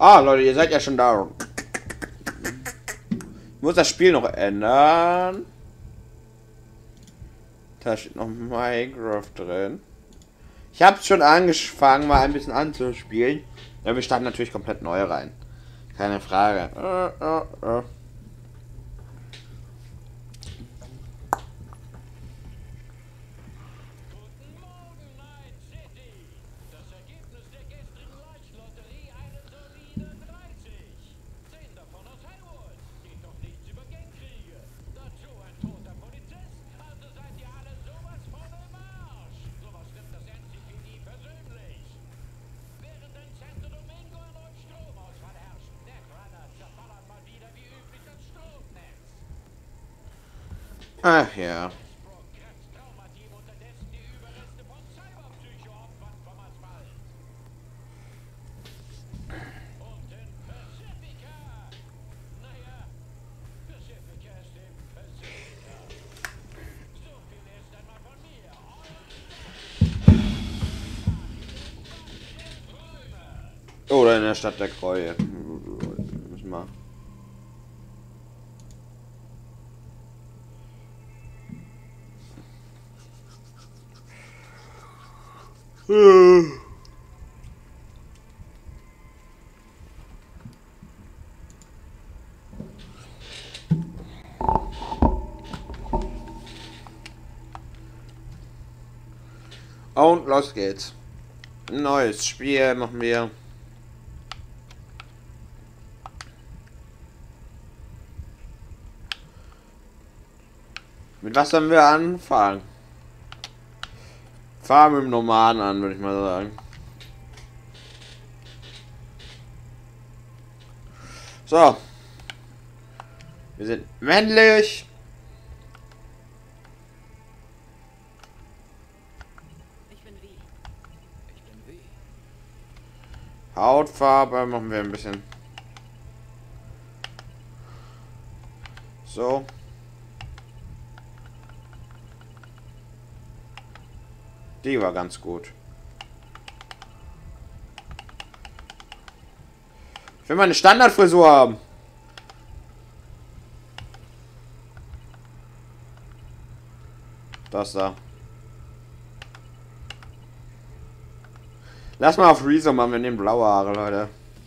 Ah, Leute, ihr seid ja schon da. Ich muss das Spiel noch ändern. Da steht noch Minecraft drin. Ich habe schon angefangen, mal ein bisschen anzuspielen. Ja, wir starten natürlich komplett neu rein. Keine Frage. Ach ja. Oder in der Stadt der Gräuel. Müssen wir. Und los geht's. Neues Spiel machen wir. Mit was sollen wir anfangen? Fahren mit dem Nomaden an, würde ich mal sagen. So. Wir sind männlich. Hautfarbe machen wir ein bisschen. So. Die war ganz gut. Ich will mal eine Standardfrisur haben. Das da. Lass mal auf Rezo machen, wir nehmen blaue Haare, Leute.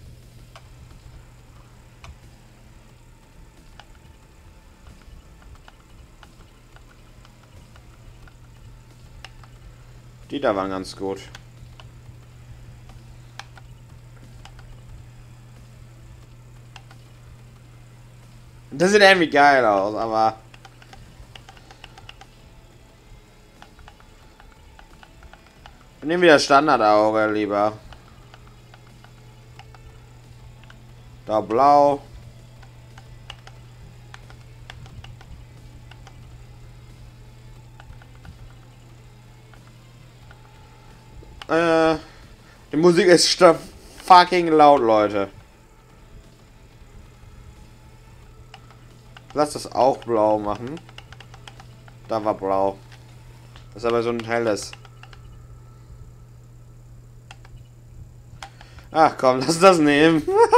Die da waren ganz gut. Das sieht irgendwie geil aus, aber... Nehmen wir das Standardauge lieber. Da blau. Die Musik ist fucking laut, Leute. Lass das auch blau machen. Da war blau. Das ist aber so ein helles. Ach komm, lass das nehmen.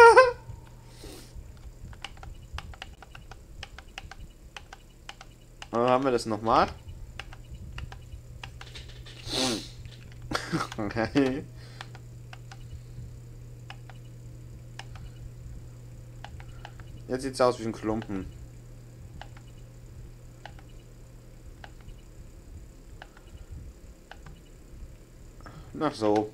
Haben wir das nochmal? Okay. Jetzt sieht's aus wie ein Klumpen. Ach so.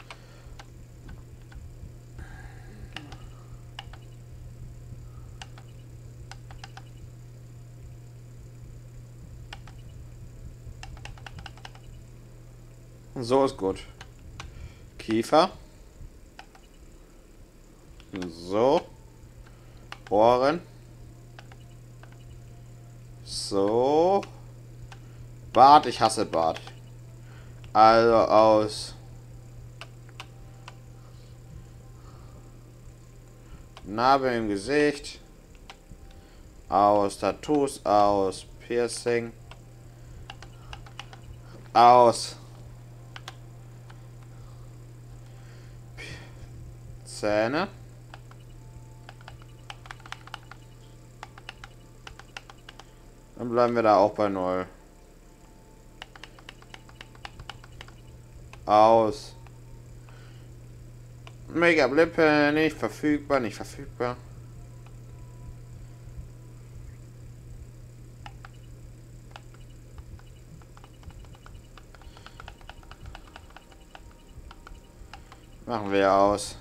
So ist gut. Kiefer. So. Ohren. So. Bart, ich hasse Bart. Also aus Narbe im Gesicht. Aus Tattoos, aus Piercing. Aus Zähne. Dann bleiben wir da auch bei 0. Aus. Mega-Blippe, nicht verfügbar, nicht verfügbar. Machen wir aus.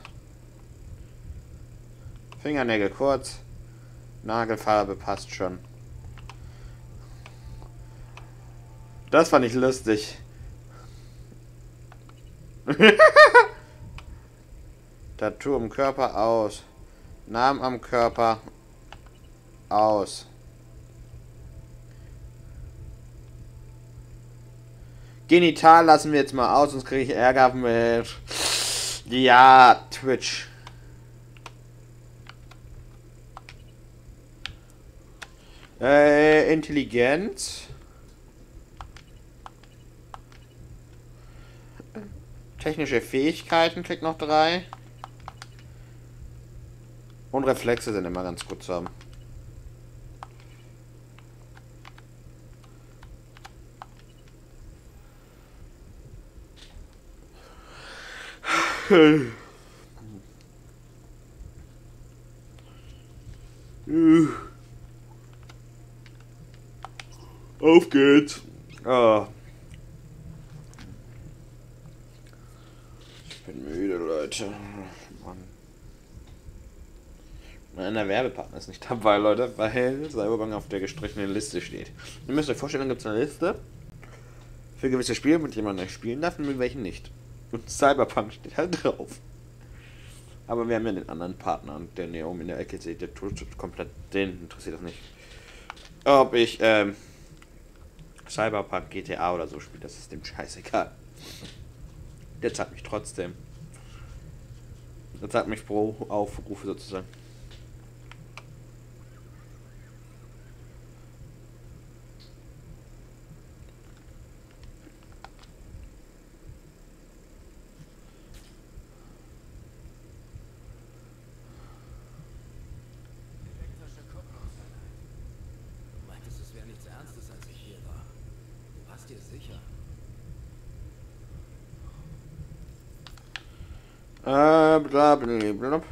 Fingernägel kurz. Nagelfarbe passt schon. Das fand ich lustig. Tattoo am Körper aus. Namen am Körper aus. Genital lassen wir jetzt mal aus, sonst kriege ich Ärger mit. Ja, Twitch. Intelligenz. Technische Fähigkeiten kriegt noch 3. Und Reflexe sind immer ganz gut zu haben. Auf geht's. Oh. Ich bin müde, Leute. Mann. Mein Werbepartner ist nicht dabei, Leute, weil Cyberpunk auf der gestrichenen Liste steht. Ihr müsst euch vorstellen, da gibt es eine Liste für gewisse Spiele, mit denen man nicht spielen darf und mit welchen nicht. Und Cyberpunk steht halt drauf. Aber wir haben ja den anderen Partner und der Neom in der Ecke seht, der tut komplett, den interessiert das nicht. Ob ich Cyberpunk, GTA oder so spiele, das ist dem scheißegal. Der zahlt mich trotzdem. Der zahlt mich pro Aufrufe sozusagen. Blablabla.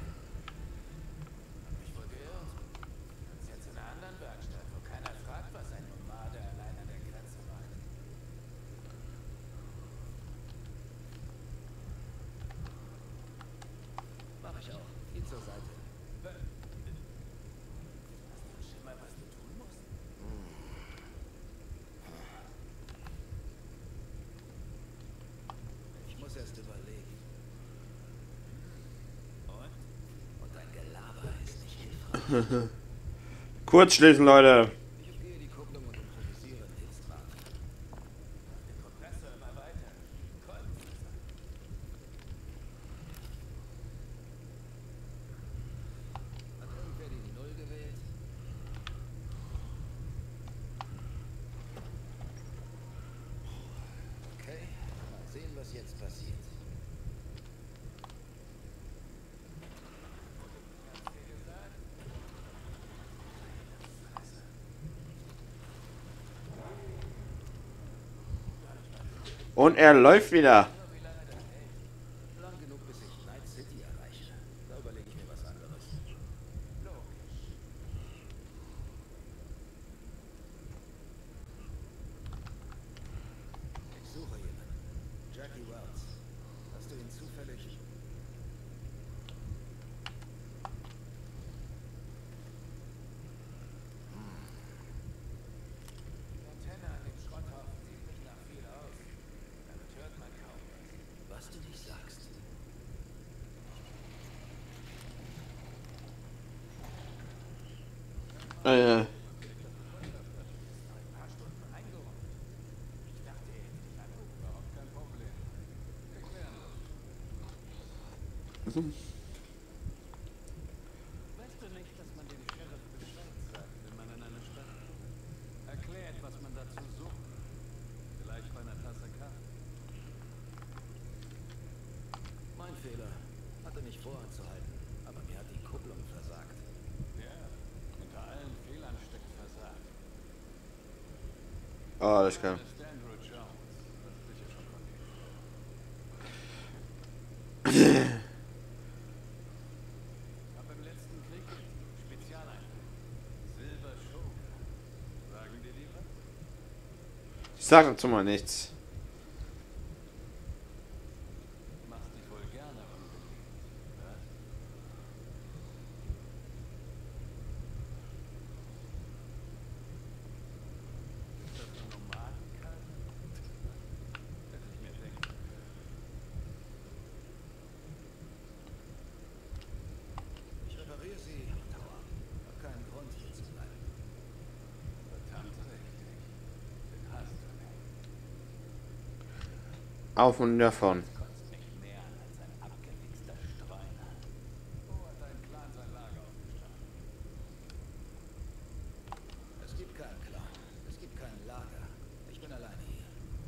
Kurz schließen, Leute. Okay, mal sehen, was jetzt passiert. Und er läuft wieder. Lang genug, bis ich Night City erreiche. Da überlege ich mir was anderes. Ich suche jemanden. Jackie Wells. Hast du ihn zufällig? Antenne an dem Schrotthaufen sieht nicht nach viel aus. Damit hört man kaum was. Was du nicht sagst. Weißt du nicht, dass man dem Sheriff Bescheid sagt, wenn man in eine Stadt kommt? Erklärt, was man dazu sucht. Vielleicht bei einer Tasse Kaffee. Mein Fehler. Hatte nicht vorzuhalten, aber mir hat die Kupplung versagt. Ja, hinter allen Fehlern steckt Versagen. Oh, das kann. Das ist Andrew Jones. Das ist sicher schon von dir. Hab im letzten Krieg gedient. Spezialeinheit. Silver Shogun. Sagen dir die was? Ich sag dazu mal nichts. Machst dich wohl gerne unbeliebt. Was? Ist das eine Nomadenkarte? Hätte ich mir denken können. Ich repariere sie, Tower. Hab keinen Grund, hier zu bleiben. Verdammt richtig. Den hast du nicht. Auf und davon. Kotzt mich mehr an als ein abgewichster Streuner. Wo hat dein Clan sein Lager aufgeschlagen? Es gibt keinen Clan. Es gibt kein Lager. Ich bin alleine hier.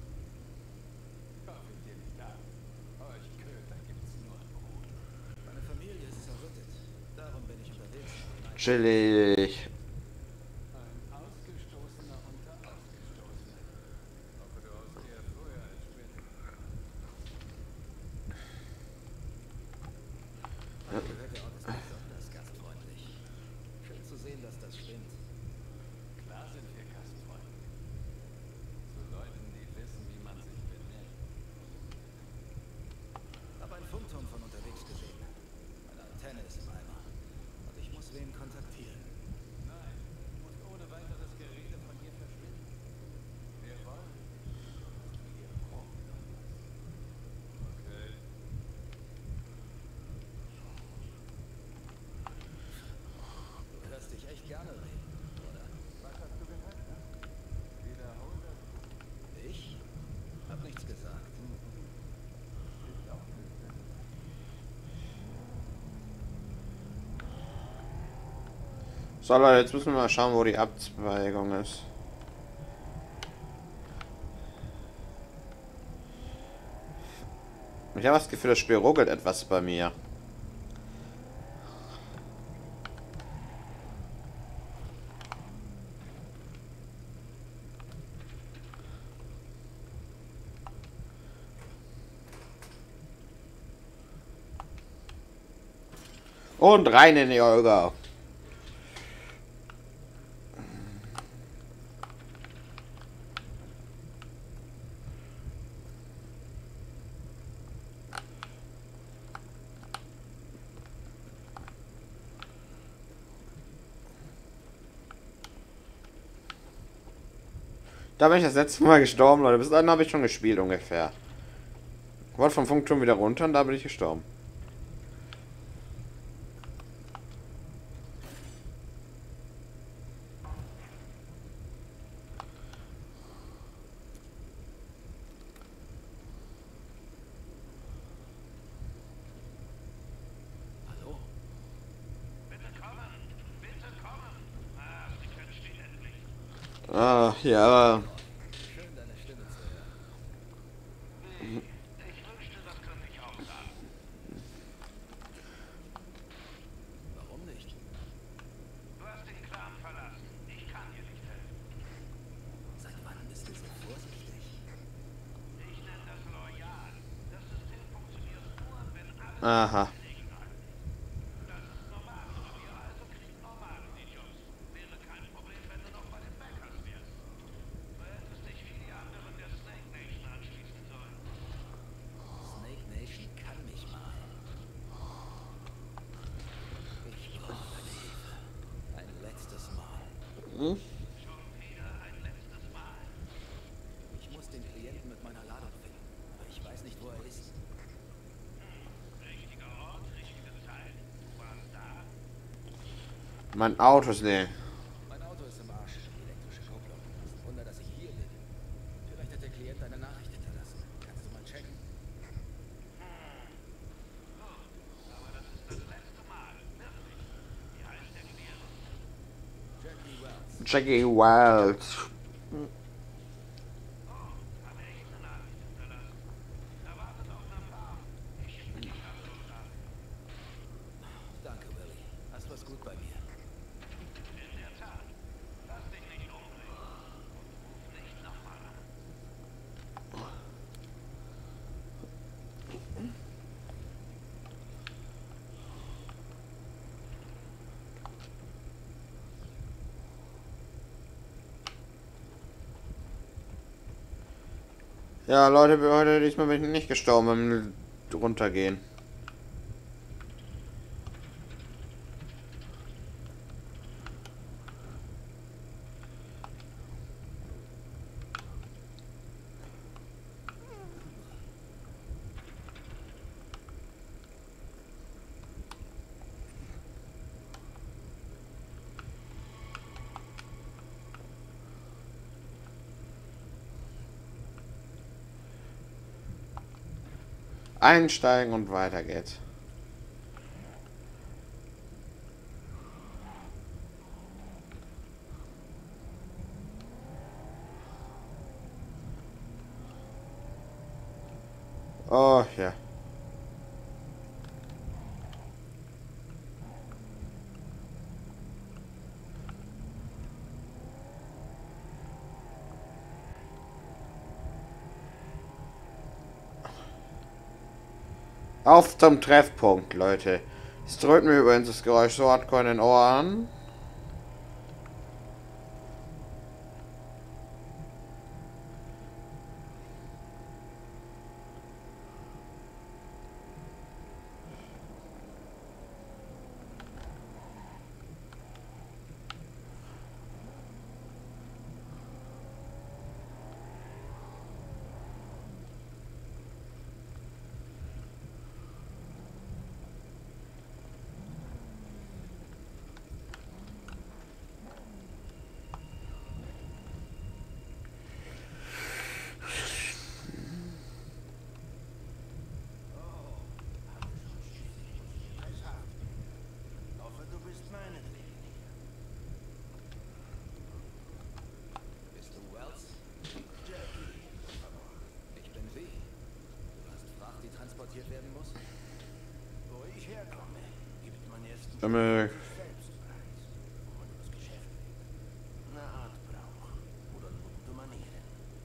Kauf ich dir nicht ab. Euch Köter gibt's nur im Ruhe. Meine Familie ist zerrüttet. Darum bin ich unterwegs. Chillig. Ein Ausgestoßener unter Ausgestoßenen. Hoffe, du haust eher früher als später. Ich habe gehört, der Ort ist besonders gastfreundlich. Schön zu sehen, dass das stimmt. Klar sind wir gastfreundlich. Zu Leuten, die wissen, wie man sich benimmt. Hab einen Funkturm von unterwegs gesehen. Meine Antenne ist im Eimer. Und ich muss wen kontaktieren. Nein, du musst ohne weiteres Gerede von hier verschwinden. Wir wollen nicht, dass du hier rumdummerst. Okay. Du hörst dich echt gerne reden, oder? Was hast du gesagt? Wiederhol das. Ich? Hab nichts gesagt. Ist auch Lüge. So Leute, jetzt müssen wir mal schauen, wo die Abzweigung ist. Ich habe das Gefühl, das Spiel ruckelt etwas bei mir. Und rein in die Olga. Da bin ich das letzte Mal gestorben, Leute. Bis dahin habe ich schon gespielt ungefähr. Wollte vom Funkturm wieder runter und da bin ich gestorben. Hallo? Bitte kommen! Bitte kommen! Ah, Sie können stehen endlich. Ah, ja. Schön, deine Stimme zu hören. Ich wünschte, das könnte ich auch sagen. Warum nicht? Du hast den Clan verlassen. Ich kann dir nicht helfen. Seit wann bist du so vorsichtig? Ich nenne das loyal. Das System funktioniert nur, wenn alle Aha. Regeln halten. Das ist Nomadenrevier, also kriegen Nomaden die Jobs. Wäre kein Problem, wenn du noch bei den Backers wärst. Du hättest dich wie die anderen der Snake Nation anschließen sollen. Snake Nation kann mich mal. Ich brauche deine Hilfe. Ein letztes Mal. Hm? Schon wieder ein letztes Mal. Ich muss den Klienten mit meiner Ladung finden. Aber ich weiß nicht, wo er ist. Richtiger Ort, richtige Zeit. Du warst da. Mein Auto ist leer. Mein Auto ist im Arsch. Die elektrische Kupplung. Ist ein Wunder, dass ich hier bin. Vielleicht hat der Klient eine Nachricht hinterlassen. Kannst du mal checken? Aber das ist das letzte Mal. Wirklich. Wie heißt der Klient? Jackie Wells. Jackie Wild. Habe ich eine Nachricht hinterlassen. Er wartet auf einer Farm. Ich schicke dich ab, Soldat. Danke, Willy. Hast was gut bei mir. In der Tat. Lass dich nicht umbringen. Ruf nicht nochmal Ja, Leute, heute diesmal bin ich nicht gestorben beim runtergehen. Einsteigen und weiter geht's. Oh ja. Auf zum Treffpunkt, Leute. Es dröhnt mir übrigens das Geräusch so hardcore in den Ohren. Ich hoffe, du bist meinetwegen hier. Bist du Wells? Jackie, Ich bin V. Du hast Fracht, die transportiert werden muss? wo ich herkomme, gibt man erst selbst preis, wo man das Geschäft lebt. Eine Art Brauch oder nur gute Manieren.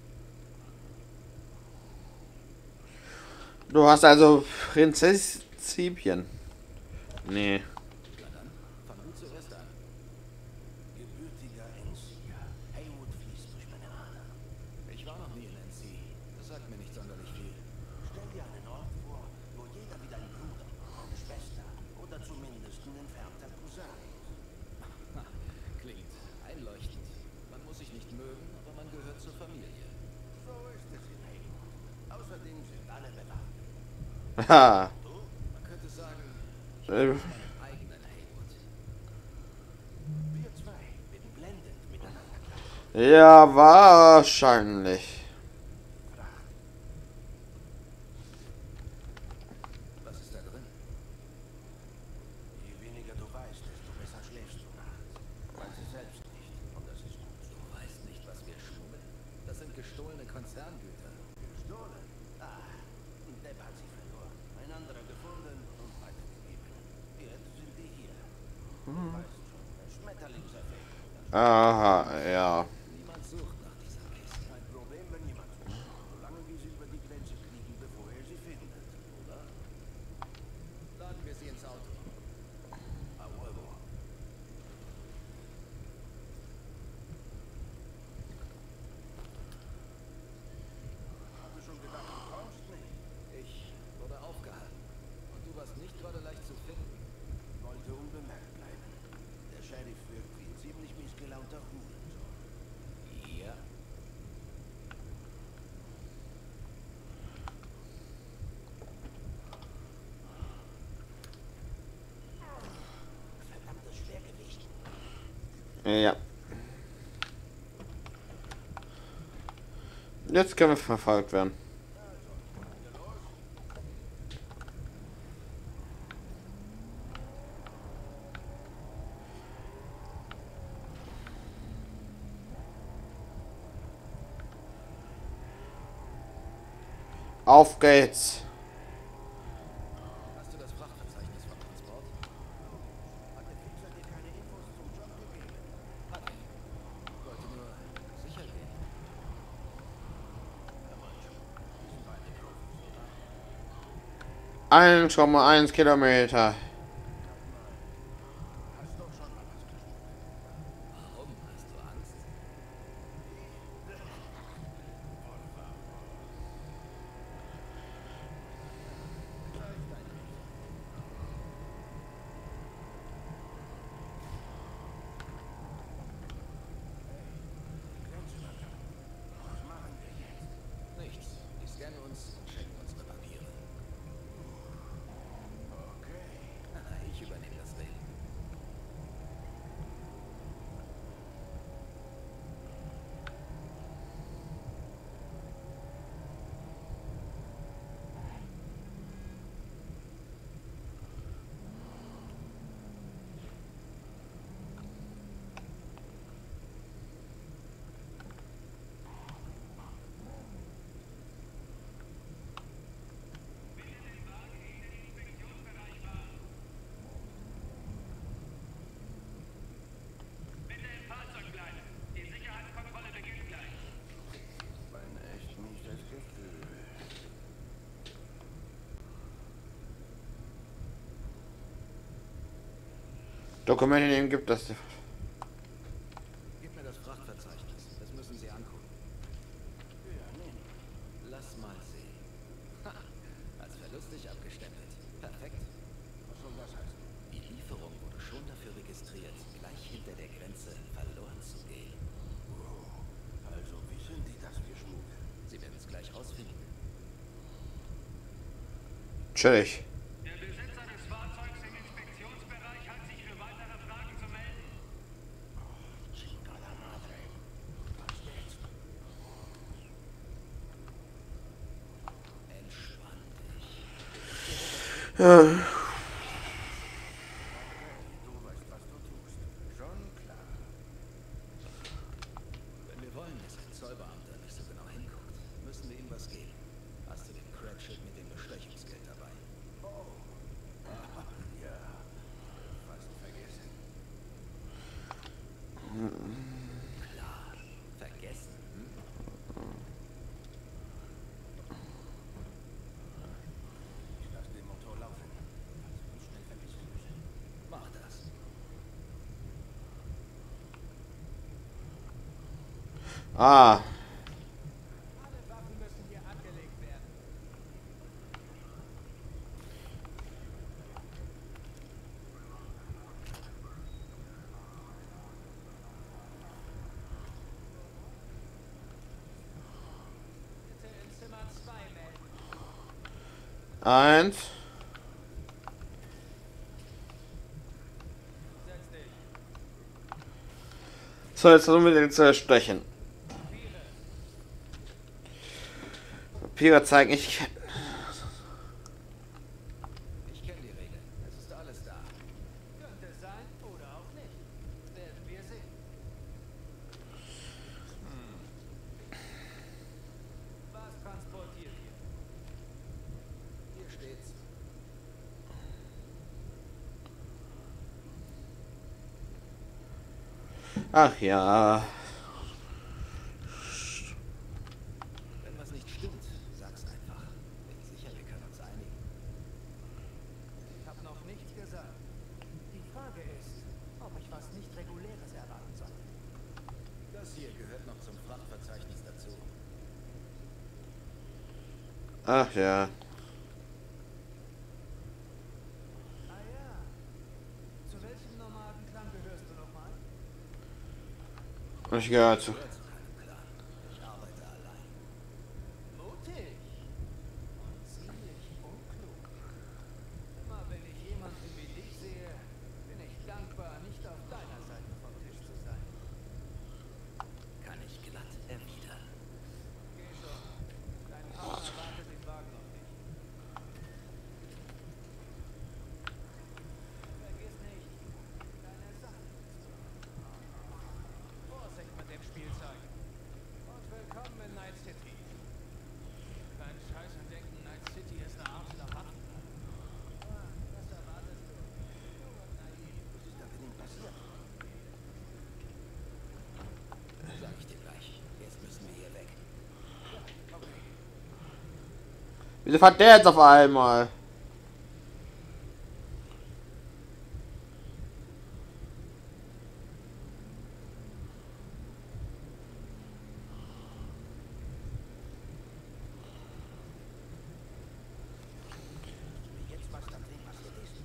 Du hast also Prinzipien. Nee. Na dann, fang du zuerst an. Gebürtiger NCer. Haywood fließt durch meine Adern. Ich war noch nie in NC. Das sagt mir nicht sonderlich viel. Stell dir einen Ort vor, wo jeder wie dein Bruder, deine Schwester oder zumindest ein entfernter Cousin ist. Ha, klingt einleuchtend. Man muss sich nicht mögen, aber man gehört zur Familie. So ist es in Haywood. Außerdem sind alle bewaffnet. Ha. Man könnte sagen, ich Äh. bin meinen eigenen Haywood. Wir zwei werden blendend miteinander klar. Ja, wahrscheinlich. Was ist da drin? Je weniger du weißt, desto besser schläfst du nachts. Weiß es selbst nicht. Und das ist gut so. Du weißt nicht, was wir schmuggeln? Das sind gestohlene Konzerngüter. Gestohlen? Ah, ein Depp hat sie verloren. Ein anderer gefunden und weitergegeben. Jetzt sind die hier. Du weißt schon, der Schmetterlingseffekt. Aha, ja. Niemand sucht nach dieser Kiste. Kein Problem, wenn jemand sucht. Solange wir sie über die Grenze kriegen, bevor er sie findet. Oder? Laden wir sie ins Auto. A huevo. Hast du schon gedacht, du kommst nicht? Ich wurde aufgehalten. Und du warst nicht gerade leicht zu finden. Wollte unbemerkt bleiben. Der Sheriff wirkt wie ein ziemlich missgelaunter Hurensohn. Ja. Verdammtes Schwergewicht. Ja. Jetzt können wir verfolgt werden. Auf geht's. Hast du das Frachtverzeichnis vom Transport? Hat der Fixer dir keine Infos zum Job gegeben? Hat er. Wollte nur sicher gehen. Jawohl schon. Wir sind beide Profis, oder? 1,1 Kilometer. Hast doch schon mal was gespielt. Warum? Hast du Angst? uns und checken unsere Papiere. Okay. Ich übernehme das Reden. Bitte im Fahrzeug bleiben. Die Sicherheitskontrolle beginnt gleich. Ein echt mieses Gefühl. Dokumente nehmen gibt das. Gib mir das Frachtverzeichnis. Das müssen Sie angucken. Ja, nee. Lass mal sehen. Ha, als verlustig abgestempelt. Perfekt. Was soll das heißen? Die Lieferung wurde schon dafür registriert, gleich hinter der Grenze verloren zu gehen. Wow. Also wissen die, dass wir schmuggeln? Sie werden es gleich rausfinden. Chillig. Der Besitzer des Fahrzeugs im Inspektionsbereich hat sich für weitere Fragen zu melden. Chingada madre. Was jetzt? Entspann dich. Ja. Du weißt, was du tust. Schon klar. Wenn wir wollen, dass ein Zollbeamter nicht so genau hinguckt, müssen wir ihm was geben. Hast du den Crackschild mit dem Bestechungsgeld dabei? Oh. Ja. Fast vergessen. Klar. Vergessen. Ich lasse den Motor laufen. Falls wir uns schnell verpissen müssen. Mach das. Ah. Alle Waffen müssen hier abgelegt werden. Bitte in Zimmer 2 melden. 1. Setz dich. So, jetzt unbedingt zu erstechen. Papiere. Papiere zeigen, ich Ich kenne die Regeln. Es ist alles da. Könnte sein oder auch nicht. Werden wir sehen. Was transportiert ihr? Hier steht's. Ach ja. Wenn was nicht stimmt, sag's einfach. Bin sicher, wir können uns einigen. Ich habe noch nichts gesagt. Die Frage ist, ob ich was nicht Reguläres erwarten soll. Das hier gehört noch zum Frachtverzeichnis dazu. Ach ja. Ah ja. Zu welchem Nomadenclan gehörst du nochmal? Ich gehöre zu. Gehört zu keinem Clan. Ich arbeite allein. Mutig. Und ziemlich unklug. Immer wenn ich jemanden wie dich sehe, bin ich dankbar, nicht auf deiner Seite vom Tisch zu sein. Kann ich glatt erwidern. Geh schon. Dein Partner wartet im Wagen auf dich. Vergiss nicht, deine Sachen mitzunehmen. Vorsicht mit dem Spielzeug. Und willkommen in Night City. Kein Scheiß und denken, Night City ist eine Art Schlaraffen. Was erwartest du? Jung und naiv. Was ist da mit ihm passiert? Sag ich dir gleich. Jetzt müssen wir hier weg. Okay. Wieso fährt der jetzt auf einmal? Mir jetzt was da drin passiert ist.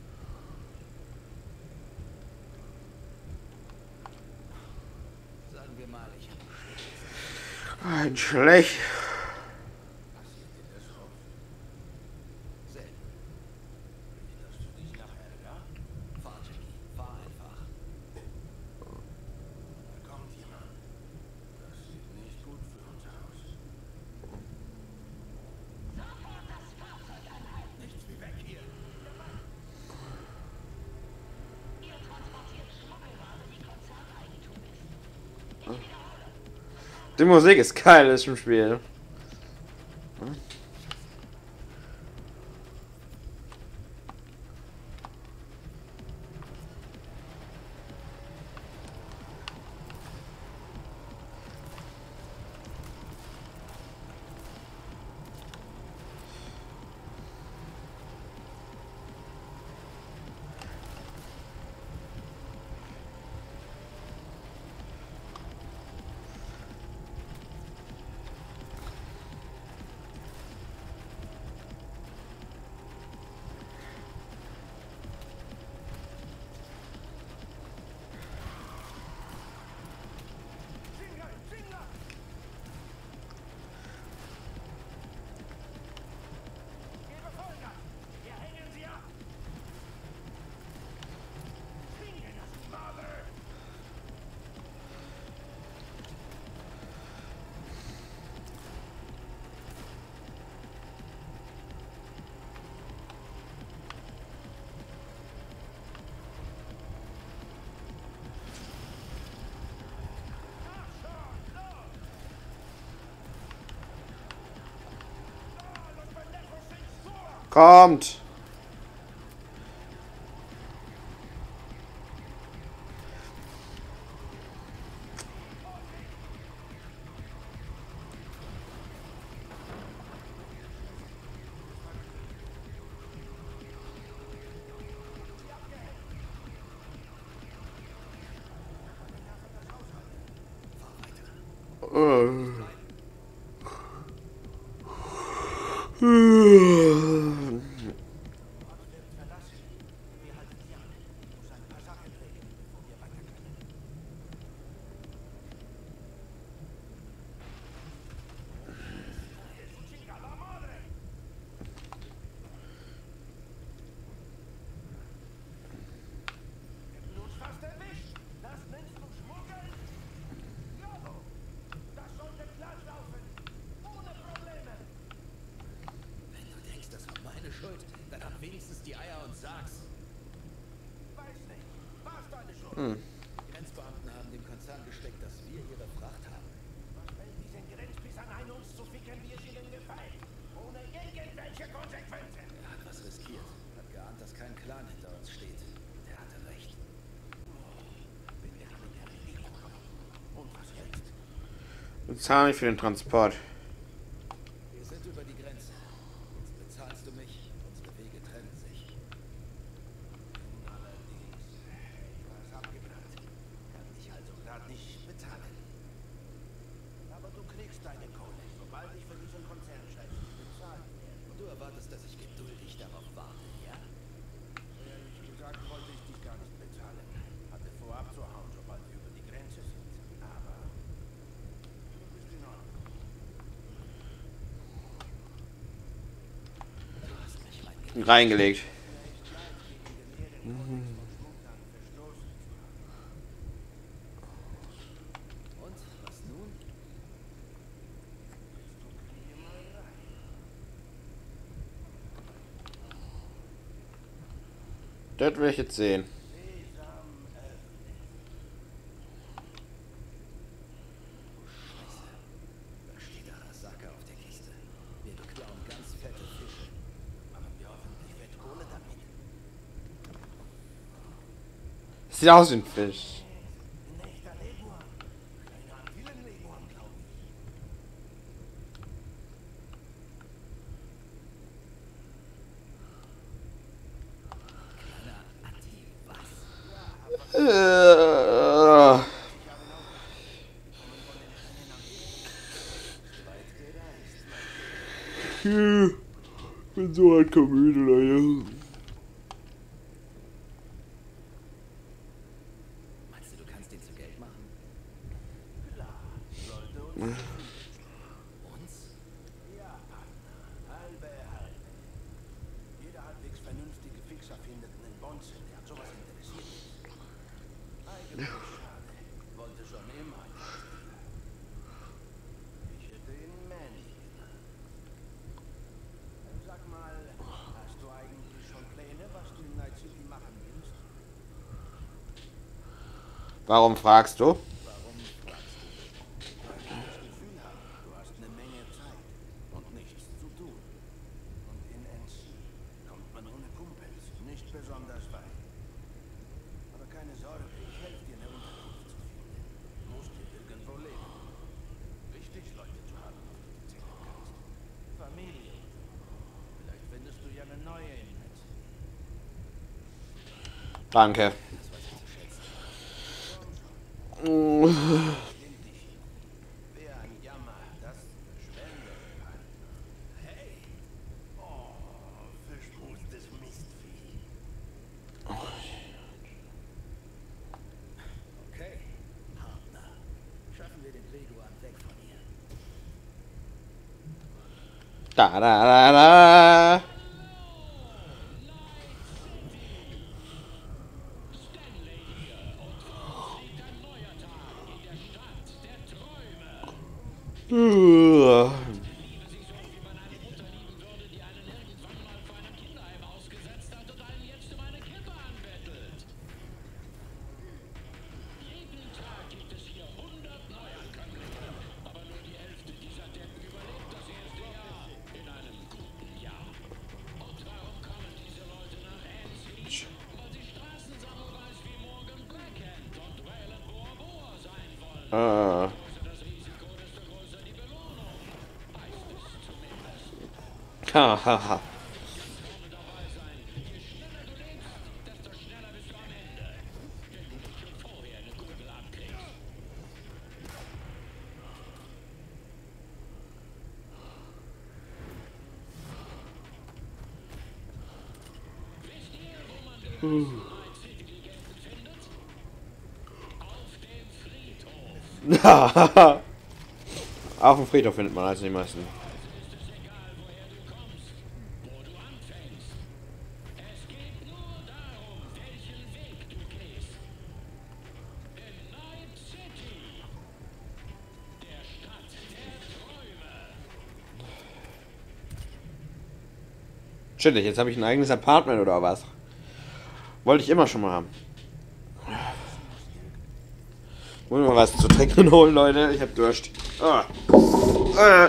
Sagen wir mal, ich habe Ein schlecht. Passiert in das Raum. Die Musik ist geil in diesem Spiel. Kommt! Schuld, dann hab wenigstens die Eier und sag's. Weiß nicht. War's deine Schuld? Die Grenzbeamten haben dem Konzern gesteckt, dass wir ihre Fracht haben. Was fällt diesen Grenzpissern ein, uns zu ficken, wie es ihnen gefällt? Ohne irgendwelche Konsequenzen. Er hat was riskiert. Hat geahnt, dass kein Clan hinter uns steht. Der hatte recht. Wenn wir die mit der Regierung kommen. Und was jetzt? Bezahl mich für den Transport. Wir sind über die Grenze. Jetzt bezahlst du mich. Unsere Wege trennen sich. Allerdings, etwas abgebrannt. Kann ich also gerade nicht bezahlen. Aber du kriegst deine Kohle, sobald ich für diesen Konzernchef bezahlt werde. Und du erwartest, dass ich geduldig darauf warte, ja? Ehrlich gesagt wollte ich dich gar nicht bezahlen. Hatte vor abzuhauen, sobald wir über die Grenze sind. Aber du bist in Ordnung. Du hast mich reingelegt. Reingelegt. Und? Was nun? Das will ich jetzt sehen. Scheiße. Da steht Arasaka auf der Kiste. Wir beklauen ganz fette Fische. Machen wir hoffentlich Fettkohle damit. Sieht aus wie ein Fisch. Ein echter Leguan. Einer an vielen Leguan, glaube ich. Kleiner Atti, was? Bin so halt müde, Leute. Meinst du, du kannst den zu Geld machen? Klar, sollte uns Uns? ja, Partner. Halbe. Jeder halbwegs vernünftige Fixer findet einen Bonzen, der an sowas interessiert ist. Eigentlich schade. Wollte schon immer. Ich hätte ihn Manny genannt. Sag mal, hast du eigentlich schon Pläne, was du in Night City machen willst? Warum fragst du? Warum fragst du? Weil ich das Danke. Das weiß ich zu schätzen. Wer ein Jammer, das verschwendet kann. Hey! Oh, verschmutztes Mistvieh. Okay, Partner. Schaffen wir den Reguan weg von hier. Da, da, da, da. Ha, ha, ha. Auf dem Friedhof findet man also die meisten. Chillig, jetzt habe ich ein eigenes Apartment oder was? Wollte ich immer schon mal haben. Wollen wir mal was zu trinken holen, Leute? Ich hab Durst. Ah. Ah.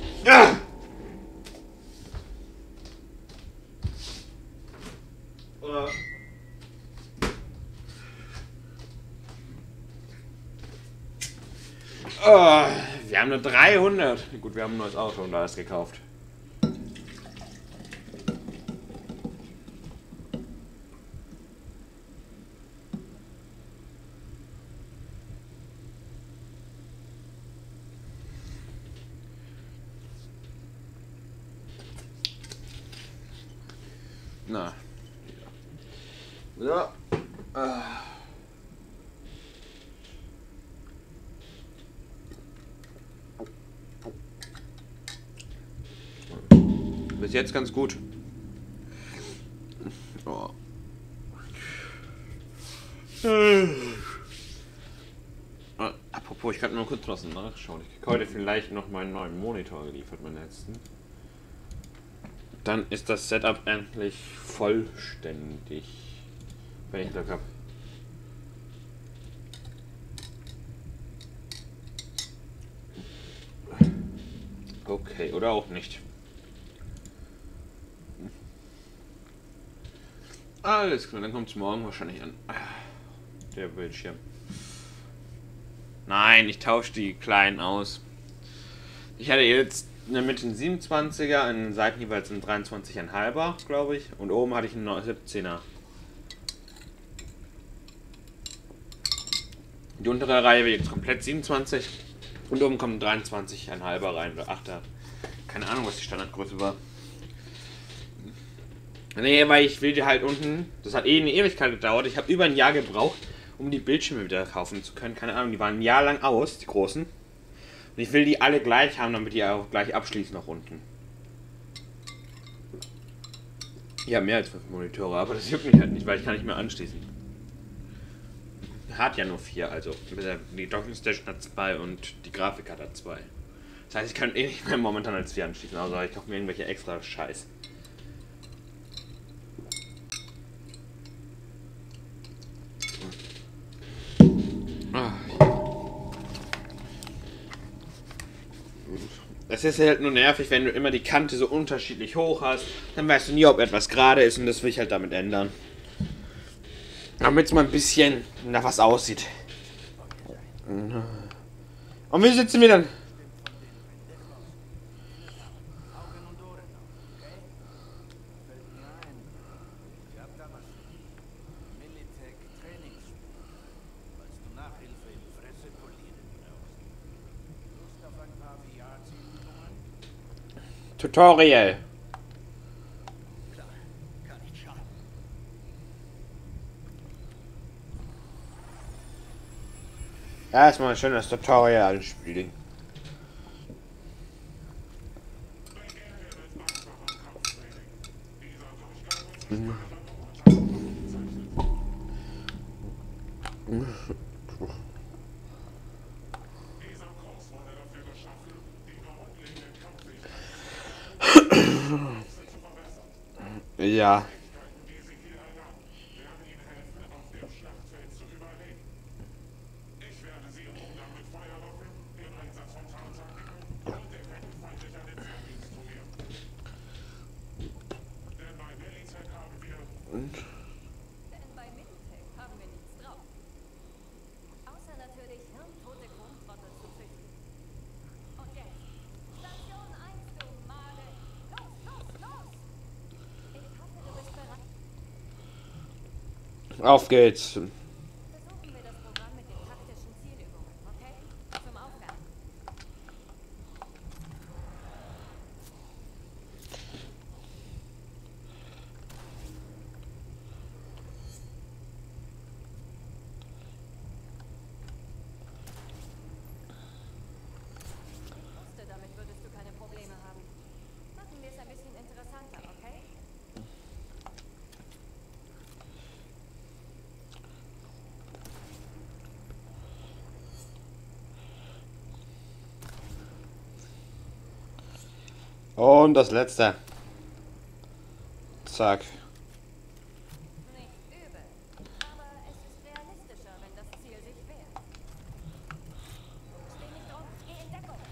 Oh, wir haben nur 300. Gut, wir haben ein neues Auto und alles gekauft. Na. Ja. Bis jetzt ganz gut. Oh. Apropos, ich kann nur kurz was nachschauen. Ich krieg heute vielleicht noch meinen neuen Monitor geliefert, meinen letzten. Dann ist das Setup endlich vollständig. Wenn ich Glück habe. Okay, oder auch nicht. Alles klar, dann kommt es morgen wahrscheinlich an. Der Bildschirm. Nein, ich tausche die kleinen aus. Ich hatte jetzt mit den 27er an den Seiten jeweils einen 23,5er, glaube ich. Und oben hatte ich einen 17er. Die untere Reihe wird jetzt komplett 27. Und oben kommt ein 23,5er rein oder 8er. Keine Ahnung, was die Standardgröße war. Nee, weil ich will die halt unten. Das hat eh eine Ewigkeit gedauert. Ich habe über ein Jahr gebraucht, um die Bildschirme wieder kaufen zu können. Keine Ahnung, die waren ein Jahr lang aus, die großen. Und ich will die alle gleich haben, damit die auch gleich abschließen nach unten. Ich habe mehr als 5 Monitore, aber das juckt mich halt nicht, weil ich kann nicht mehr anschließen. Hat ja nur 4, also die Docking Station hat 2 und die Grafikkarte hat 2. Das heißt, ich kann eh nicht mehr momentan als 4 anschließen, also ich kaufe mir irgendwelche extra Scheiß. Es ist halt nur nervig, wenn du immer die Kante so unterschiedlich hoch hast, dann weißt du nie, ob etwas gerade ist und das will ich halt damit ändern. Damit es mal ein bisschen nach was aussieht. Und wie sitzen wir dann? Augen und Ohren auf, okay? Fällt mir ein. Ich hab da was für dich. Tutorial. Klar, kann nicht schaden. Erstmal ein schönes Tutorial anspielen. Ja. Denn bei Militech haben wir nichts drauf. Außer natürlich hirntote Krontrottel zu züchten. Und jetzt, Station 1, du Made. Los, los, los! Ich hoffe, du bist bereit. Auf geht's. Versuchen wir das Programm mit den taktischen Zielübungen, okay? Zum Aufwärmen. Ich wusste, damit würdest du keine Probleme haben. Machen wir es ein bisschen interessanter, okay? Und das letzte. Zack. Nicht übel. Aber es ist realistischer, wenn das Ziel sich wehrt. Steh nicht rum, geh in Deckung.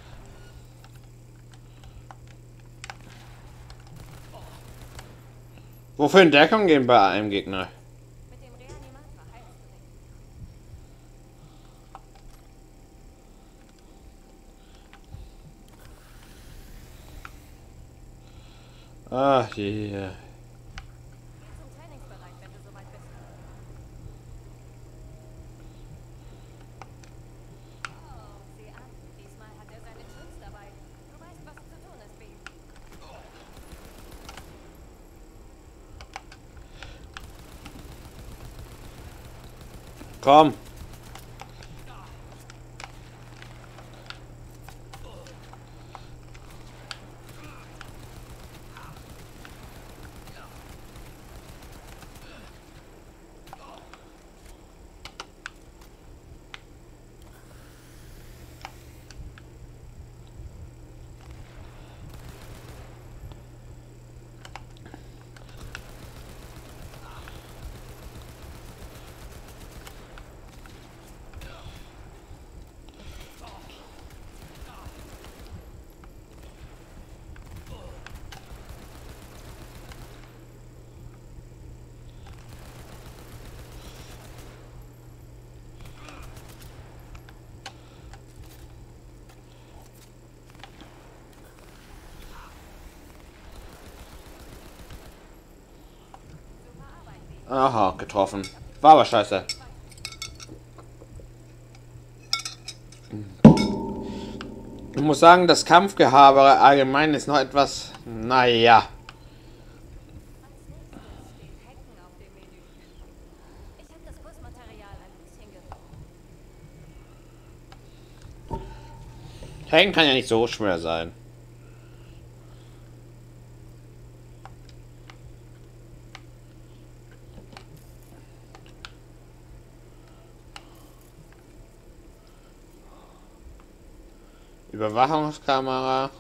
Wofür in Deckung gehen bei einem Gegner? Mit dem Reanimator heilst du dich. Ah, hier. Geh zum Trainingsbereich, wenn du soweit bist. Oh, sieh an. Diesmal hat er seine Tools dabei. Du weißt, was zu tun ist, Baby. Komm. Aha, getroffen. War aber scheiße. Ich muss sagen, das Kampfgehabere allgemein ist noch etwas... Naja. Als nächstes steht Hacken auf dem Menü. Ich habe das Kursmaterial ein bisschen gefunden. Hacken kann ja nicht so schwer sein. Überwachungskamera.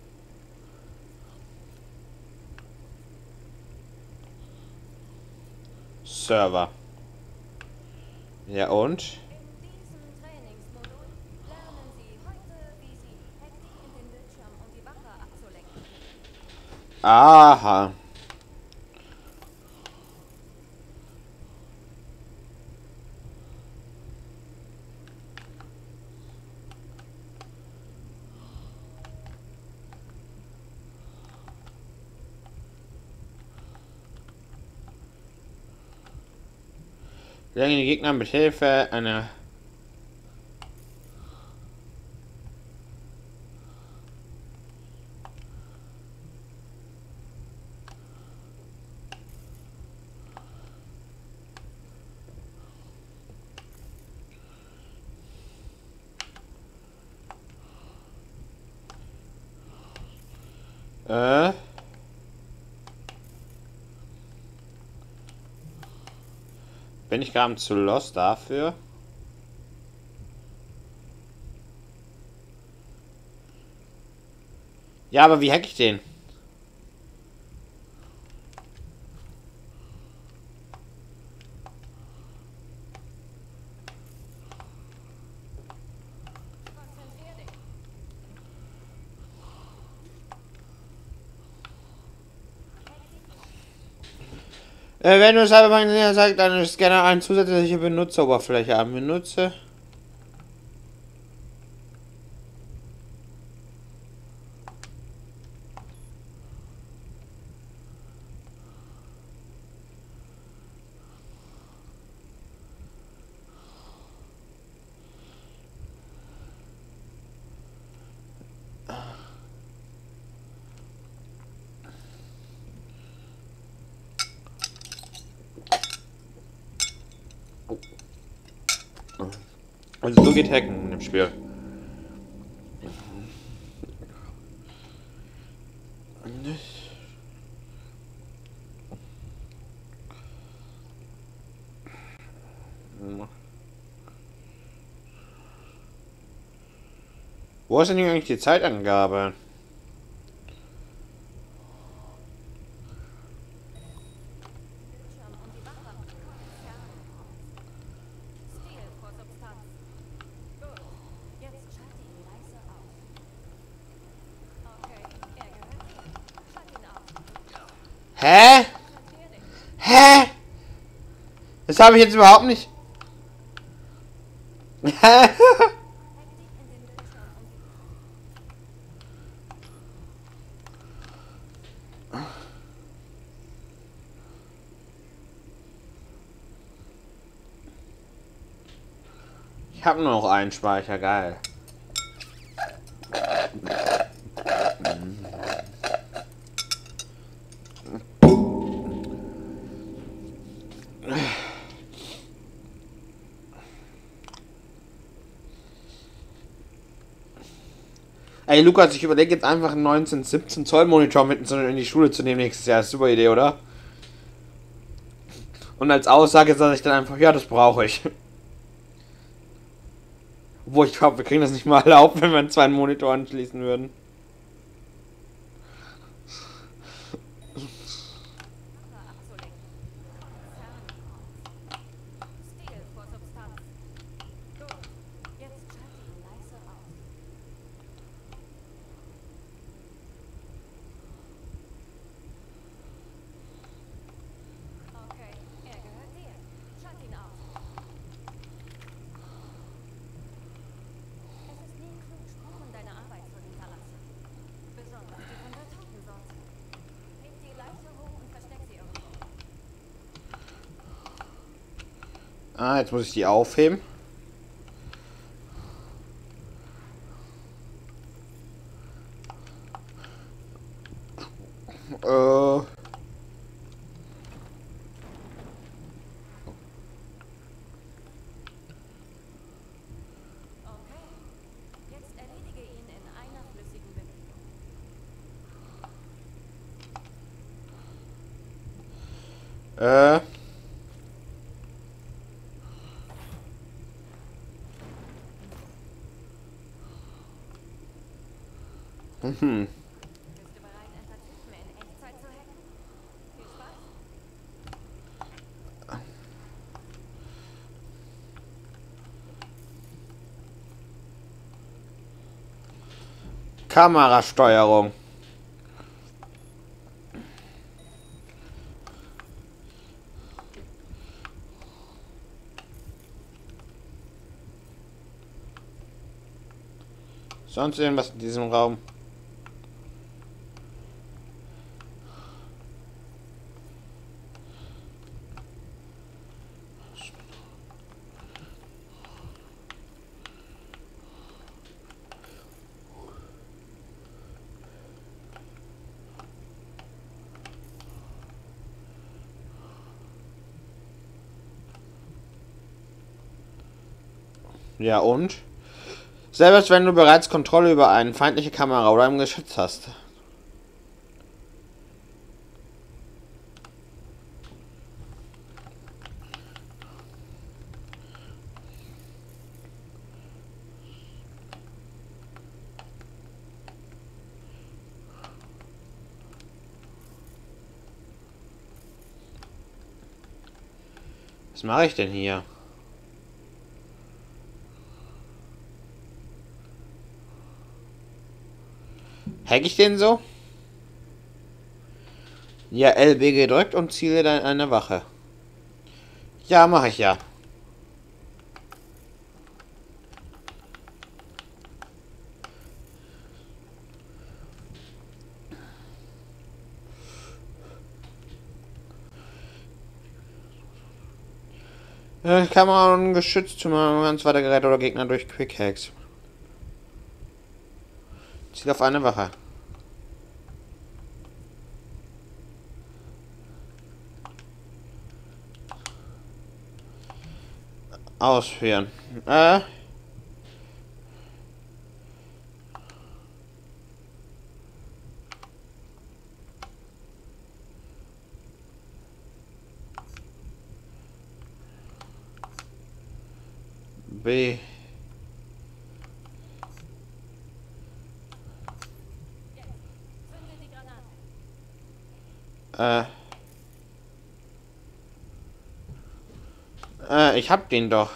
Server. Ja und? In diesem Trainingsmodul lernen Sie heute, wie Sie Hektik in den Bildschirm und die Wache abzulenken. Aha. Lenken die Gegner mit Hilfe einer Äh. Bin ich gerade zu lost dafür? Ja, aber wie hack ich den? Konzentrier dich. Wenn du Cyberpunk sagst, dann scanne eine zusätzliche Benutzeroberfläche an. Benutze. Also so geht Hacken in dem Spiel. Wo ist denn hier eigentlich die Zeitangabe? Bildschirm und die Waffe. Stil vor Substanz. Gut. Jetzt schalte ihn leise aus. Okay, er gehört dir. Schalt ihn aus. Hä? Konzentrier dich. Hä? Das habe ich jetzt überhaupt nicht. Hä? Hack dich in den Bildschirm und die Ich habe nur noch einen Speicher, geil. Ey, Lukas, ich überlege jetzt einfach einen 19-17 Zoll Monitor mit in die Schule zu nehmen nächstes Jahr. Super Idee, oder? Und als Aussage sage ich dann einfach, ja, das brauche ich. Obwohl, ich glaube, wir kriegen das nicht mal erlaubt, wenn wir 2 Monitor anschließen würden. Waffe abzulenken. Stil vor Substanz. Gut. Jetzt schalte ihn leise aus. Okay, er gehört dir. Schalt ihn aus. Es ist nie klug, Spuren deiner Arbeit zu hinterlassen. Besonders die von der Totensorte. Heb die Leiche hoch und versteck sie irgendwo. Ah, jetzt muss ich die aufheben. Okay. Jetzt erledige ihn in einer flüssigen Bewegung. Bist du bereit, ein paar Typen in Echtzeit zu hacken? Viel Spaß. Kamerasteuerung. Sonst irgendwas in diesem Raum? Ja und? Selbst wenn du bereits Kontrolle über eine feindliche Kamera oder ein Geschütz hast. Was mache ich denn hier? Hack ich den so? Ja, LB gedrückt und ziele dann eine Wache. Ja, mache ich ja. Kamera und Geschütz zu machen, ganz weiter Gerät oder Gegner durch Quick Hacks. Ziel auf eine Wache. Ausführen. B. Zünde die Granate. Ich hab den doch.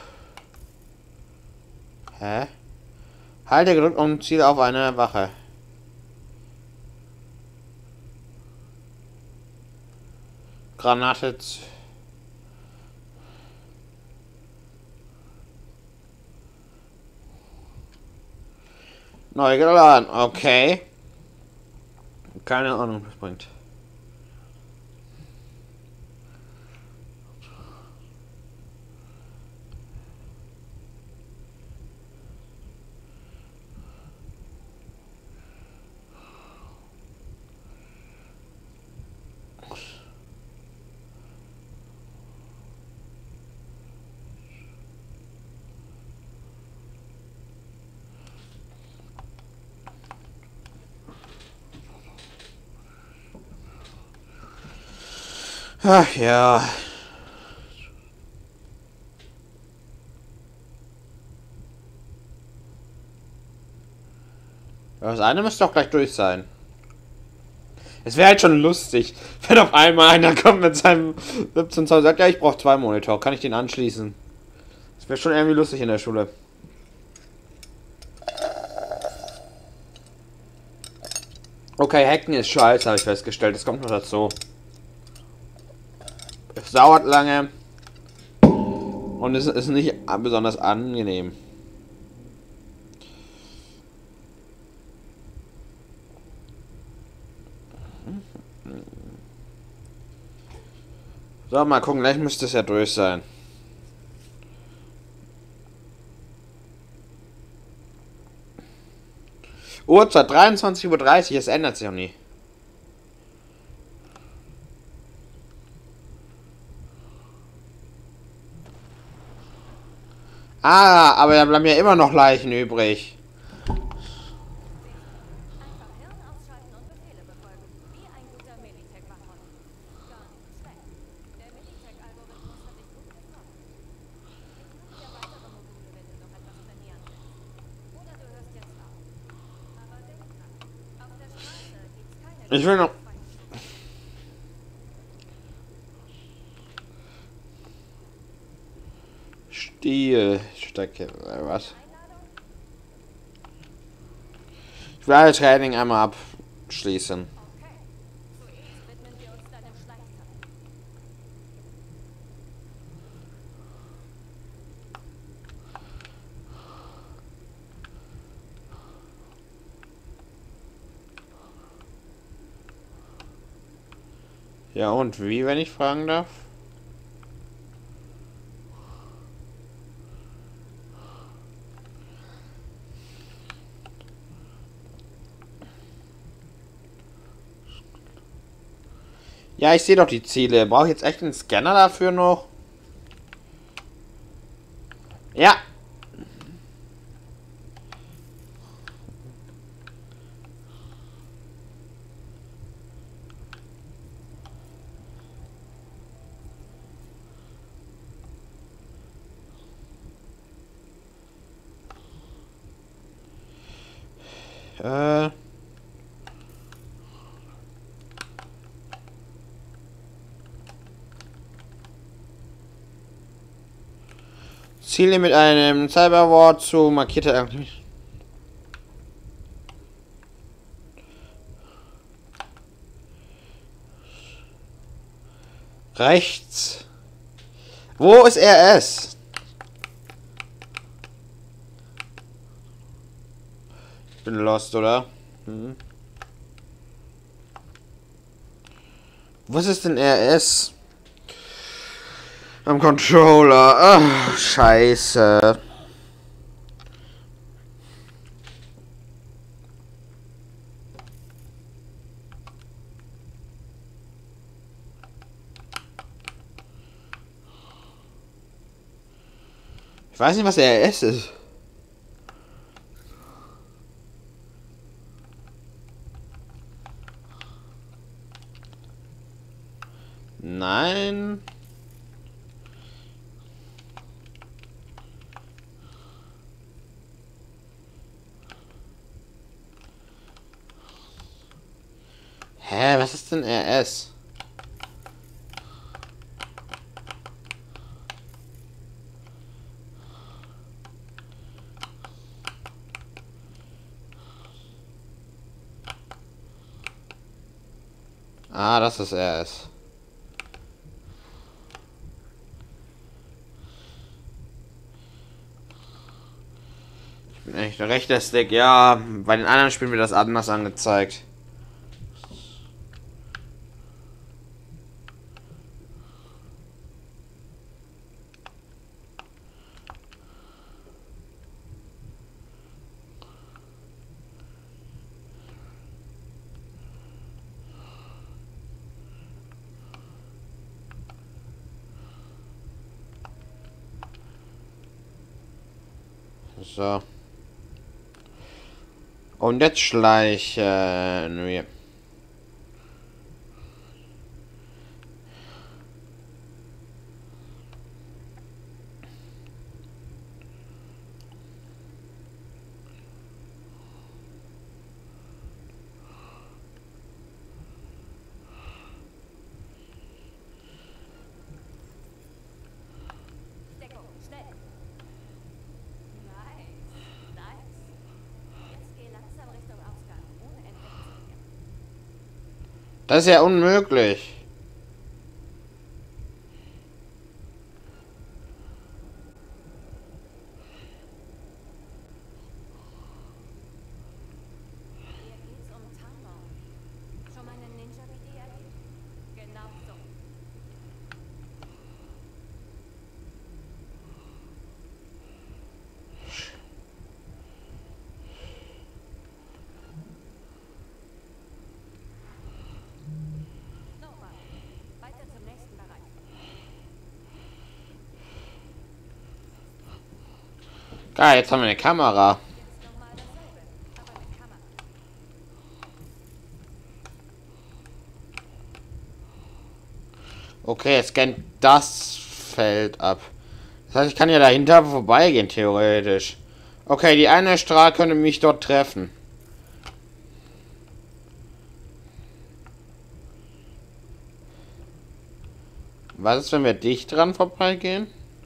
Hä? Halte gedrückt und ziele auf eine Wache. Granate. Neu geladen. Okay. Keine Ahnung, was bringt. Ach ja. Das eine müsste doch gleich durch sein. Es wäre halt schon lustig, wenn auf einmal einer kommt mit seinem 17 Zoll und sagt, ja, ich brauche 2 Monitor, kann ich den anschließen? Das wäre schon irgendwie lustig in der Schule. Okay, Hacken ist scheiße, habe ich festgestellt. Das kommt noch dazu. Es dauert lange. Und es ist nicht besonders angenehm. So, mal gucken, gleich müsste es ja durch sein. Uhrzeit 23:30 Uhr, es ändert sich auch nie. Ah, aber da bleiben ja immer noch Leichen übrig. Einfach Hirn ausschalten und Befehle befolgen. Wie ein guter Militech-Wachmann. Ganz schlecht. Der Militech-Algorithmus hat dich gut getroffen. Ich suche dir weitere Module, wenn du noch etwas trainieren willst. Oder du hörst jetzt auf. Aber denk dran, auf der Straße gibt's keine... Ich will noch... Stielstrecke, was? Ich will das Training einmal abschließen. Okay. Zuerst widmen wir uns deinem Schleichkörper. Ja, und wie, wenn ich fragen darf? Ja, ich sehe doch die Ziele. Brauche ich jetzt echt einen Scanner dafür noch? Ja. Ziele mit einem Cyberward zu markierte Aktivität. Rechts. Wo ist RS? Ich bin lost, oder? Hm. Was ist denn RS? Am Controller. Ach, scheiße. Ich weiß nicht, was RS ist. Nein. Hä, was ist denn RS? Ah, das ist RS. Ich bin echt ein rechter Stick. Ja, bei den anderen Spielen wird das anders angezeigt. So. Und jetzt schleichen wir. Deckung, schnell. Nice, nice. Jetzt geh langsam Richtung Ausgang, ohne entdeckt zu werden. Das ist ja unmöglich. Hier geht's um Tarnung. Schon mal einen Ninja wie die erlebt? Genau so. Nova, weiter zum nächsten Bereich. Geil, jetzt haben wir eine Kamera. Jetzt nochmal dasselbe, aber mit Kamera. Okay, es scannt das Feld ab. Das heißt, ich kann ja dahinter vorbeigehen, theoretisch. Okay, die eine Strahl könnte mich dort treffen. Was ist, wenn wir dicht dran vorbeigehen?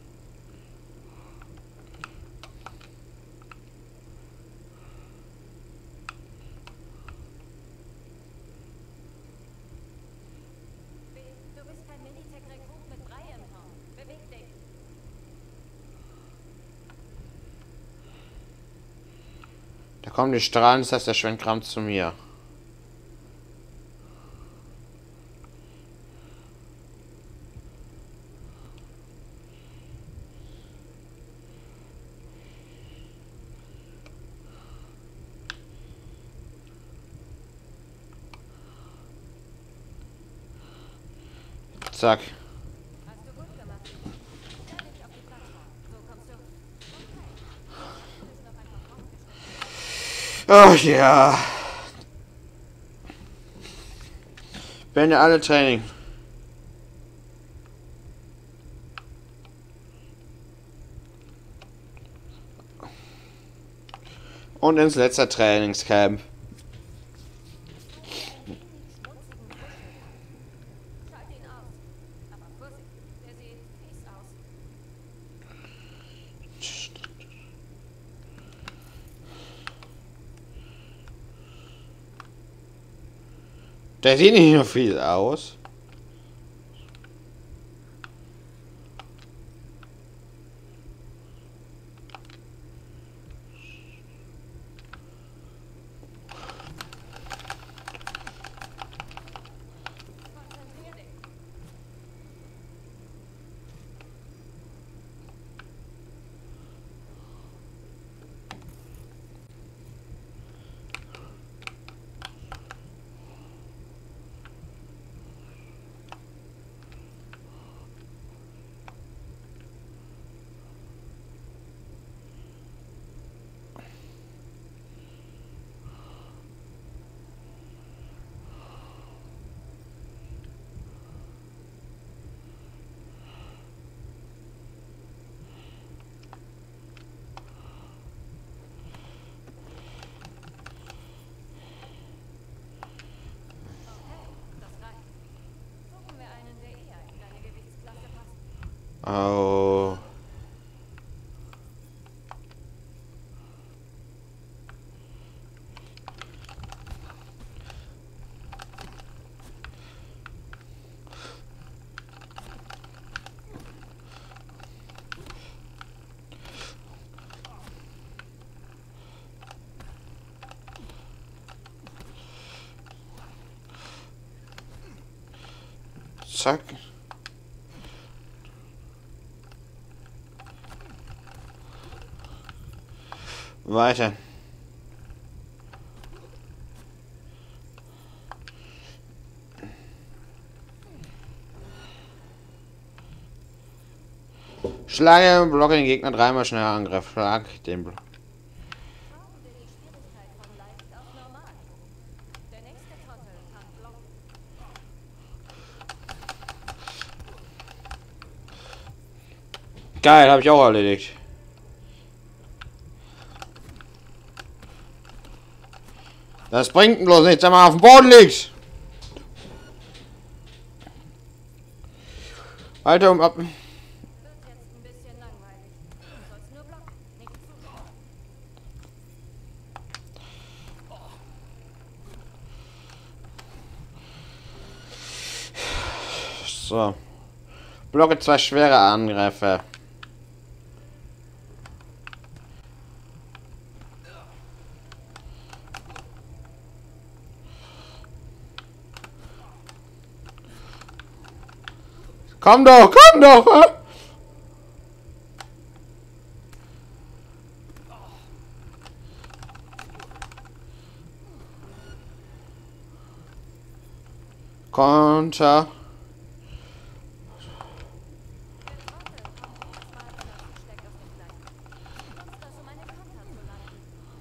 Du bist kein Minitech-Rekrut mit Brei im Raum. Beweg dich. Da kommen die Strahlen, das heißt, der Schwenkraum zu mir. Zack. Hast du gut gemacht. Stell dich auf die Plattform. So kommst du. Okay. Du bist noch einfach aufgestellt. Ach ja. Beende alle Training. Und ins letzte Trainingscamp. Schmutzigen Kuschelball. Schalt ihn aus. Aber Vorsicht, der sieht fies aus. Der sieht nicht nur viel aus. Konzentrier dich. Okay, das reicht. Suchen wir einen, der eher in deine Gewichtsklasse passt. Oh. Zack. Weiter. Schlage, blocke den Gegner dreimal schneller Angriff. Schlag den Block. Schrauben wir die Schwierigkeit von leicht auf normal. Der nächste Trottel kann blocken. Geil, habe ich auch erledigt. Das bringt bloß nichts, wenn man auf dem Boden liegt. Alter, ab. Wird jetzt ein bisschen langweilig. Du sollst nur blocken, nicht zuschauen. So. Blocke zwei schwere Angriffe. Komm doch, komm doch! Hä? Konter. Der Trottel kommt mit zwei Belasten steckt auf dem Gleis. Nutzt das, um einen Konter zu landen.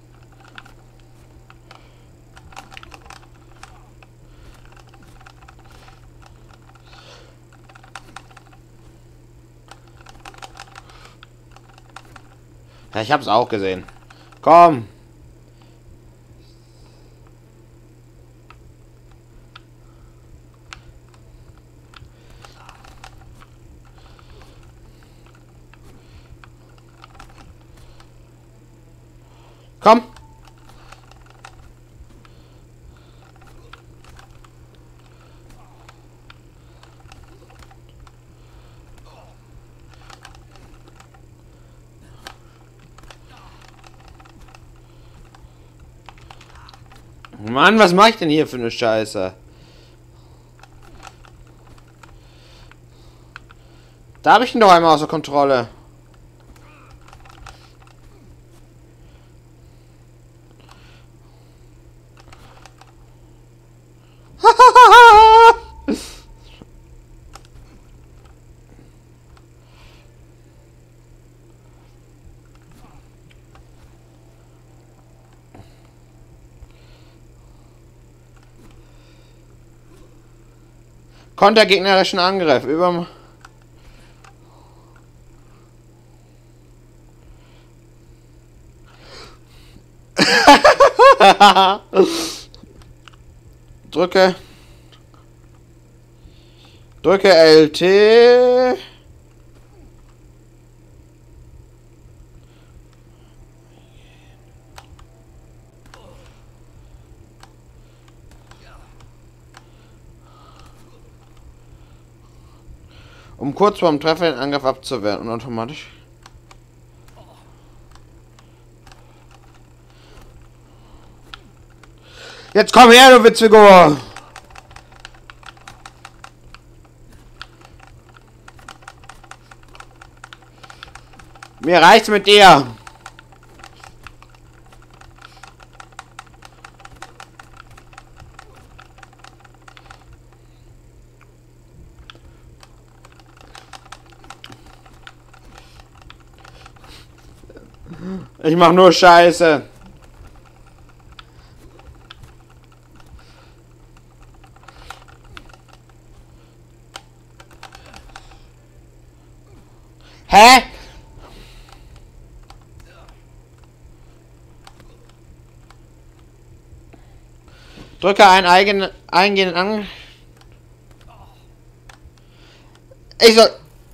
Ja, ich hab's auch gesehen. Komm! Komm! Mann, was mache ich denn hier für eine Scheiße? Da habe ich ihn doch einmal außer Kontrolle. Konter gegnerischen Angriff. Über. Drücke. Drücke LT. Um kurz vorm Treffer den Angriff abzuwehren und automatisch. Jetzt komm her, du Witzfigur! Mir reicht's mit dir! Ich mach nur Scheiße. Hä? Drücke einen eingehenden an. Ich soll.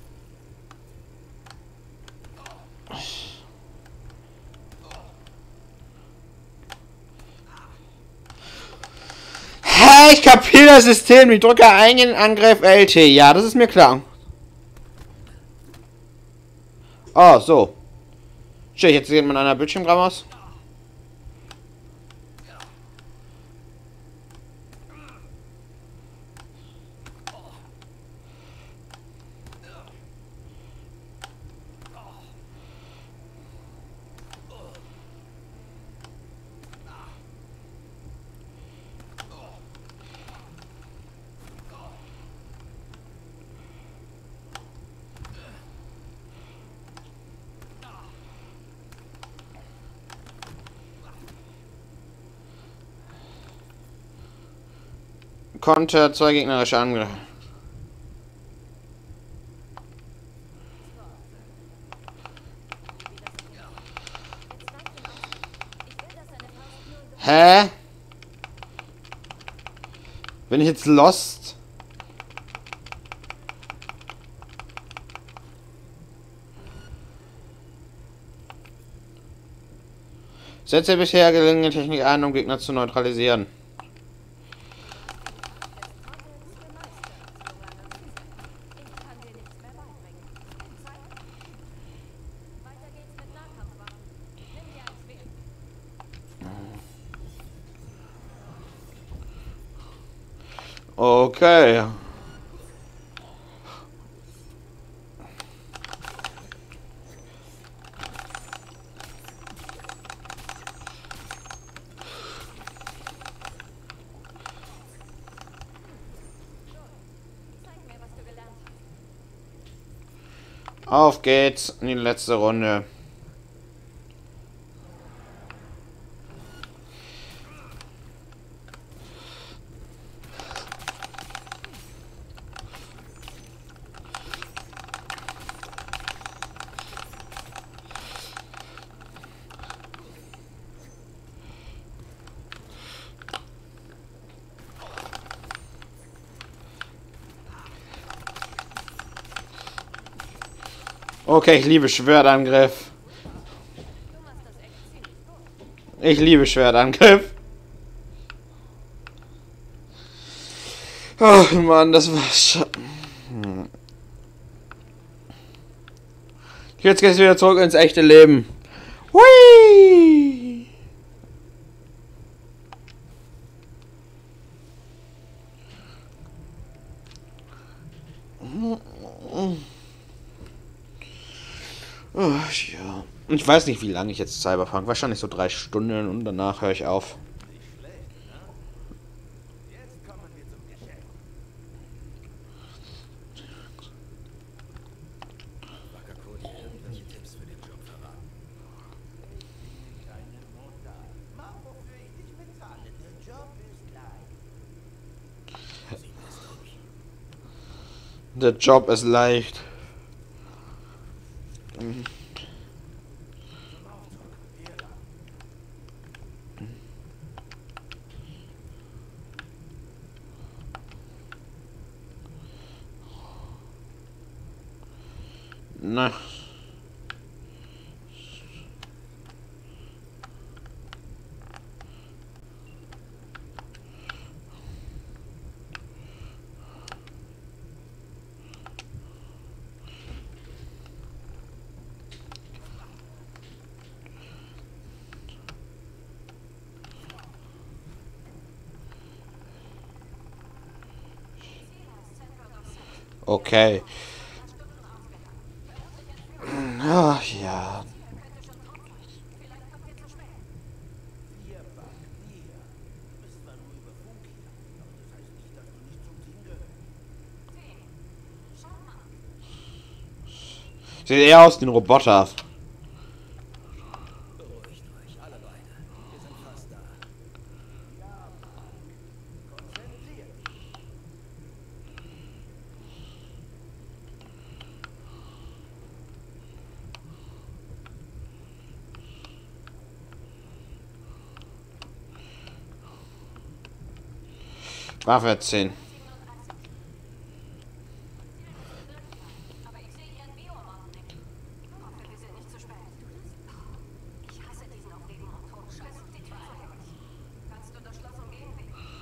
Hä? Ich kapiere das System. Ich drücke eingehenden Angriff LT. Ja, das ist mir klar. Oh, so. Schön, jetzt sieht man einer Bildschirmgramm aus. Konter, zwei gegnerische Angriffe. Hä? Bin ich jetzt lost? Setze bisher gelungene Technik ein, um Gegner zu neutralisieren. Okay. Auf geht's in die letzte Runde. Okay, ich liebe Schwertangriff. Ich liebe Schwertangriff. Oh Mann, das war's schon. Jetzt geht's wieder zurück ins echte Leben. Hui! Oh, ja. Ich weiß nicht, wie lange ich jetzt Cyberpunk. Wahrscheinlich so 3 Stunden und danach höre ich auf. Nicht schlecht, ne? Jetzt kommen wir zum Geschäft. Wakako dir irgendwelche Tipps für den Job verraten. Keine Mutter. Mach, wofür ich dich bezahle. Der Job ist gleich. Sieh es durch. Der Job ist leicht. Zum Aufzug. Hier lang. Na. Okay. Ach ja. Wir, Buck, wir. Du bist zwar nur über Funk hier, aber das heißt nicht, dass du nicht zum Team gehörst. Sieht eher aus wie ein Roboter. Beruhigt euch, alle beide. Wir sind fast da. Ja, Buck. Konzentriert dich. Waffe 10. Aber ich sehe Ihren Biomarken nicht. Hoffe, wir sind nicht zu spät. Ich hasse diesen auf Leben und Tod. Versuch die Tür zu hacken. Kannst du das Schloss umgehen?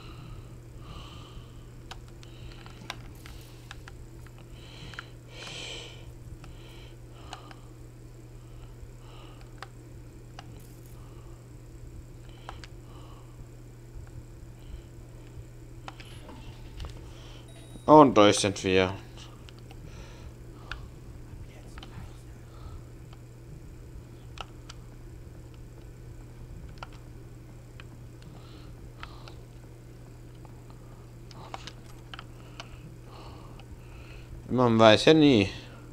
Und durch sind wir. Man weiß ja nie.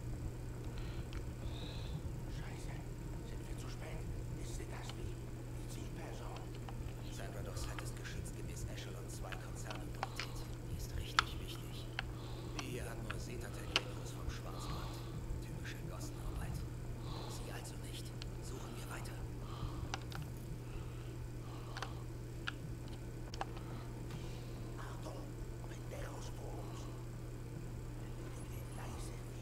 Scheiße. Sind wir zu spät? Ist sie das wie? Die Zielperson. Cyberdogs hat es geschützt gemäß Echelon 2 Konzernimmunität. Die ist richtig wichtig. Die hier hat nur Zeta-Tech-Infos vom Schwarzmarkt. Typische Gossenarbeit. Sie also nicht. Suchen wir weiter. Achtung, Pendejos vor uns. Leise wie.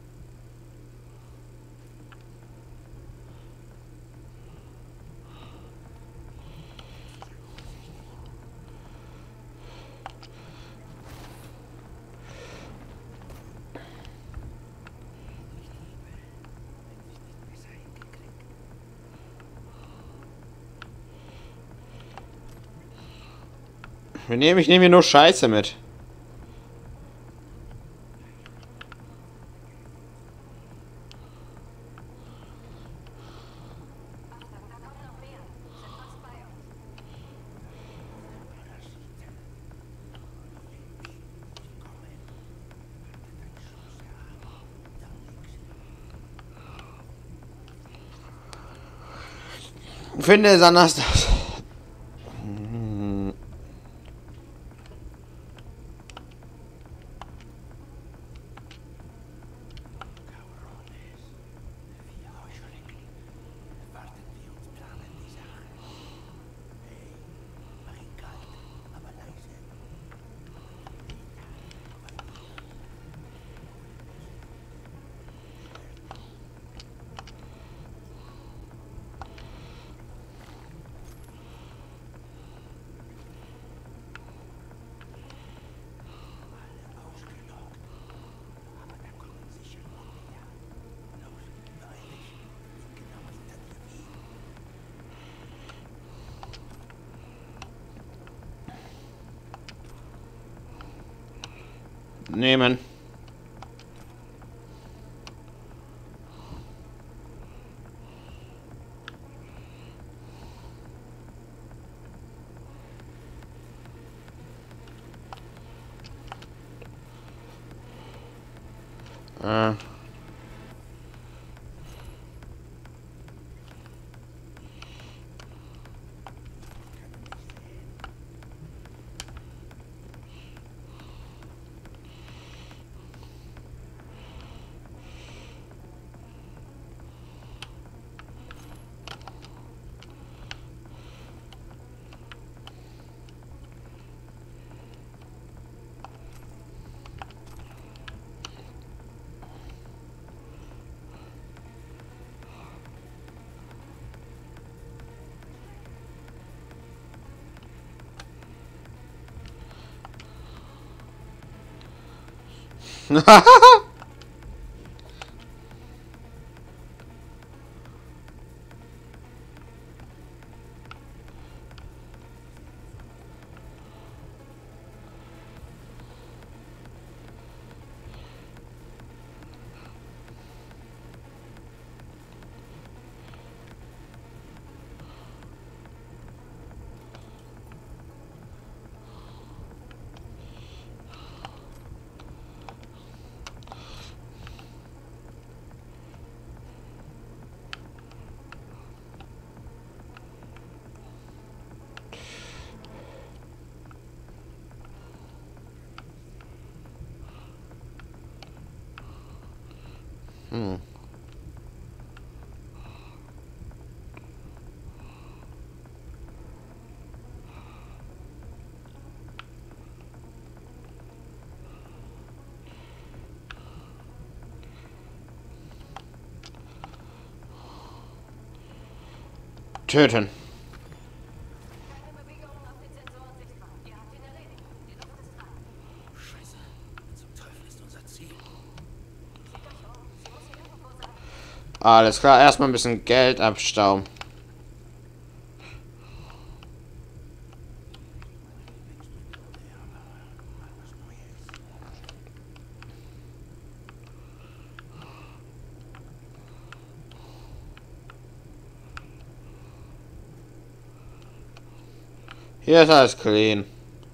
Ich nehme hier nur Scheiße mit. Achtung, da kommen noch mehr. Sind fast bei uns. Finde Sanastas. Wir Heuschrecken. Warten wir uns planen die Sache. Hey, mach ihn kalt, aber leise. Alle ausgelockt. Aber da kommen sicher noch mehr. Los, beeil dich. Bin genau hinter dir wie. Nehmen. Äh. Töten. Keine Bewegungen auf den Sensoren sichtbar. Ihr habt ihn erledigt. Die Luft ist frei. Scheiße. Was zum Teufel ist unser Ziel? Seht euch um. Sie muss hier irgendwo sein. Alles klar, erstmal ein bisschen Geld abstauben. Hier ist alles clean.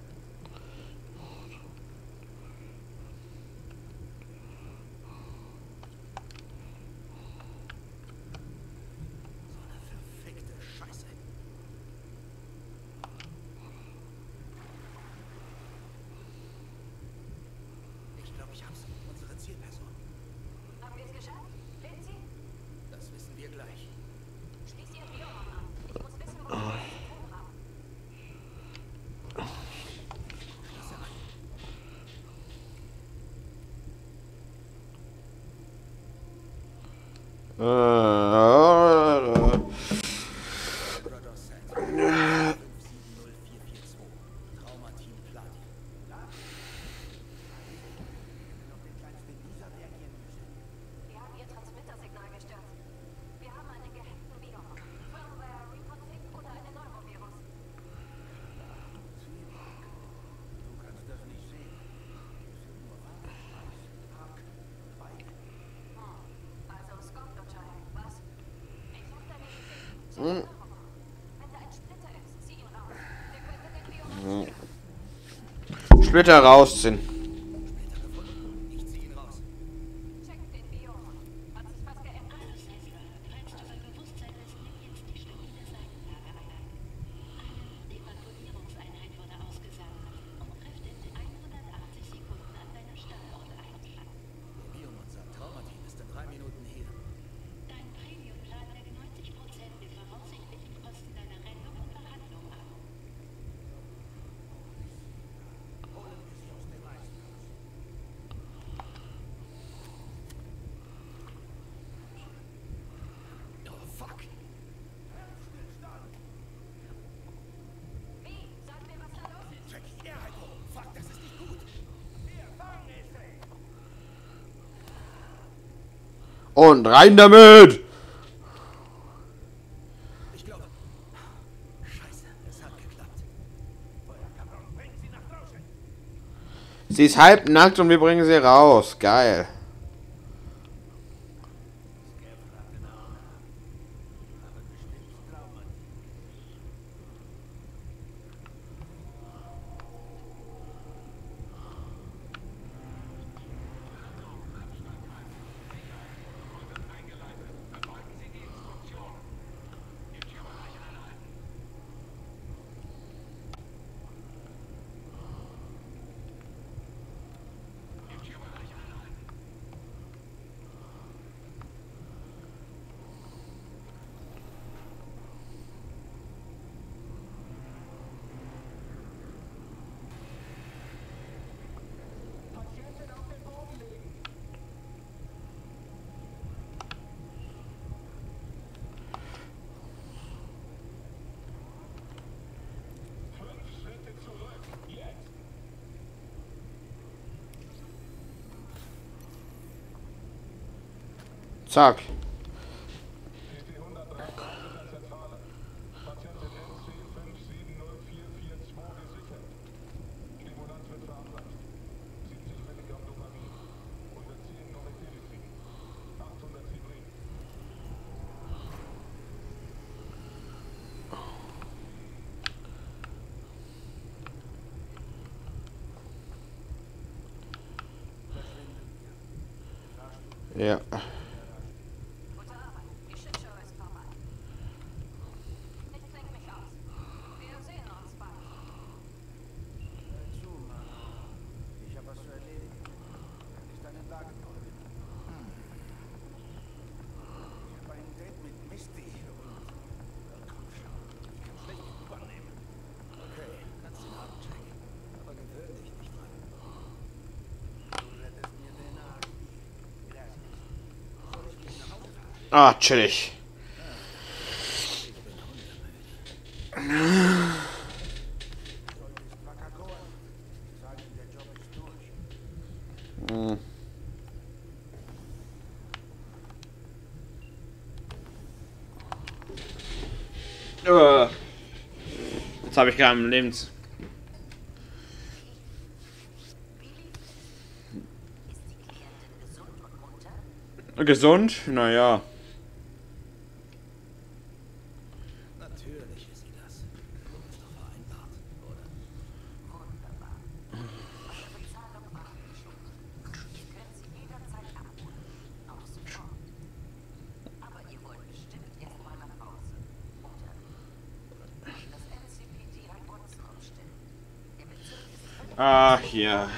Verfickte Scheiße. Ich glaube, ich hab's. Unsere Zielperson. Haben wir es geschafft? Lebt sie? Das wissen wir gleich. Schließ ihren Biomon an. Ich muss wissen, wo wir was zu tun haben. Schließe an. Brothers Center. 570442. Traumateam Platin. Noch den kleinsten Dieser reagieren müssen. Wir haben ihr Transmittersignal gestört. Wir haben einen gehackten Biomon. Firmware, Reconfig oder einen Neurovirus. Du kannst das nicht sehen. Es sind nur Ware, Scheiß, Hack, Beine. Also Scott-Lutscher, was? Ich suche deine Idee. Wenn da ein Splitter ist, zieh ihn raus. Der könnte den Biomon stören. Splitter rausziehen. Splitter gefunden. Ich zieh ihn raus. Check den Biomon. Hat sich was geändert? Falls du bei Bewusstsein bist, nimm jetzt die stabile Seitenlagereinheit. Eine Depatouillierungseinheit wurde ausgesandt und trifft in 180 Sekunden an deiner Standort ein. Der Biomon sagt, Traumateam ist in 3 Minuten hier. Dein Premium-Plan deckt 90% der voraussichtlichen Kosten deiner Rettung und Behandlung ab. Holen wir sie aus dem Eisglas. Oh, fuck. Stillstand! Wie? Sag mir, was da los ist. Check die Airheit hoch. Fuck, das ist nicht gut. Wir fangen es! Und rein damit! Ich glaube... Scheiße, es hat geklappt. Feuerkammern, bringt sie nach draußen! Sie ist halbnackt und wir bringen sie raus. Geil. Scarecrow hat den Arm. Aber bestimmt Trauma. Patienten auf den Boden legen! Zack. Ja. Gute Arbeit. Die Shitshow ist vorbei. Ich klinge mich aus. Wir sehen uns bald. Hör zu, Mann. Ich habe was zu erledigen. Ist deine Lage, Colin? Ah, chillig. Sagen, der Job ist durch. Hm. Jetzt habe ich keinen Lebens. Gesund? Naja. Natürlich ist sie das. Ist doch vereinbart, oder? Wunderbar. Eure Bezahlung wartet schon. Ihr könnt sie jederzeit abholen. Auch sofort. Aber ihr wollt bestimmt erstmal nach Hause. Oder? Das NCPD hat Watson umstellt. Der Bezirk ist völlig Ah, hier.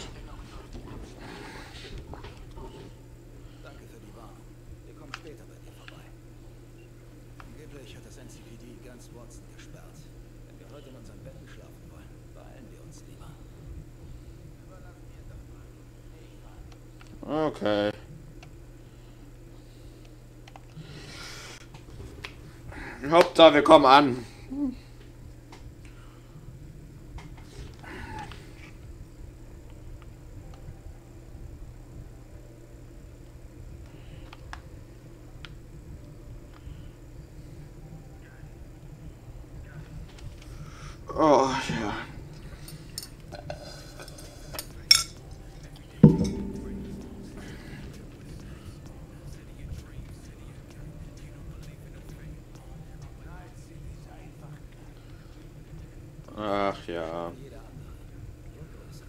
Danke für die Warnung. Wir kommen später bei dir vorbei. Angeblich hat das NCPD ganz Watson gesperrt. Wenn wir heute in unseren Betten schlafen wollen, beeilen wir uns lieber. Okay. Hauptsache, wir kommen an. Oh, ja. Ach ja. Jeder andere. Nur größer.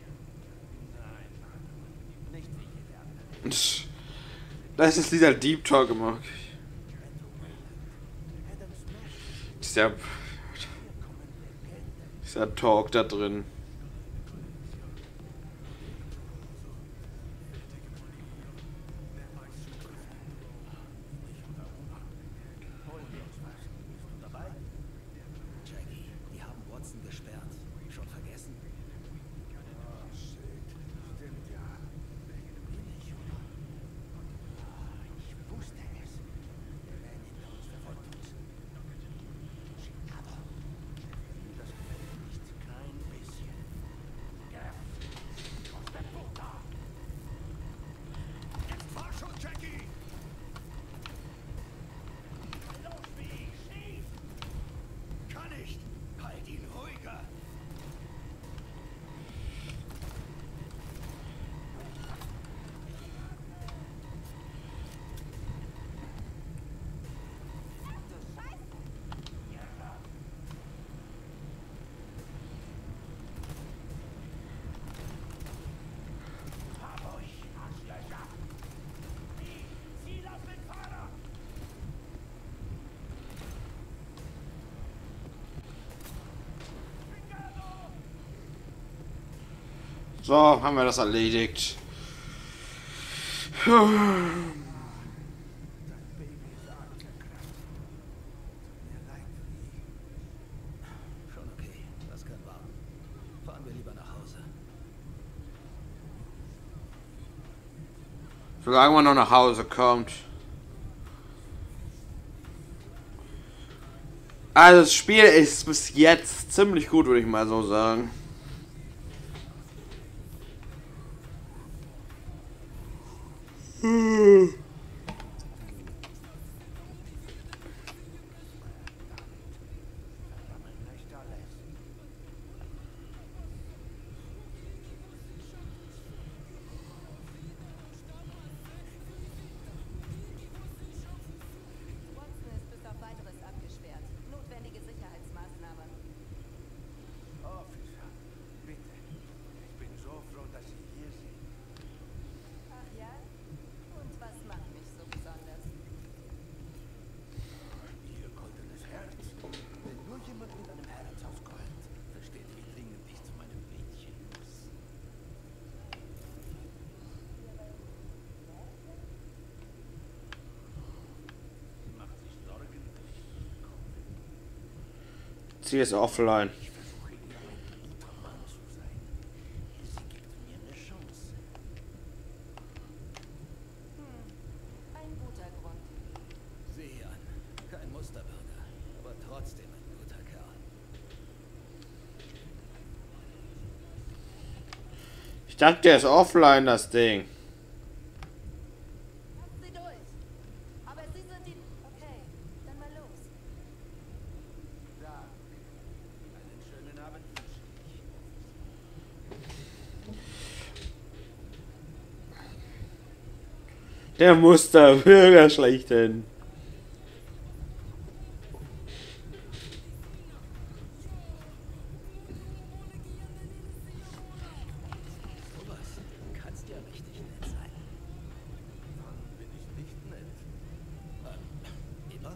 Nicht wie jeder andere. Das ist dieser Deep Talk gemacht. Adam Smash. Dieser, Hier kommen Legenden. dieser Talk da drin. Holen wir uns was. Bist du dabei? Jackie, die haben Watson gesperrt. Schon vergessen? Oh, shit. Stimmt ja. Bin ich. Ich wusste es. Der Mann hinter uns verfolgt uns. Aber das gefällt mir nicht. Kein bisschen. Ja. Aus der Butter. Jetzt fahr schon, Jackie! Los, wie? Schieß! Kann nicht. Halt ihn ruhiger. Hab euch, Arschlöcher! Wie? Ziel auf den Fahrer! So, haben wir das erledigt. Dein Baby ist arg zerkratzt. Mir leid, wie. Schon okay. Das kann warten. Fahren wir lieber nach Hause. Solange man noch nach Hause kommt. Also das Spiel ist bis jetzt ziemlich gut, würde ich mal so sagen. Nicht alles. Watson ist bis auf weiteres abgesperrt. Notwendige Sicherheitsmaßnahmen. Officer, bitte. Ich bin so froh, dass Sie hier sind. Ach ja? Und was macht mich so besonders? Ihr goldenes Herz. Wenn nur jemand mit einem Herz aus Gold versteht, wie dringend ich zu meinem Mädchen muss. Sie macht sich Sorgen, wenn ich nicht komme. Sie ist offline. Ich versuche ihr ein guter Mann zu sein. Sie gibt mir eine Chance. Ein guter Grund. Ich dachte, der ist offline, das Ding. Lassen Sie durch. Aber Sie sind die... Okay, dann mal los. Da. Einen schönen Abend wünsche ich. Der Musterbürger schlechthin. Sowas kannst ja richtig nett sein. Wann bin ich nicht nett? Immer?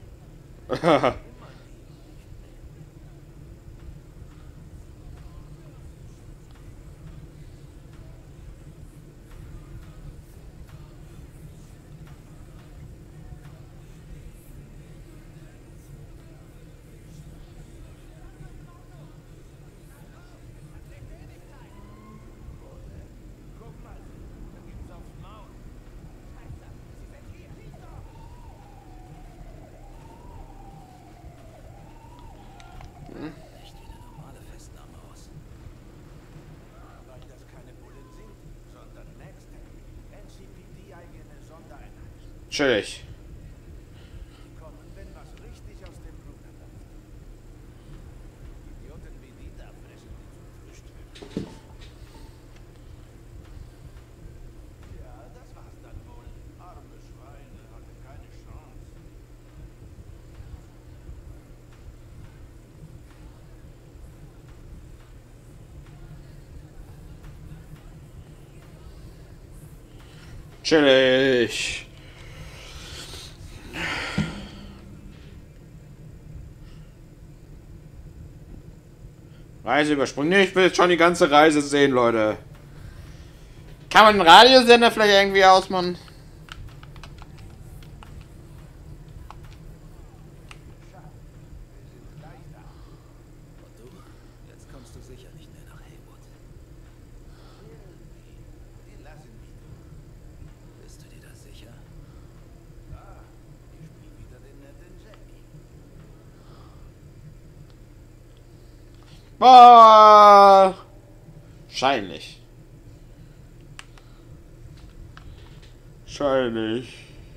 Guck mal, da gibt's aufs Maul. Scheiße, sie sind hier. Schieß doch! Nicht wie eine normale Festnahme aus. Weil das keine Bullen sind, sondern Nextech. NCPD-eigene Sondereinheit. Chillig. Die kommen, wenn was richtig aus dem Ruder läuft. Idioten wie die da fressen die zum Frühstück. Ja, das war's dann wohl. Arme Schweine, hatte keine Chance. Chillig. Reise übersprungen. Nee, ich will jetzt schon die ganze Reise sehen, Leute. Kann man den Radiosender vielleicht irgendwie ausmachen? Wir sind gleich da. Und du? Jetzt kommst du sicher nicht mehr nach Haywood. Die lassen mich durch. Bist du dir da sicher? Ah, ich spiel wieder den netten Jackie. Wahrscheinlich. Wahrscheinlich.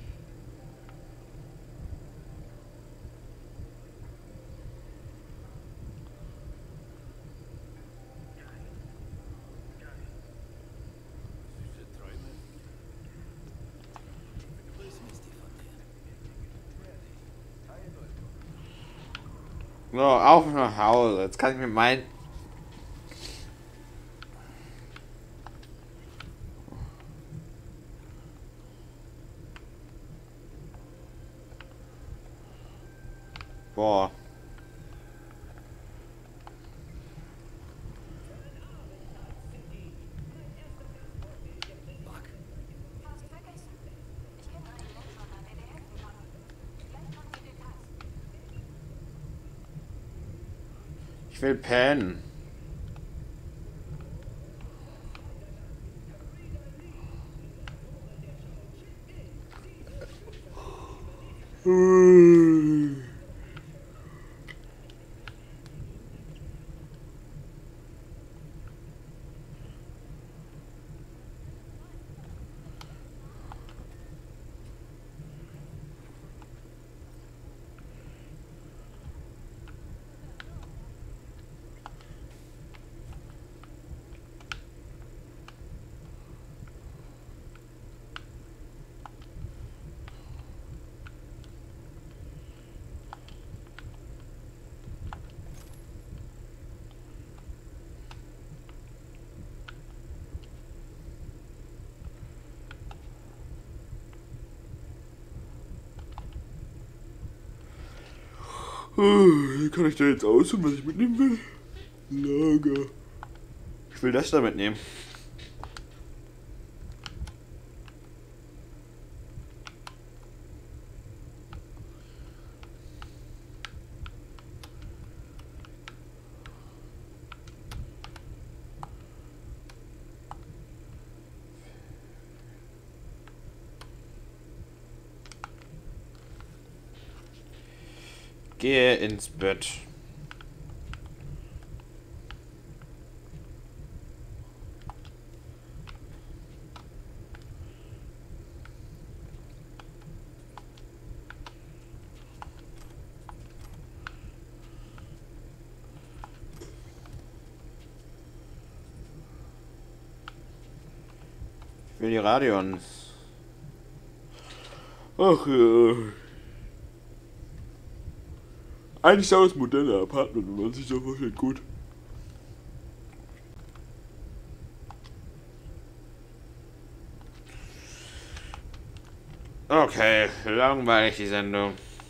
Süße Träume. Grüß Misty von dir. Hi, Leute. So, auf nach Hause. Jetzt kann ich mir meinen. Boah. Buck, Haben Sie vergessen. Ich kenne einen Landmann, der dir helfen kann. Gleich kommen die Details. Ich will pennen. Wie kann ich da jetzt aussuchen, was ich mitnehmen will? Lager. Ich will das da mitnehmen. Gehe ins Bett. Für die Radions. Ach ja. Eigentlich sah das moderne Apartment, wenn man sich so vorstellt, gut. Okay, langweilig die Sendung.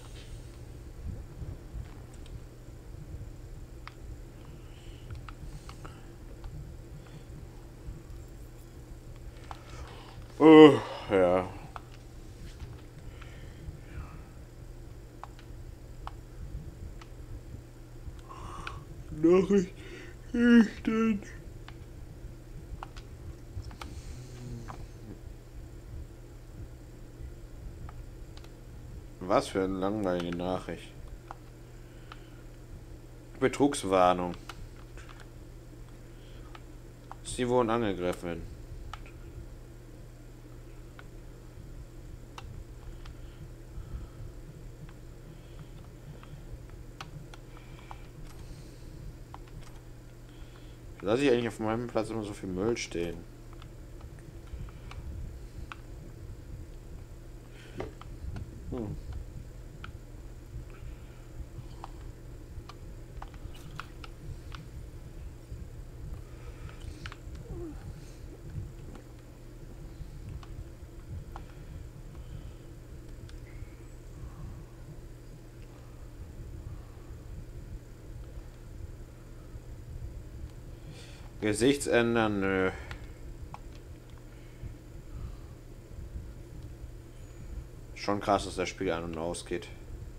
Oh, ja. Nachrichten. Was für eine langweilige Nachricht. Betrugswarnung. Sie wurden angegriffen. Lass ich eigentlich auf meinem Platz immer so viel Müll stehen? Hm. Gesichtsändern, nö. Schon krass, dass das Spiel an und ausgeht.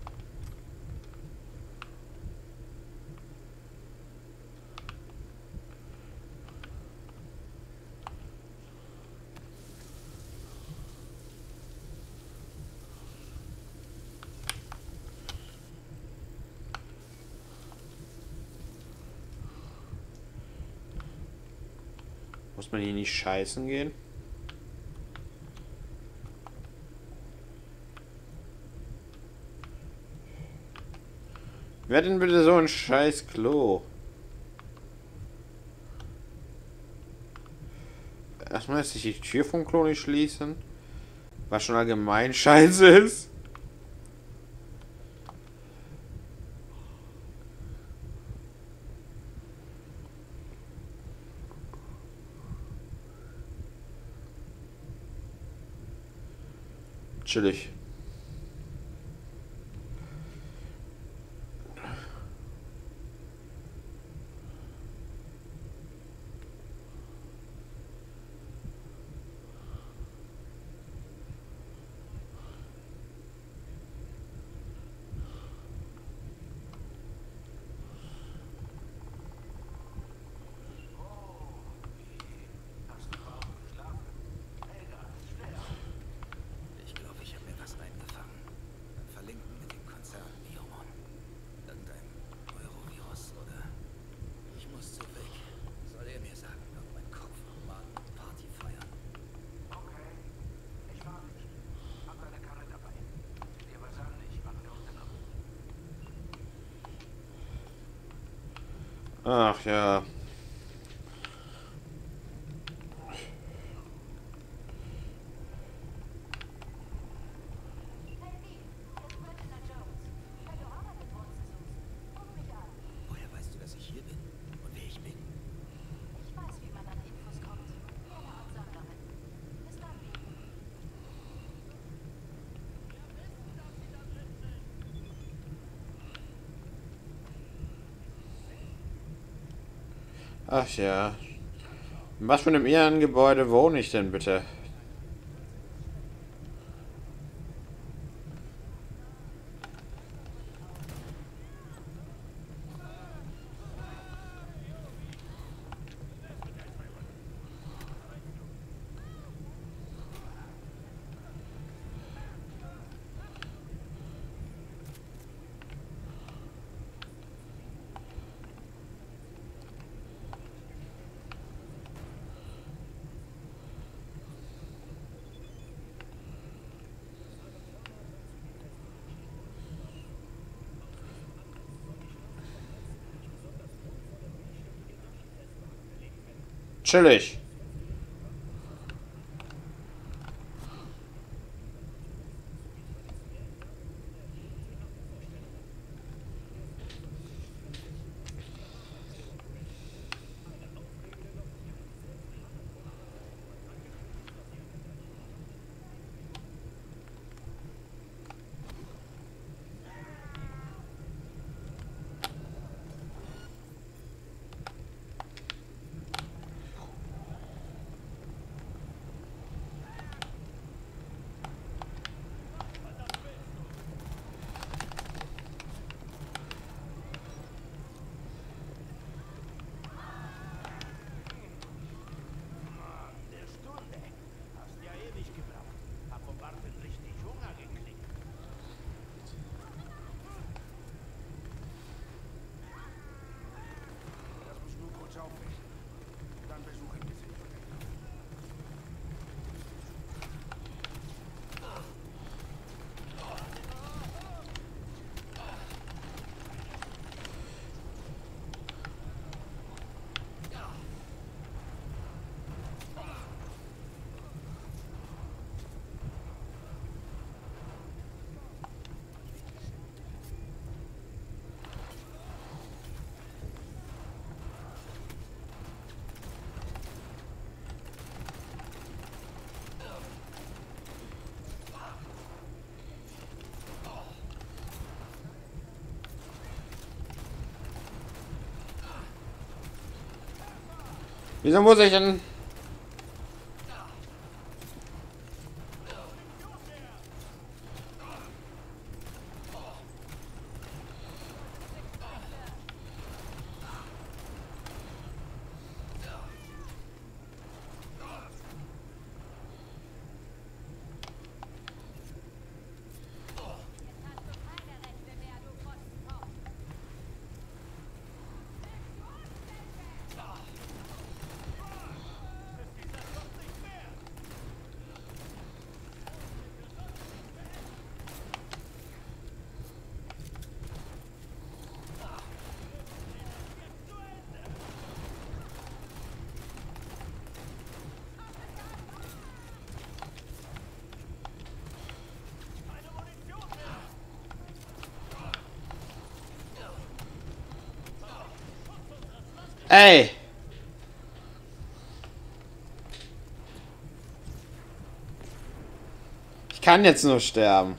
Muss man hier nicht scheißen gehen? Wer hat denn bitte so ein scheiß Klo? Erstmal lässt sich die Tür vom Klo nicht schließen. Was schon allgemein scheiße ist. Chillig. Ich glaube, ich habe mir was eingefangen. Beim Verlinken mit dem Konzern Biomon. Irgendein Eurovirus oder... Ich muss zu weg. Soll er mir sagen, ob mein Kopf mal Party feiern? Okay, ich warte. Hab deine Karre dabei. Dir was an, ich mach mir unten ab. Ach ja. Woher weißt du, dass ich hier bin? Und wer ich bin? Ich weiß, wie man an Infos kommt. Wie eine Art Sammlerin. Bis dann, Baby. Ach ja. In was für einem Ehrengebäude wohne ich denn bitte? Chillig. Wieso muss ich denn? Ey! Ich kann jetzt nur sterben.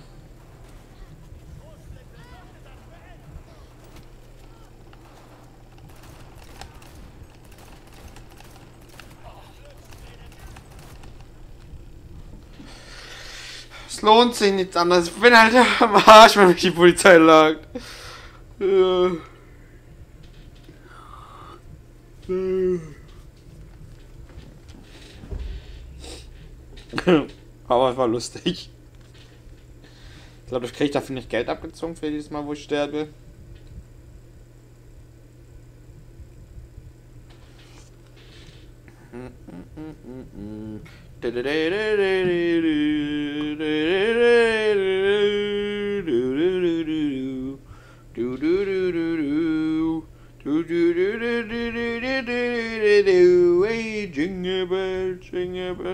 Es lohnt sich nichts anderes. Ich bin halt am Arsch, wenn mich die Polizei lagt. Aber es war lustig. Ich glaube, ich kriege dafür nicht Geld abgezogen für jedes Mal, wo ich sterbe. Hey, Jingle Bell, Jingle Bell.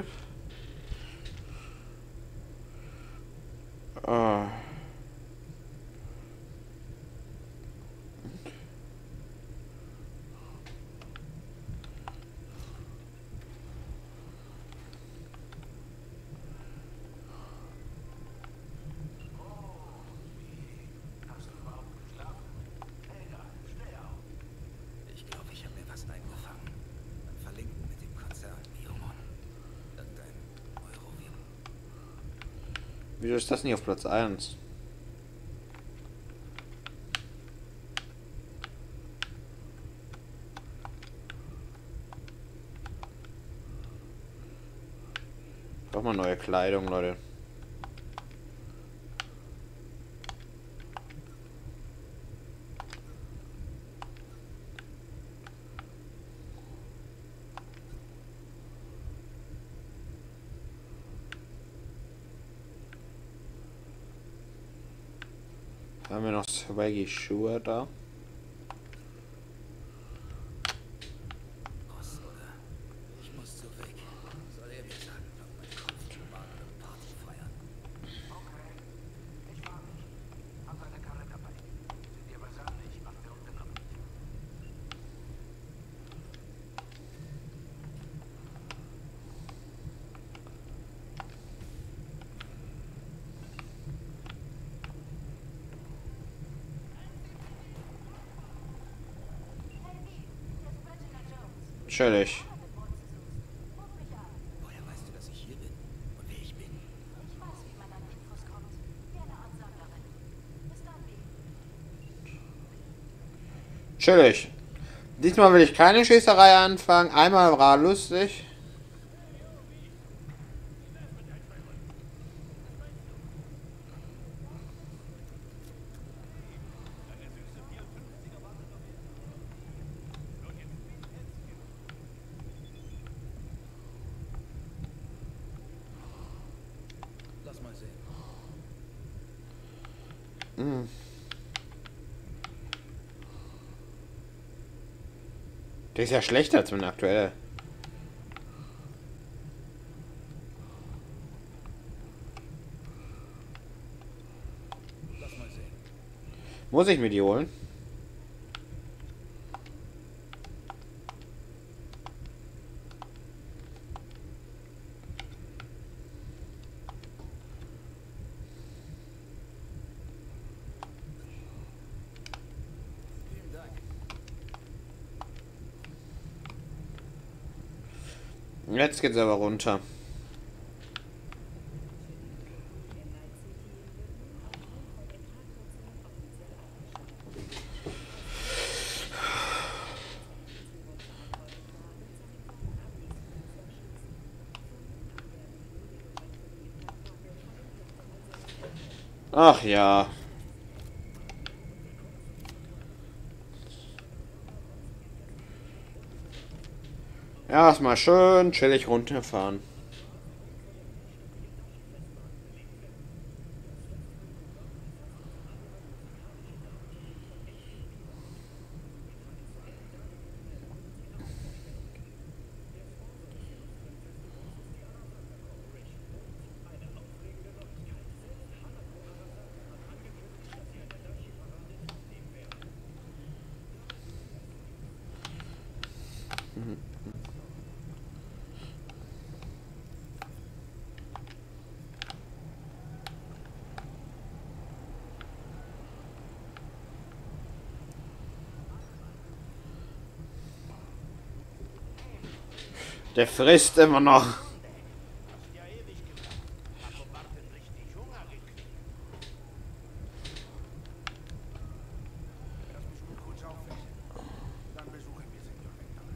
Ah. Ich glaube, ich habe mir was eingefangen. Verlinken mit dem Konzern Biomon. Irgendein Eurovirus. Wieso ist das nicht auf Platz 1? Braucht mal neue Kleidung, Leute. Haben wir noch Swaggy Schuhe da? Ross, oder? Ich muss zu weg. Soll er mir sagen, ob mein Kopf war eine Party feiern? Okay, ich war nicht. Hab eine Karre dabei. Sind dir beisammen, ich mach mir unten ab. Chillig. Woher weißt du, dass ich hier bin? Und wer ich bin? Ich weiß, wie man an Infos kommt. Wie eine Art Sammlerin. Bis dann, Lee. Chillig. Diesmal will ich keine Schießerei anfangen. Einmal war lustig. Lass mal sehen. Der ist ja schlechter als mein aktueller. Lass mal sehen. Muss ich mir die holen? Vielen Dank. Jetzt geht's aber runter. Ach ja. Erstmal schön chillig runterfahren. Der frisst immer noch. Ja, ewig gebraucht. Hab vom Warten richtig Hunger gekriegt. Lass mich nur kurz aufessen. Dann besuchen wir Senior Vector.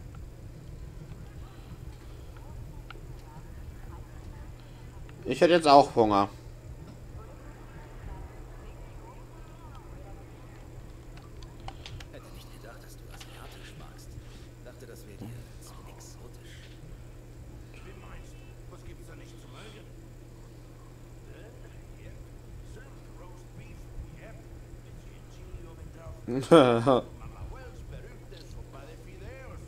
Ich hätte jetzt auch Hunger. Hätte nicht gedacht, dass du asiatisch magst. Dachte, das wäre dir zu exotisch. Wie meinst du? Was gibt's da nicht zu mögen? Hier. Simp Roast Beef. Yep. Mit viel Chili obendrauf. Mama Wells berühmte Sopa de Fideos.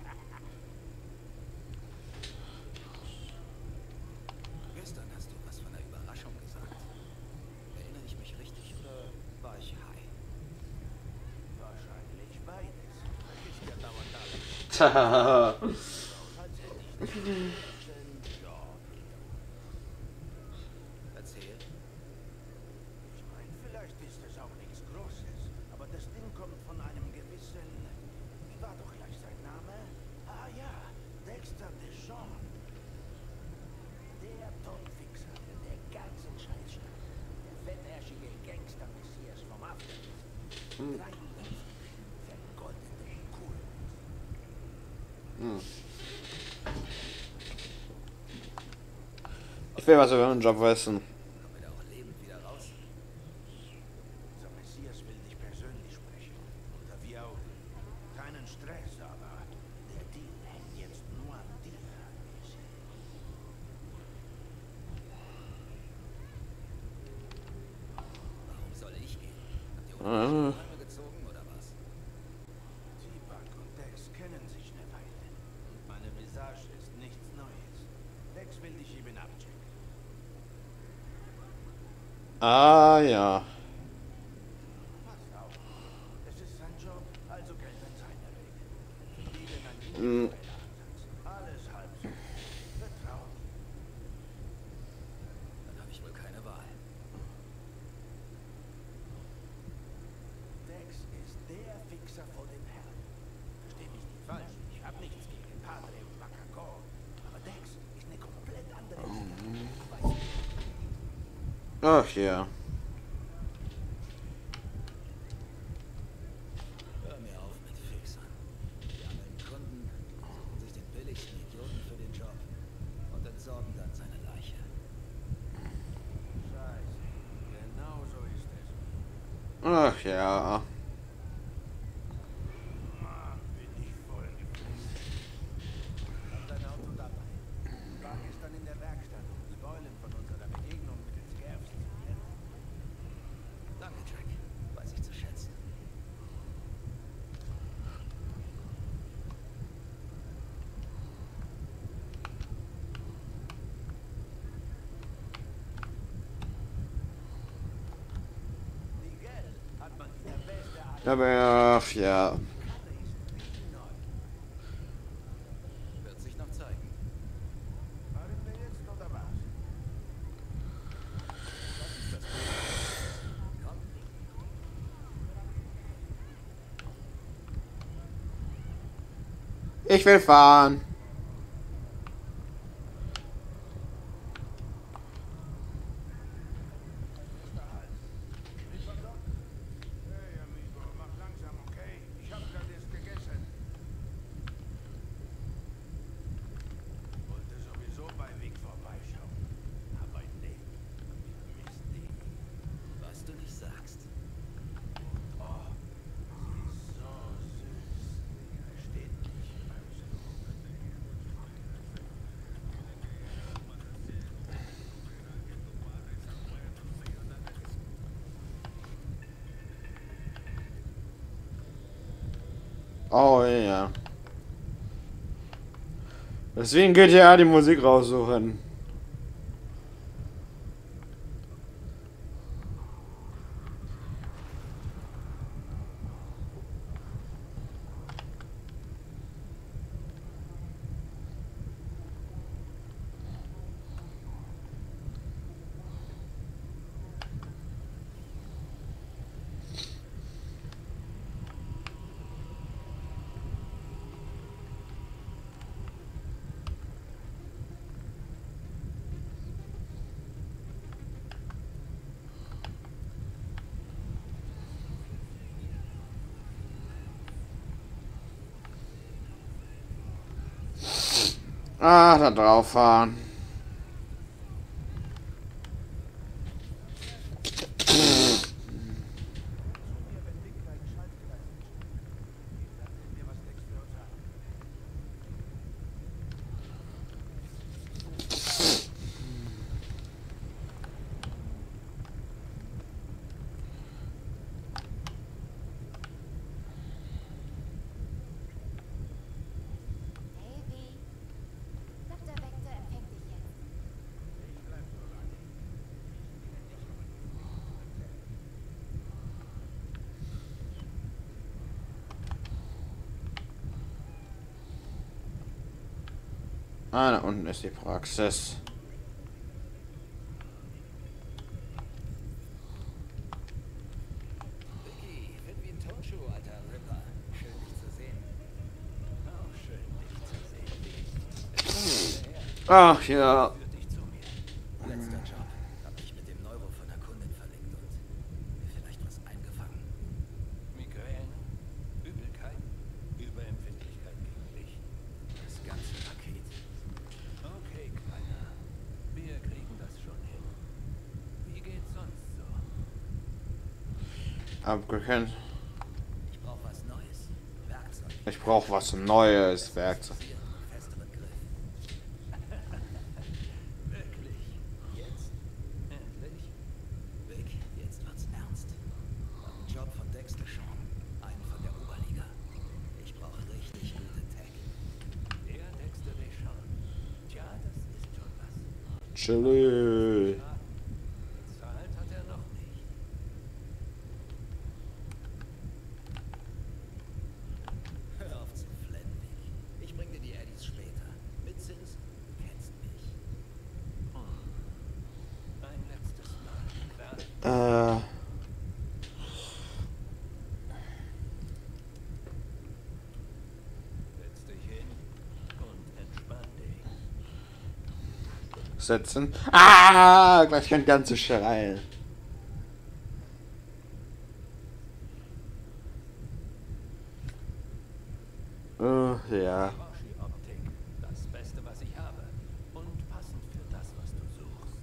Gestern hast du was von einer Überraschung gesagt. Erinnere ich mich richtig oder war ich high? Wahrscheinlich beides. Vergiss ja dauernd alles. Als hätte ich nicht ja. Erzähl. Ich meine, vielleicht ist es auch nichts Großes, aber das Ding kommt von einem gewissen... Wie war doch gleich sein Name? Ah ja, Dexter Deshawn. Der Tonfixer, der der ganzen Scheiß stand. Der fettärschige Gangster-Messias vom After. 53 vergoldete Kugeln. Ich will was über den Job wissen. Kommen wir da auch lebend wieder raus? Unser Messias will dich persönlich sprechen. Unter vier Augen. Keinen Stress, aber der Deal hängt jetzt nur an dir. Warum soll ich gehen? Habt ihr Ah. Räume gezogen oder was? T-Bug und Dex kennen sich eine Weile. Und meine Visage ist nichts Neues. Dex will dich eben abchecken. Ah ja. Pass auf. Es ist sein Job, also gelten seine Regeln. Für jeden ein Mm. individueller Ansatz. Alles halb so. Vertrau mir. Dann habe ich wohl keine Wahl. Dex ist der Fixer vor dem Herrn. Versteh mich nicht falsch. Ich hab nichts gegen Padre und Macaco. Aber Dex ist eine komplett andere Liga. Weißt du? Ach ja. Hör mir auf mit Fixern. Die angeln Kunden, suchen sich den billigsten Idioten für den Job und entsorgen dann seine Leiche. Scheiße. Genau so ist es. Ach ja. Mann, bin ich voll gefressen. Hab dein Auto dabei. War gestern in der Werkstatt, um die Beulen von unserer Begegnung mit den Scavs zu kennen. Danke, Jack. Weiß ich zu schätzen. Miguel hat man wieder beste Art. Aber ach ja. Wird sich noch zeigen. Fahren wir jetzt oder was? Was ist das? Komm. Ich will fahren. Oh ja. Deswegen GTA die Musik raussuchen. Ah, da drauf fahren. Baby, Dr. Vector empfängt dich jetzt. Ah, da unten ist die Praxis. Vicky, fit wie ein Turnschuh, alter Ripper. Schön, dich zu sehen. Auch schön, dich zu sehen. Ach ja. Führt dich zu mir. Letzter Job. Hab mich mit dem Neuro von der Kundin verlinkt und mir vielleicht was eingefangen. Migräne, Übelkeit, Überempfindlichkeit gegen Licht. Das ganze Paket. Okay, Kleiner. Wir kriegen das schon hin. Wie geht's sonst so? Abgekannt. Ich brauch was Neues. Werkzeug. Ich brauche was Neues. Werkzeug. Festeren Griff. Wirklich? Jetzt? Endlich? Vic, jetzt wird's ernst. Hab einen Job von Dexter Sean. Einen von der Oberliga. Ich brauche richtig gute Tech. Der Dexter Deschamps. Tja, das ist schon was. Chili. Bezahlt hat er noch nicht. Hör auf zu flennen, Vic. Ich bring dir die Eddies später. Mit Zins, du kennst mich. Ein letztes Mal. Klar. Setz dich hin und entspann dich. Setzen. Ah, gleich kein ganzes Schreien. Ja. Hiroshi-Optik. Das Beste, was ich habe. Und passend für das, was du suchst.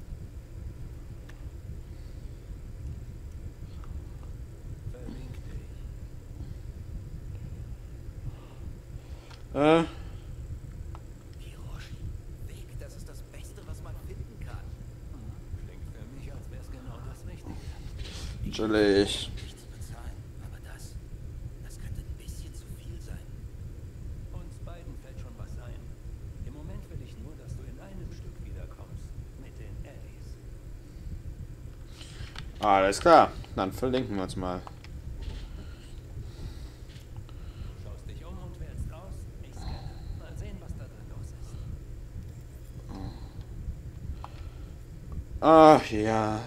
Verlink dich. Hiroshi. Vic, das ist das Beste, was man finden kann. Klingt für mich, als wär's genau das Richtige. Chillig. Nicht zu bezahlen. Aber das könnte ein bisschen zu viel sein. Uns beiden fällt schon was ein. Im Moment will ich nur, dass du in einem Stück wiederkommst. Mit den Eddies. Alles klar. Dann verlinken wir uns mal. Du schaust dich um und wählst aus. Ich scanne. Mal sehen, was da drin los ist. Ach ja.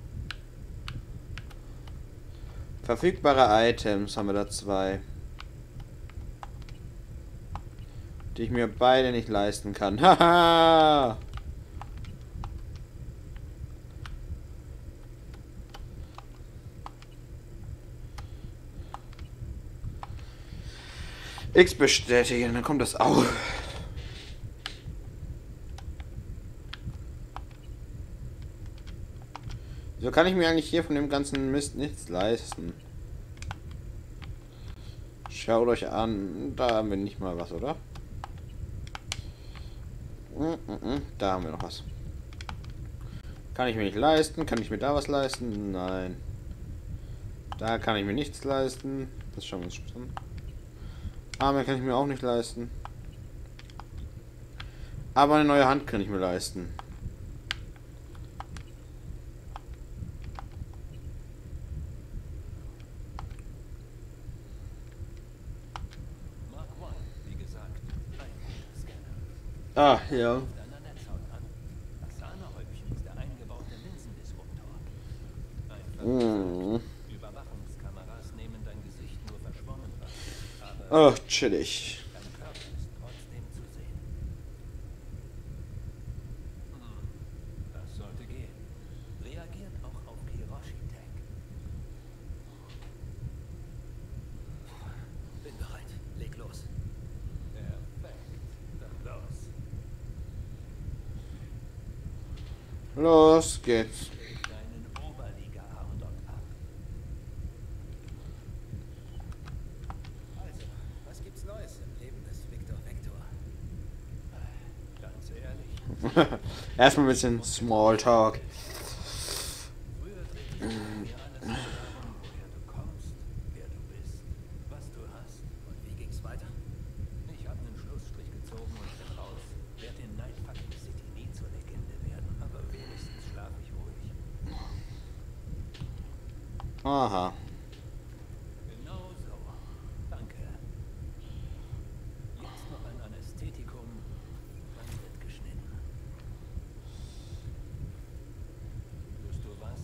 Verfügbare Items haben wir da 2. Die ich mir beide nicht leisten kann. Haha! X bestätigen, dann kommt das auch. So kann ich mir eigentlich hier von dem ganzen Mist nichts leisten. Schaut euch an, da haben wir nicht mal was, oder? Da haben wir noch was. Kann ich mir nicht leisten? Kann ich mir da was leisten? Nein. Da kann ich mir nichts leisten. Das schauen wir uns an. Arme kann ich mir auch nicht leisten. Aber eine neue Hand kann ich mir leisten. Mark One, wie gesagt, ein guter Scanner. Ah, ja. Deiner Netzhaut an. Das Sahnehäubchen ist der eingebaute Linsendisruptor. Ein Mm. Überwachungskameras nehmen dein Gesicht nur verschwommen wahr. Oh, Aber chillig. dein Körper ist trotzdem zu sehen. Das sollte gehen. Reagiert auch auf Hiroshi-Tag. Bin bereit. Leg los. Perfekt. Dann los. Los geht's. Deinen Oberliga-Hardot ab. Also, was gibt's Neues im Leben des Victor Vector? Ganz ehrlich. Erstmal ein bisschen Smalltalk. Früher drehte sich bei mir alles nur darum, woher du kommst, wer du bist, was du hast. Und wie ging's weiter? Ich habe einen Schlussstrich gezogen und bin raus. Werd in Night Fucking City nie zur Legende werden, aber wenigstens schlaf ich ruhig. Aha. Genau so. Danke. Jetzt noch ein Anästhetikum, dann wird geschnitten. Hörst du was?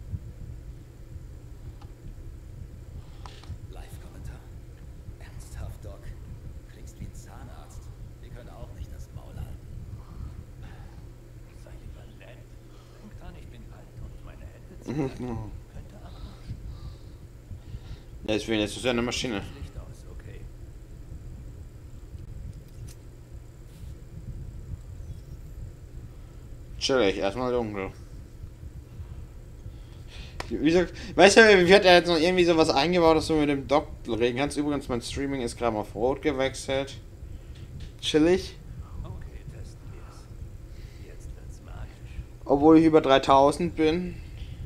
Live-Kommentar? Ernsthaft, Doc? Klingst wie ein Zahnarzt. Wir können auch nicht das Maul halten. Sei lieber nett. Denk dran, ich bin alt und meine Hände ziehen. Könnte abrutschen. Deswegen ist es ja eine Maschine. Licht aus, okay. Chillig, erstmal dunkel. Wieso, weißt du, wie hat er jetzt noch irgendwie sowas eingebaut, dass du mit dem Dock reden kannst? Übrigens, mein Streaming ist gerade auf Rot gewechselt. Chillig. Okay, testen wir's. Jetzt wird's magisch. Obwohl ich über 3000 bin.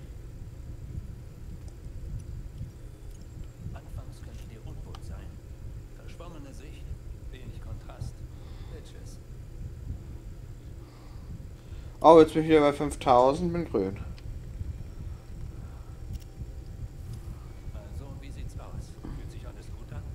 Anfangs könnte dir unwohl sein. Verschwommene Sicht, wenig Kontrast. Bitches. Oh, jetzt bin ich wieder bei 5000, bin grün. Also, wie sieht's aus? Fühlt sich alles gut an?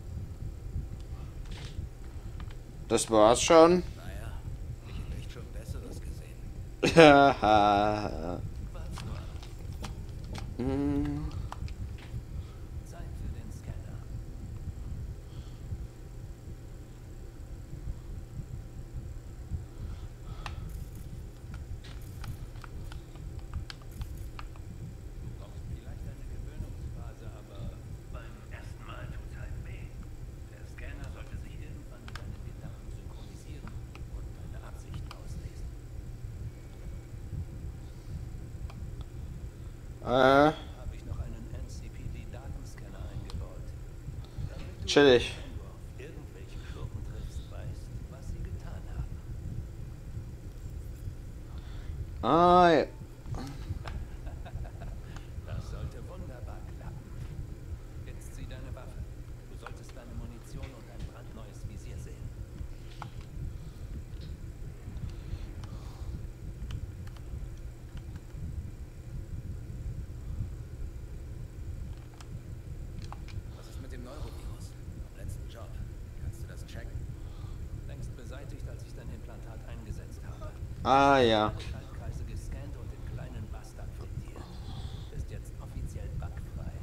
Das war's schon. Naja, ich hätte echt schon Besseres gesehen. Haha. Wart's nur ab. Hm. Zeit für den Scanner. Du brauchst vielleicht eine Gewöhnungsphase, aber beim ersten Mal tut's halt weh. Der Scanner sollte sich irgendwann mit deinen Gedanken synchronisieren und deine Absichten auslesen. Habe ich noch einen NCPD-Datenscanner eingebaut. Damit du, Chillig. wenn du auf irgendwelche Schurken triffst, weißt, was sie getan haben. Ah, ja. Das sollte wunderbar klappen. Jetzt zieh deine Waffe. Du solltest deine Munition und ein brandneues Visier sehen. Was ist mit dem Neurovirus? Am letzten Job. Kannst du das checken? Längst beseitigt, als ich dein Implantat eingesetzt habe. Ah, ja. Schaltkreise gescannt und den kleinen Bastard frittiert. Bist jetzt offiziell bugfrei.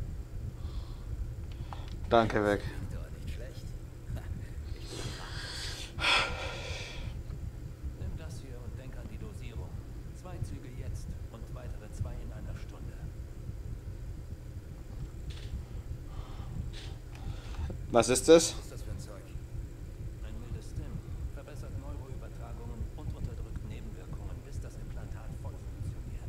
Danke, weg. Victor, nicht schlecht. Nimm das hier und denk an die Dosierung. 2 Züge jetzt und weitere 2 in einer Stunde. Was ist das? Was ist das für ein Zeug? Ein mildes Stim verbessert Neuroübertragungen und unterdrückt Nebenwirkungen, bis das Implantat voll funktioniert.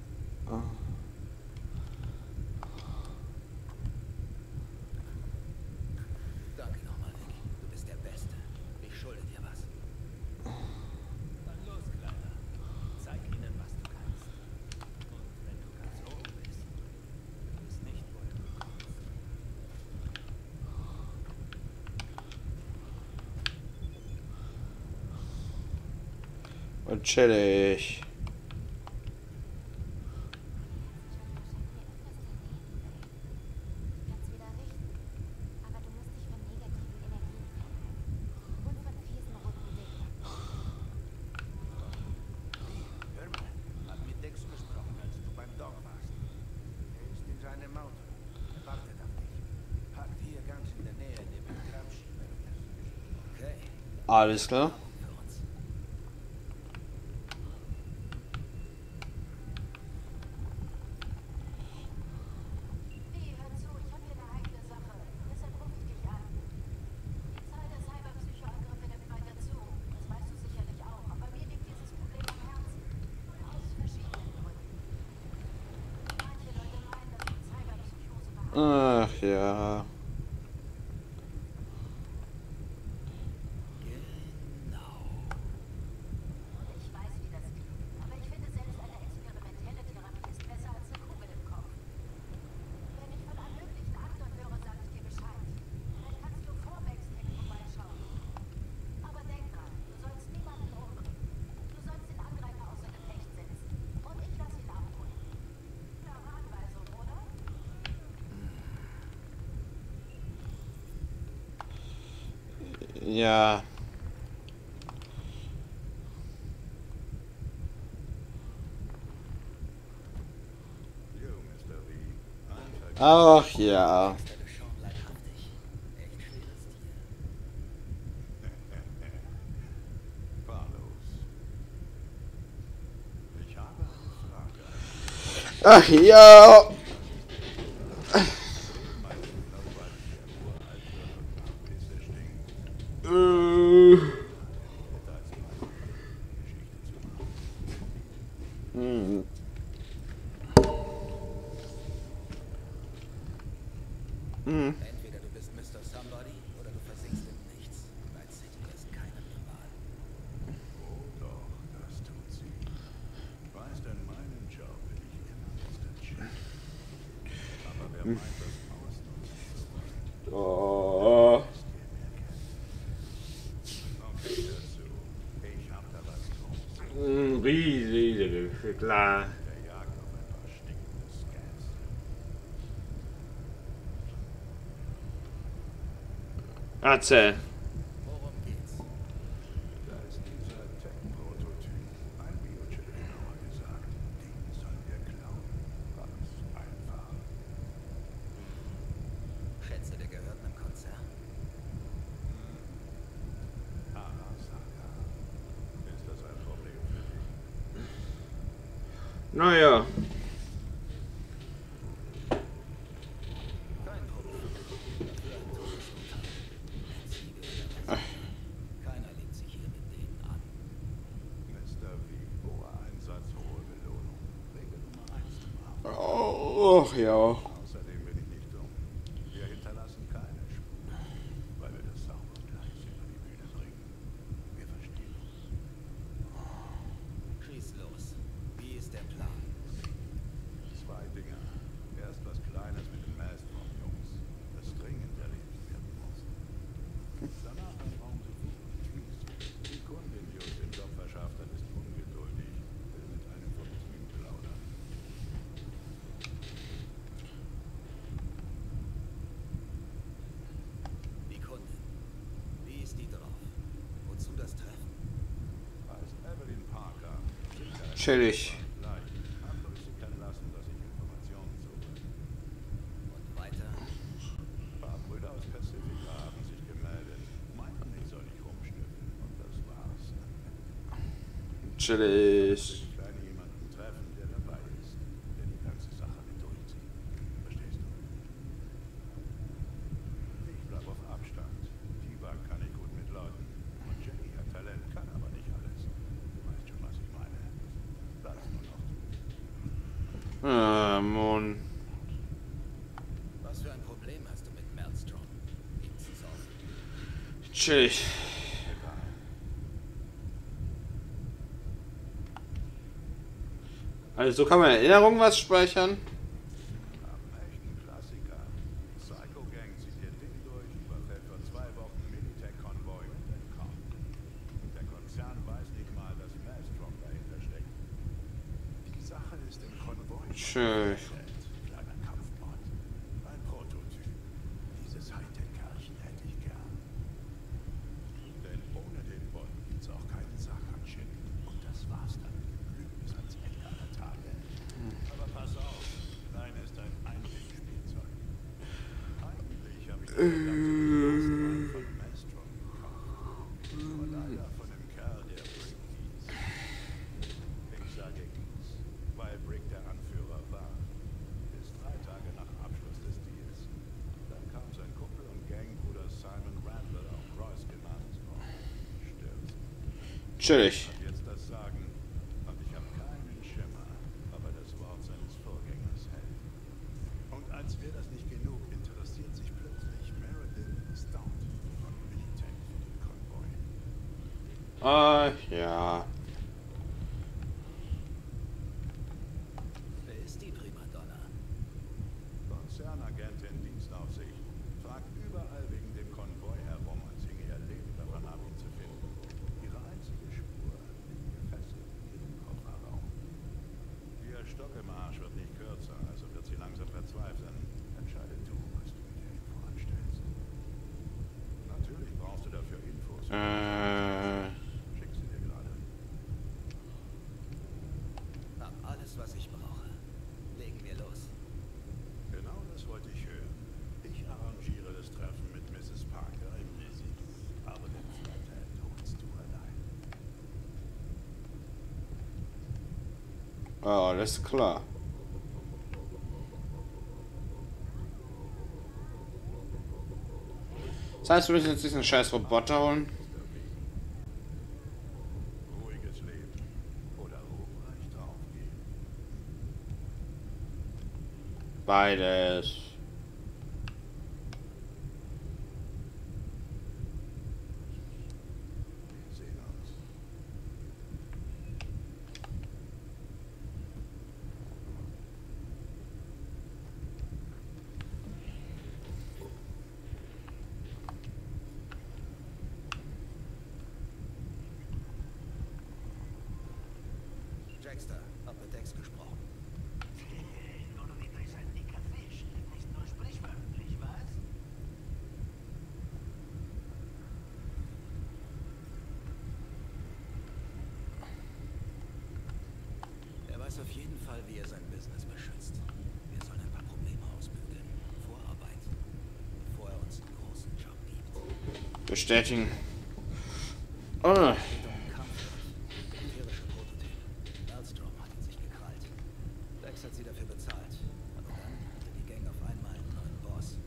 Danke nochmal, Vic. Du bist der Beste. Ich schulde dir was. Dann los, Kleiner. Zeig ihnen, was du kannst. Und wenn du ganz oben bist, wird es nicht, woher du kommst. Und chillig. Kannst wieder richten. Aber du musst dich von negativen Energien trennen. Und von fiesen roten Dingen. Hör mal, hab mit Dex gesprochen, als du beim Doc warst. Er ist in seinem Auto. Er wartet auf dich. Parkt hier ganz in der Nähe neben Gramsci. Okay, Alles klar. für uns. Hey, hör zu, ich habe hier eine heikle Sache. Deshalb rufe ich dich an. Die Zahl der Cyberpsychoangriffe nimmt weiter zu. Das weißt du sicherlich auch. Aber mir liegt dieses Problem am Herzen. Aus verschiedenen Gründen. Manche Leute meinen, dass die Cyberpsychose behandelt. Ach ja. Genau. Und ich weiß, wie das klingt. Aber ich finde, selbst eine experimentelle Therapie ist besser als eine Kugel im Kopf. Wenn ich von einem möglichen Aktor höre, sage ich dir Bescheid. Vielleicht kannst du vor Max-Tech vorbeischauen. Aber denk dran, du sollst niemanden umbringen. Du sollst den Angreifer außer Gefecht setzen. Und ich lass ihn abholen. Klare Anweisung, oder? Ja. Ach ja. Stelle schon leibhaftig. Echt schweres Tier. Carlos. Ich habe eine Frage. Ach ja. Hm. Hm. Entweder du bist Mr. Somebody oder du versinkst in nichts. Night City lässt keinen mehr Wahl. Oh doch, das tut sie. Weißt du, in meinem Job bin ich immer Mr. Chill. Aber wer meint, das ausnutzen zu wollen, Oh. ist dir mehr kennen. Okay, hör zu. Ich hab da was draus. Riesig, klar. Der Jagd auf ein paar stinkende Scans. Erzähl. Worum geht's? Da ist dieser Tech-Prototyp. Ein Biochip, genauer gesagt. Den sollen wir klauen. Ganz einfach. Schätze, der gehört einem Konzern. Arasaka. Ist das ein Problem für dich? Naja. Kein Problem. Dafür ein Todesurteil. Ein Ziegel oder was. Keiner legt sich hier mit denen an. Mr. V. Hoher Einsatz, hohe Belohnung. Regel Nummer 1 im Hafen. Oh, ja. Außerdem bin ich nicht dumm. Wir hinterlassen keine Spur, weil wir das saubere Gleis über die Bühne bringen. Wir verstehen uns. Schieß los. Wie ist der Plan? Zwei Dinge. Erst was Kleines mit dem Maelstrom-Jungs, das dringend erledigt werden muss. Danach ein Raum zu Die Kundin, die uns den Job verschafft hat, ist ungeduldig, will mit einem vom Team plaudern. Die Kundin. Wie ist die drauf? Wozu das Treffen? Heißt Evelyn Parker. Chillig. Leicht. Hab durchsickern lassen, dass ich Informationen suche. Und weiter? Ein paar Brüder aus Pacifica haben sich gemeldet. Meinten, ich soll nicht rumschnüffeln. Und das war's. Chillig. Ich werde jemanden treffen, der dabei ist. Der die ganze Sache mit durchzieht. Verstehst du? Ich bleib auf Abstand. Diva kann ich gut mit Leuten. Und Jenny hat Talent, kann aber nicht alles. Du weißt schon, was ich meine. Lass nur noch du. Ah, Mann. Was für ein Problem hast du mit Maelstrom? Gibt's es auf? Chillig. Also so kann man in Erinnerung was speichern. Haben echten Klassiker. Psycho Gang zieht ihr Ding durch, überfällt vor 2 Wochen Militech-Konvoi und entkommt. Der Konzern weiß nicht mal, dass Maelstrom Schön. Kleiner Kampfbot. Ein Prototyp. Dieses Hightech-Kerlchen hätte ich gern. Denn ohne den Bot gibt's auch keinen Sakan-Chip. Und das war's dann. Lügen bis ans Ende aller Tage. Aber pass auf, Kleine ist ein Einwegspielzeug. Eigentlich habe ich den verdammten von Maelstrom gekauft. Aber leider von dem Kerl, der Brick hieß. Ich sage hieß, weil Brick der Anführer war. Bis 3 Tage nach Abschluss des Deals. Dann kam sein Kumpel und Gangbruder Simon Randall, auch Royce genannt, und stürzte. Chillig. Hat jetzt das Sagen, und ich habe keinen Schimmer, ob er das Wort seines Vorgängers hält. Und als wäre das nicht genug, interessiert sich plötzlich Meredith Stout von Militech für den Konvoi. Ja. Wer ist die Primadonna? Konzernagentin Dienstaufsicht. Fragt überall wegen dem Konvoi herum und singe ihr Leben davon ab, ihn zu finden. Ihre einzige Spur liegt gefesselt in ihrem Kofferraum. Ihr Stock im Arsch wird nicht kürzer, also wird sie langsam verzweifeln. Entscheide du, was du mit der Info anstellst. Natürlich brauchst du dafür Infos. Schick sie dir gerade. Hab alles, was ich brauche. Legen wir los. Genau das wollte ich hören. Ich arrangiere das Treffen mit Mrs. Parker im Residu. Aber den Flathead holst du allein. Alles klar. Das heißt, wir müssen jetzt diesen scheiß Roboter holen. Ruhiges Leben. Oder ruhreich draufgehen. Beides. Wir sehen uns. Jackster, hab mit Dex gesprochen. Donnerwetter ist ein dicker Fisch. Nicht nur sprichwörtlich, was? Er weiß auf jeden Fall, wie er sein Business beschützt. Wir sollen ein paar Probleme ausbügeln. Vorarbeit. Bevor er uns einen großen Job gibt. Bestätigen. Oh. Es geht um einen Kampfbot. Militärische Prototyp. Maelstrom hat ihn sich gekrallt. Dex hat sie dafür bezahlt. Aber dann hatte die Gang auf einmal einen neuen Boss.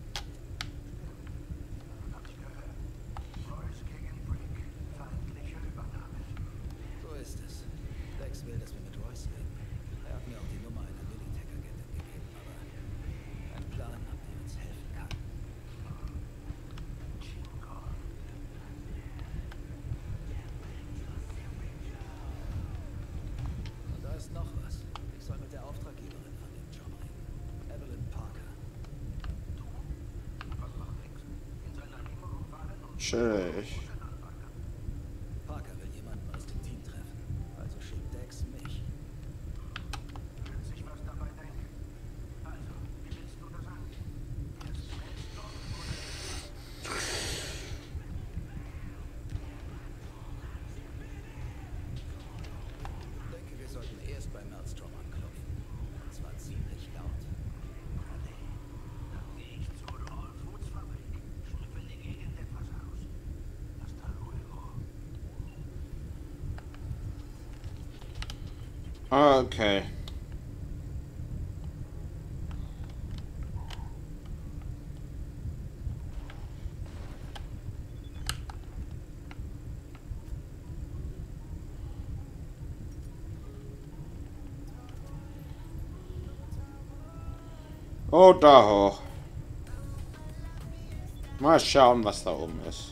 Hab ich gehört. Royce gegen Brick. Feindliche Übernahme. So ist es. Dex will, dass wir mit Royce reden. Er hat mir auch die Nummer einer Militech-Agentin gegeben, aber ein Plan, ab der uns helfen kann. Und da ist noch was. Ich soll mit der Auftraggeberin von dem Job reden. Evelyn Parker. Was macht Dex? In seiner Limo fahren und Chillig. Parker will jemanden aus dem Team treffen. Also schickt Dex mich. wird sich was dabei denken. Also, wie willst du das angehen? Erst Maelstrom oder Ich denke, wir sollten erst bei Maelstrom anklopfen. Und zwar ziemlich laut. Dann gehe ich zur All Foods Fabrik. Schnüffel die Gegend etwas aus. Hasta luego. Okay. Oh, da hoch. Mal schauen, was da oben ist.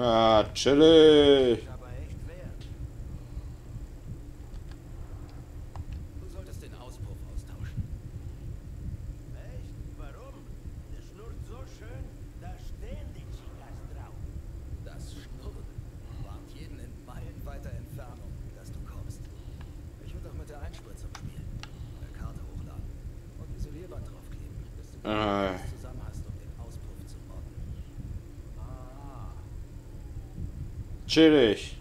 Ah, chillig. Ist aber echt wert. Du solltest den Auspuff austauschen. Echt? Warum? Der schnurrt so schön, da stehen die Chicas drauf. Das Schnurren warnt jeden in meilenweiter Entfernung, dass du kommst. Ich würde auch mit der Einspritzung spielen. Eine Karte hochladen und Isolierband draufkleben, bis du alles zusammen hast, um den Auspuff zu modden. Ah, Chillig.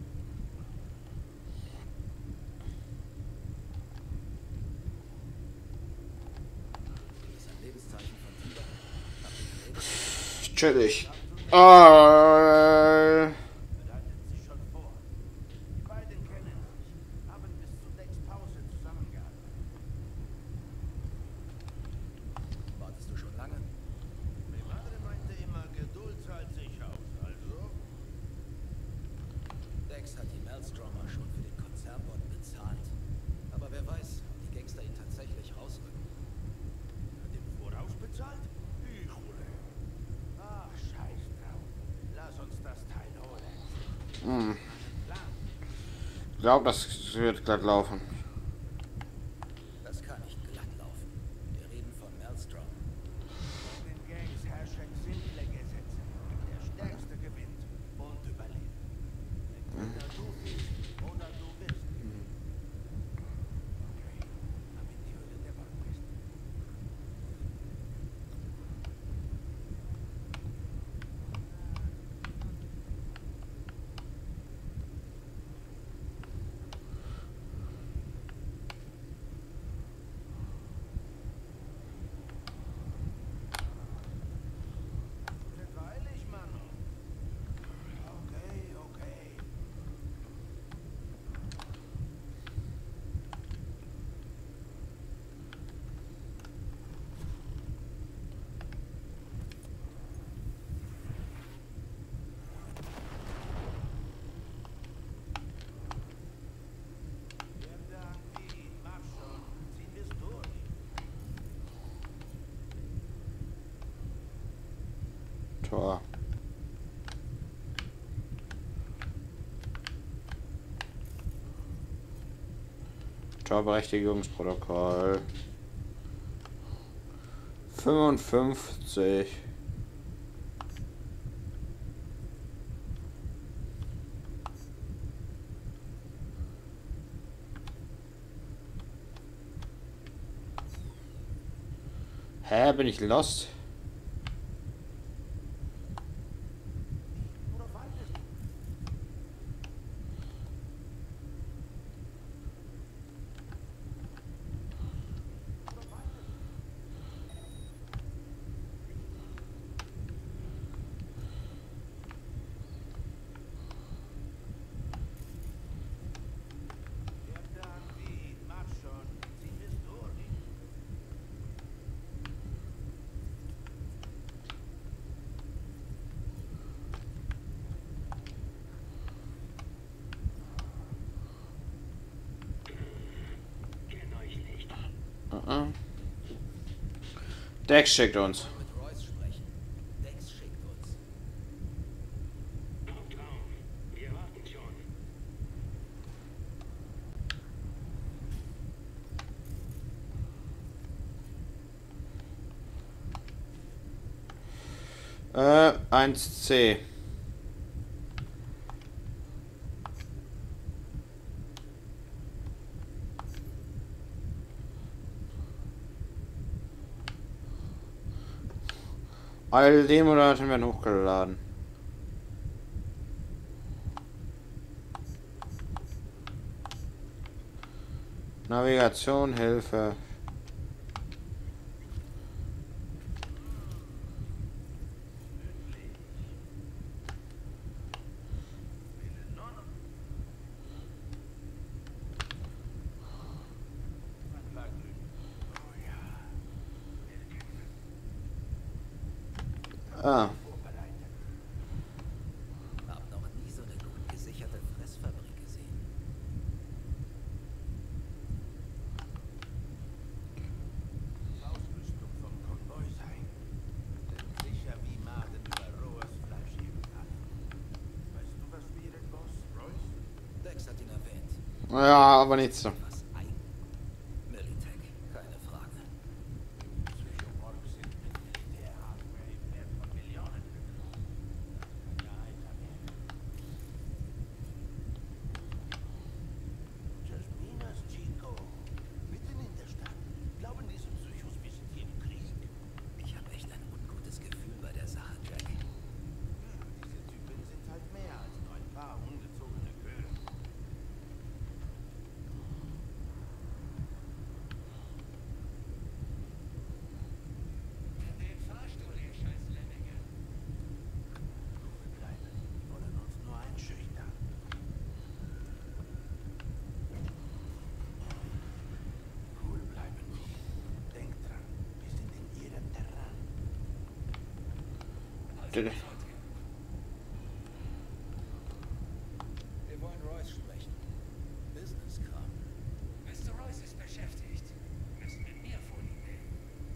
Das ist ein Lebenszeichen von Tiber. Hab ihn geredet. Chillig. bereitet sich schon vor. Die beiden kennen sich, haben bis zu Decks Pause zusammengearbeitet. Wartest du schon lange? Mi madre meinte immer, Geduld zahlt sich aus. Also, Dex hat die Maelstromer schon für den Konzernbot bezahlt. Aber wer weiß, ob die Gangster ihn tatsächlich rausrücken. hat im Voraus bezahlt? Híjole. Ach, scheiß drauf. Lass uns das Teil holen. Einen Plan. Ich glaube, das wird glatt laufen. Das kann nicht glatt laufen. Wir reden von Maelstrom. In den Gangs herrschen simple Gesetze. Der Stärkste gewinnt und überlebt. Entweder du bist oder du bist. Okay, ab in die Höhle der Waldmeister. Wird eilig, Mann. Okay, okay. Irgendwie, mach schon. Ziehen wir's durch. Tor. Torberechtigungsprotokoll. 55. Hä, bin ich lost? Worauf wartest du? Worauf wartest du? Irgendwie, mach schon. Ziehen wir's durch. Dex schickt uns. Mit Royce sprechen. Dex schickt uns. Hauptraum, wir warten schon. Äh, 1C. Alle Demo-Daten werden hochgeladen. Navigation, Hilfe. Ah, Hab noch nie so eine gut gesicherte Fressfabrik gesehen. Ausrüstung vom Konvoi sein. Denn sicher wie Maden über rohes Fleisch heben kann. Ja, aber nicht so. Was eigen. Militech, keine Frage. Psychomorphs sind mit der Hardware im Wert von Millionen. Jasminas Chico. Mitten in der Stadt. Glauben diese Psychos, wir sind hier im Krieg? Ich habe echt ein ungutes Gefühl bei der Sache, Jack. Diese Typen sind halt mehr als nur ein paar ungezogene Köhler. Den Fahrstuhl, ihr scheiß Lemminge. Ruhe bleiben. Die wollen uns nur einschüchtern. Cool bleiben wir. Denkt dran, wir sind in ihrem Terrain. Wir wollen Royce sprechen. Business-Kram. Mr. Royce ist beschäftigt. Müssen mit mir vor ihm nehmen.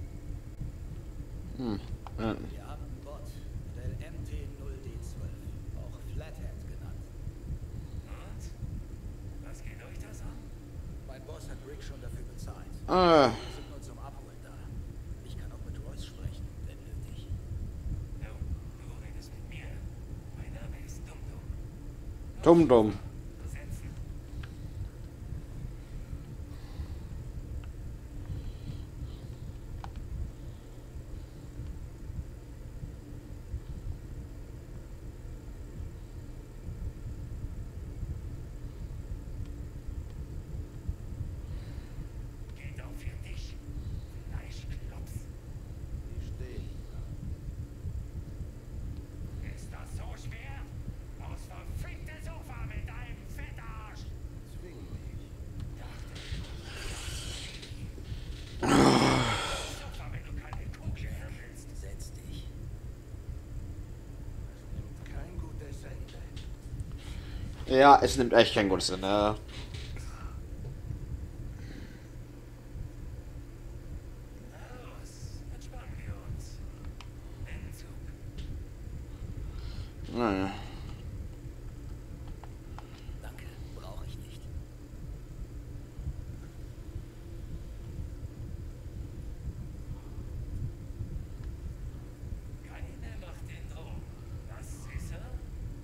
Wir haben einen Bot, Modell MT0D12, auch Flathead genannt. Und? Was geht euch das an? Mein Boss hat Rick schon dafür bezahlt. Ah, Wir sind nur zum Abholen da. Ich kann auch mit Royce sprechen, wenn nötig. Du redest mit mir. Mein Name ist Dum-Dum. dumm. Setzen. Geht auch für dich. Fleischklops. Die stehen. Ist das so schwer? Aus verfickte Sofa mit deinem Fettarsch. Zwing mich. Sofa, wenn du keine Kugel hören willst. Setz dich. Das nimmt kein gutes Ende. Ja, es nimmt echt kein gutes Sinn. Ja. Los, entspannen wir uns. Entzug. Naja. Danke, brauche ich nicht. Keine macht den Drogen. Das ist er?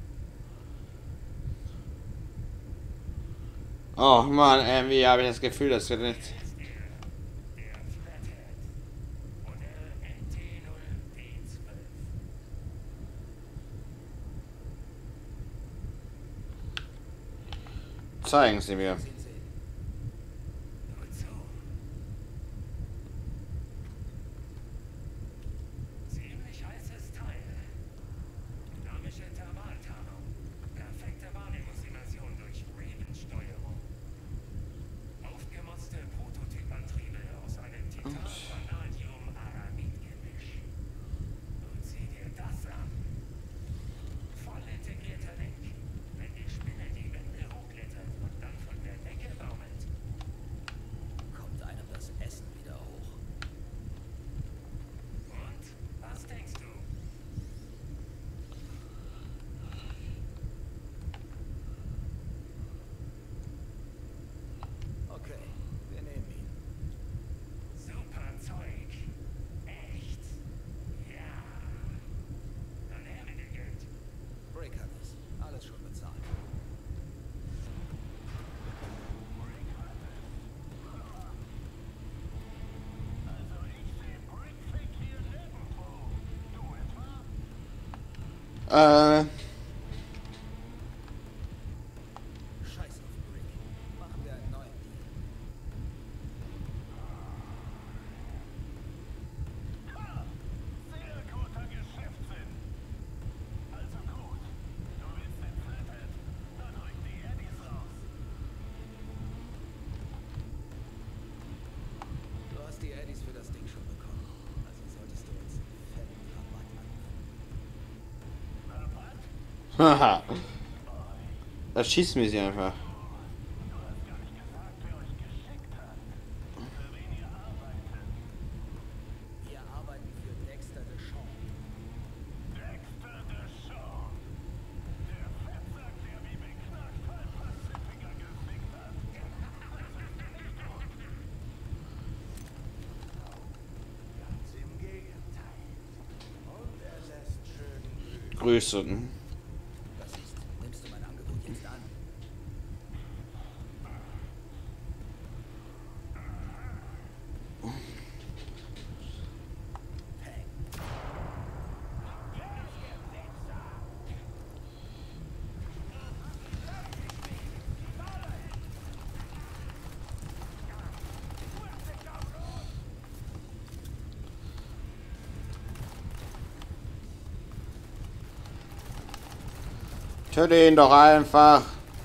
Oh Mann, irgendwie habe ich das Gefühl, das wird nicht. Ist er. Der Flathead. Modell MT0D12. Zeigen Sie mir. Sehen Sie. Nur zu. Ziemlich heißes Teil. Dynamische Thermaltarnung. Perfekte Wahrnehmungsimmersion durch Raven-Steuerung. Aufgemotzte Prototypantriebe aus einem Titan-Vanadium-Aramid-Gemisch. Und sieh dir das an. Voll integrierter Link. Wenn die Spinne die Wände hochklettert und dann von der Decke baumelt. Kommt einem das Essen wieder hoch. Und? Was denkst du? Okay, wir nehmen ihn. Super Zeug. Echt? Ja. Dann her mit dem Geld. Rick hat es. Alles schon bezahlt. Scheiß auf Rick. Machen wir einen neuen Deal. Sehr guter Geschäftssinn. Also gut, du willst den Flathead, dann rück die Eddies raus. Du hast die Eddies für das Ding schon bekommen. Also solltest du uns einen fetten Rabatt anbieten. Haha. Das schießt mir sie einfach. Wir arbeiten für Dexter DeShawn. Dexter DeShawn. Der Fettsack, der wie beknackt halb Pacifica gefickt hat. Grüße. Was ist? Nimmst du mein Angebot jetzt an? Töte ihn doch einfach.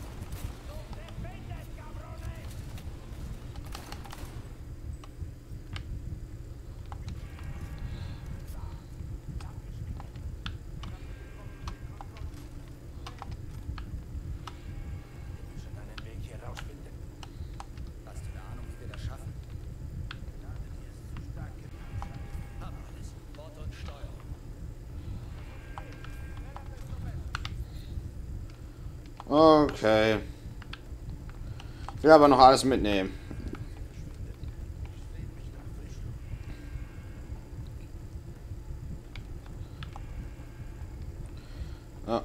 Wir müssen einen Weg hier rausfinden. Hast du eine Ahnung, wie wir das schaffen? Die ist zu stark gemacht. Haben alles. Bord und Steuerung. Okay. Ich will aber noch alles mitnehmen. Ja.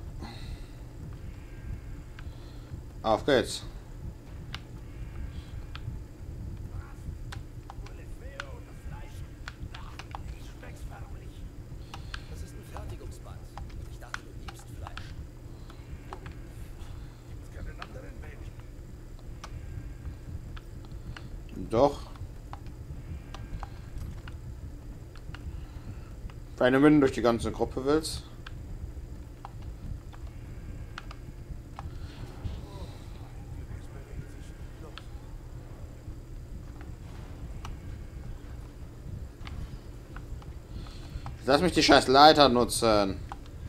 Auf geht's. Das ist ein Fertigungsband. Ich dachte, du liebst Fleisch. Gibt's keinen anderen Weg. Doch. Wenn du mitten durch die ganze Gruppe willst. Lass mich die scheiß Leiter nutzen.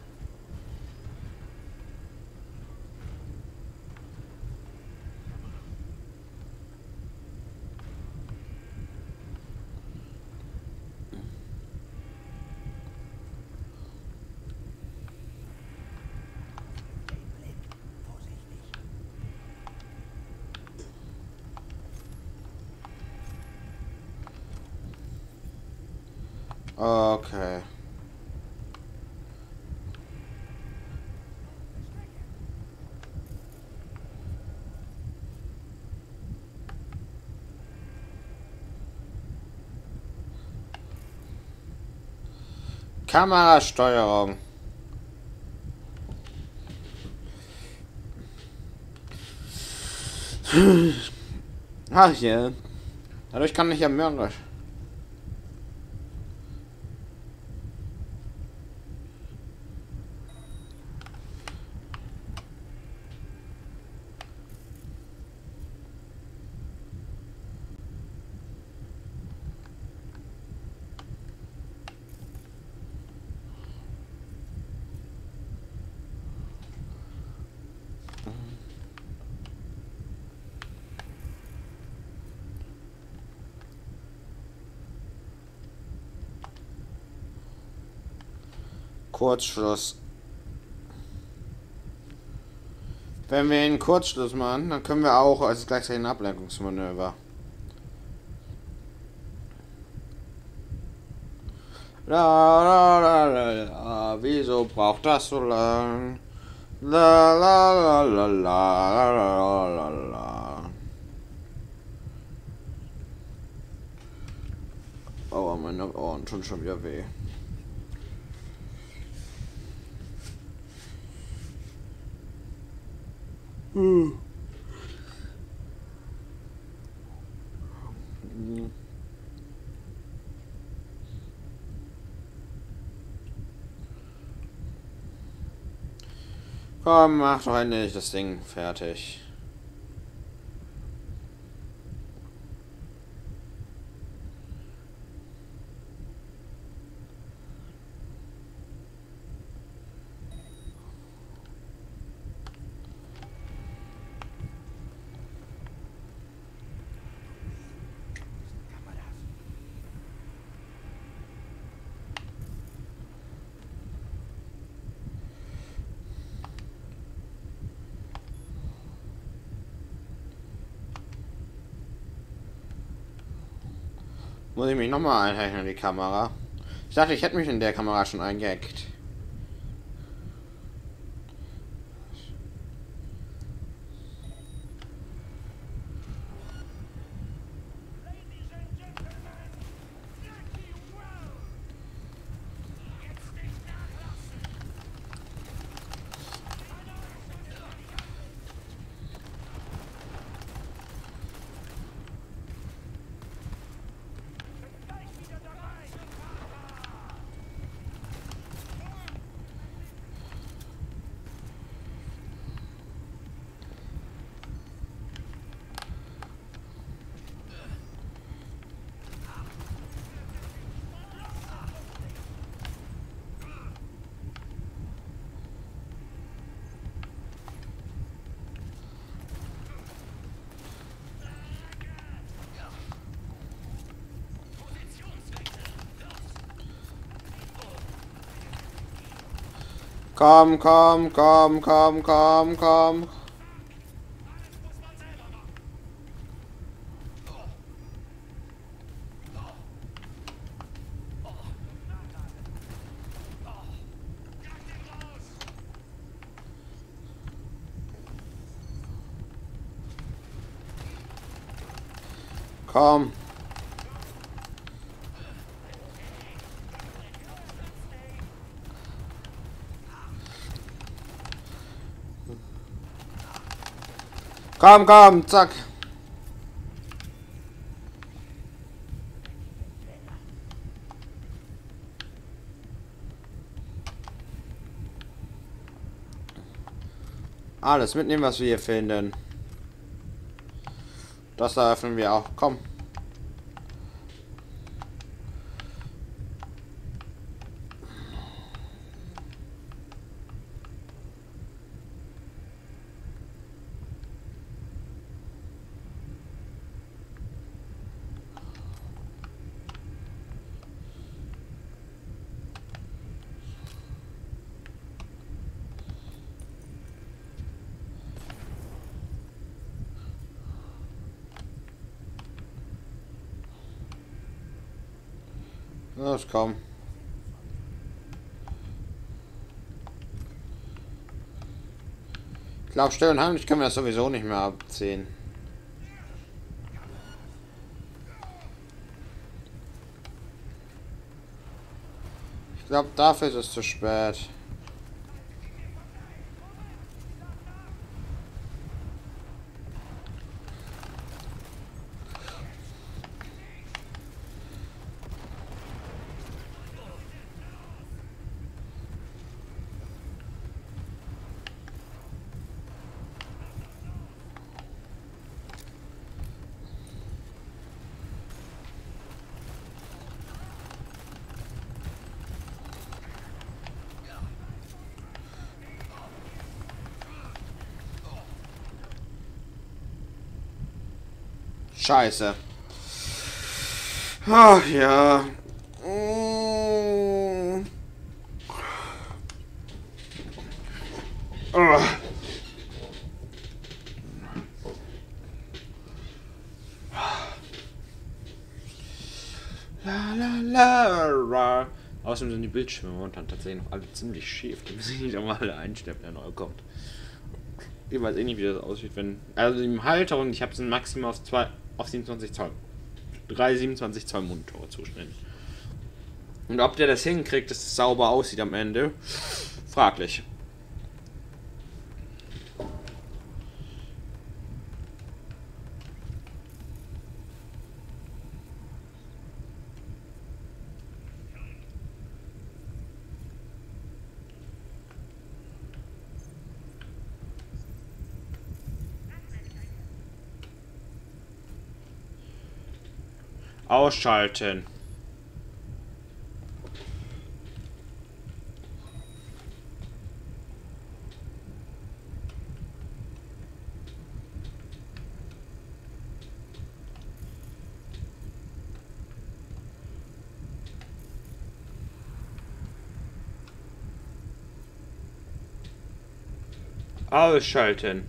Okay. Kamerasteuerung. Ach hier. Dadurch kann ich ja mehrere. Kurzschluss. Wenn wir einen Kurzschluss machen, dann können wir auch als gleichzeitig ein Ablenkungsmanöver. La, la, la, la, la. Wieso braucht das so lang? La la la la la la la la. Oh, meine Ohren tun schon wieder weh. Komm, mach doch endlich das Ding fertig. Muss ich mich nochmal einhängen in die Kamera? Ich dachte, ich hätte mich in der Kamera schon eingehackt. Komm, komm, komm, komm, komm, komm. Komm. Komm, komm, zack. Alles mitnehmen, was wir hier finden. Das eröffnen wir auch. Komm. Los, komm. Ich glaube, still und heimlich können wir das sowieso nicht mehr abziehen. Ich glaube, dafür ist es zu spät. Scheiße. Ach ja. La la la. Außerdem sind die Bildschirme momentan tatsächlich noch alle ziemlich schief. Die müssen nicht einmal alle einstellen, wenn er neu kommt. Ich weiß eh nicht, wie das aussieht, wenn. Also im Halterung, ich habe es maximal auf 27 Zoll. 3 27 Zoll Monitore zuständig. Und ob der das hinkriegt, dass es sauber aussieht am Ende, fraglich. Ausschalten. Ausschalten.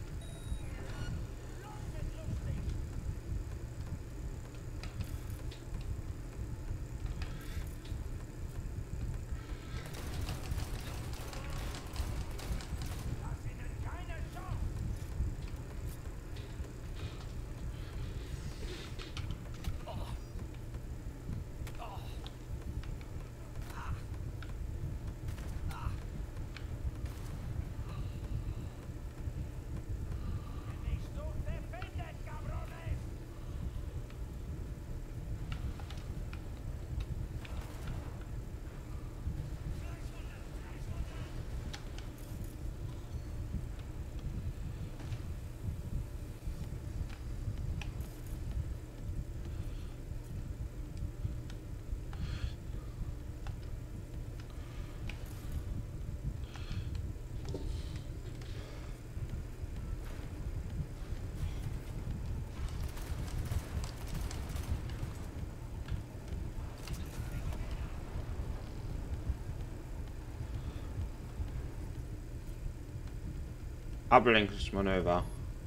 Ablenkungsmanöver.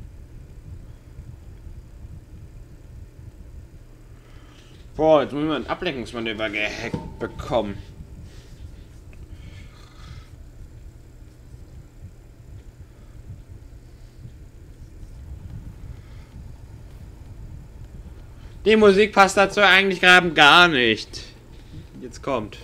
Boah, jetzt müssen wir ein Ablenkungsmanöver gehackt bekommen. Die Musik passt dazu eigentlich gerade gar nicht. Jetzt kommt.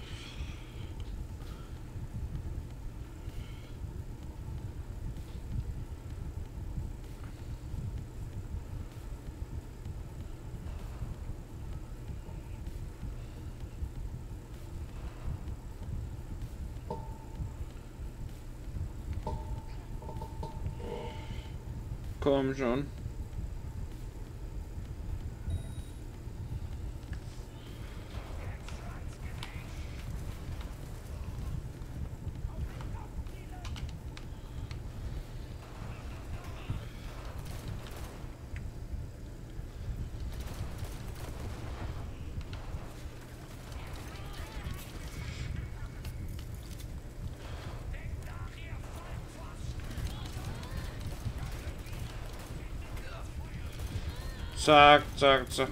Komm schon. Zack, zack, zack.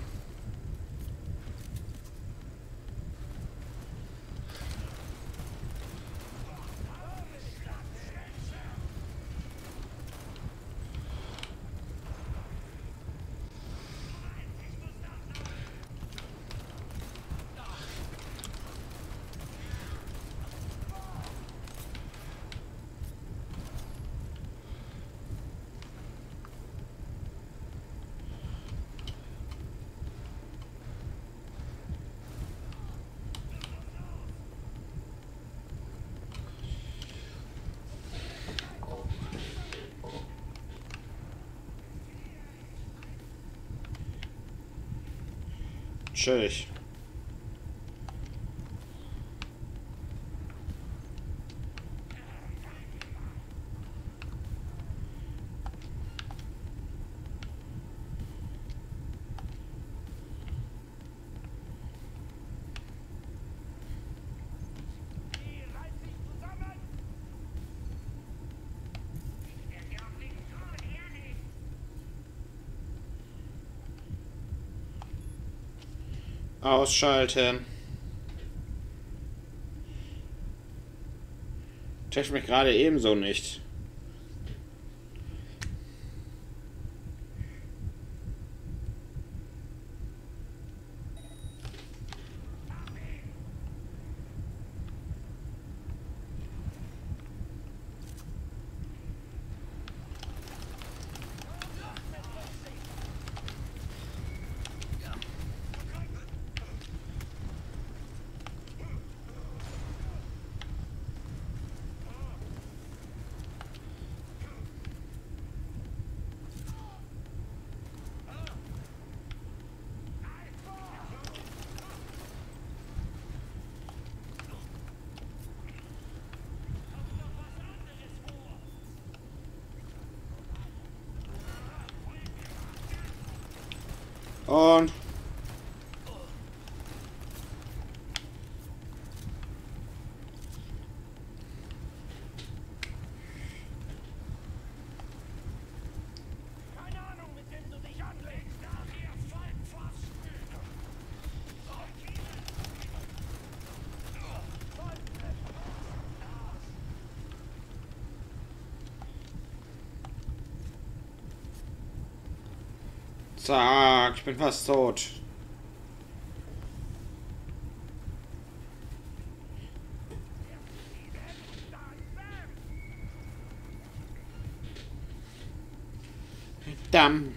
Chillig. Ausschalten. Checkt mich gerade ebenso nicht. Und Keine Ahnung, mit wem du dich anlegst. Nach ihr Vollpfosten. zack, ich bin fast tot. Verdammt.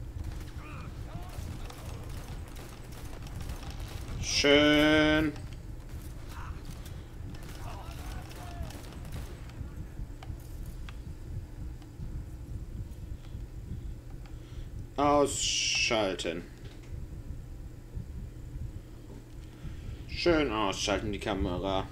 Schön. Ausschalten. Schön ausschalten die Kamera.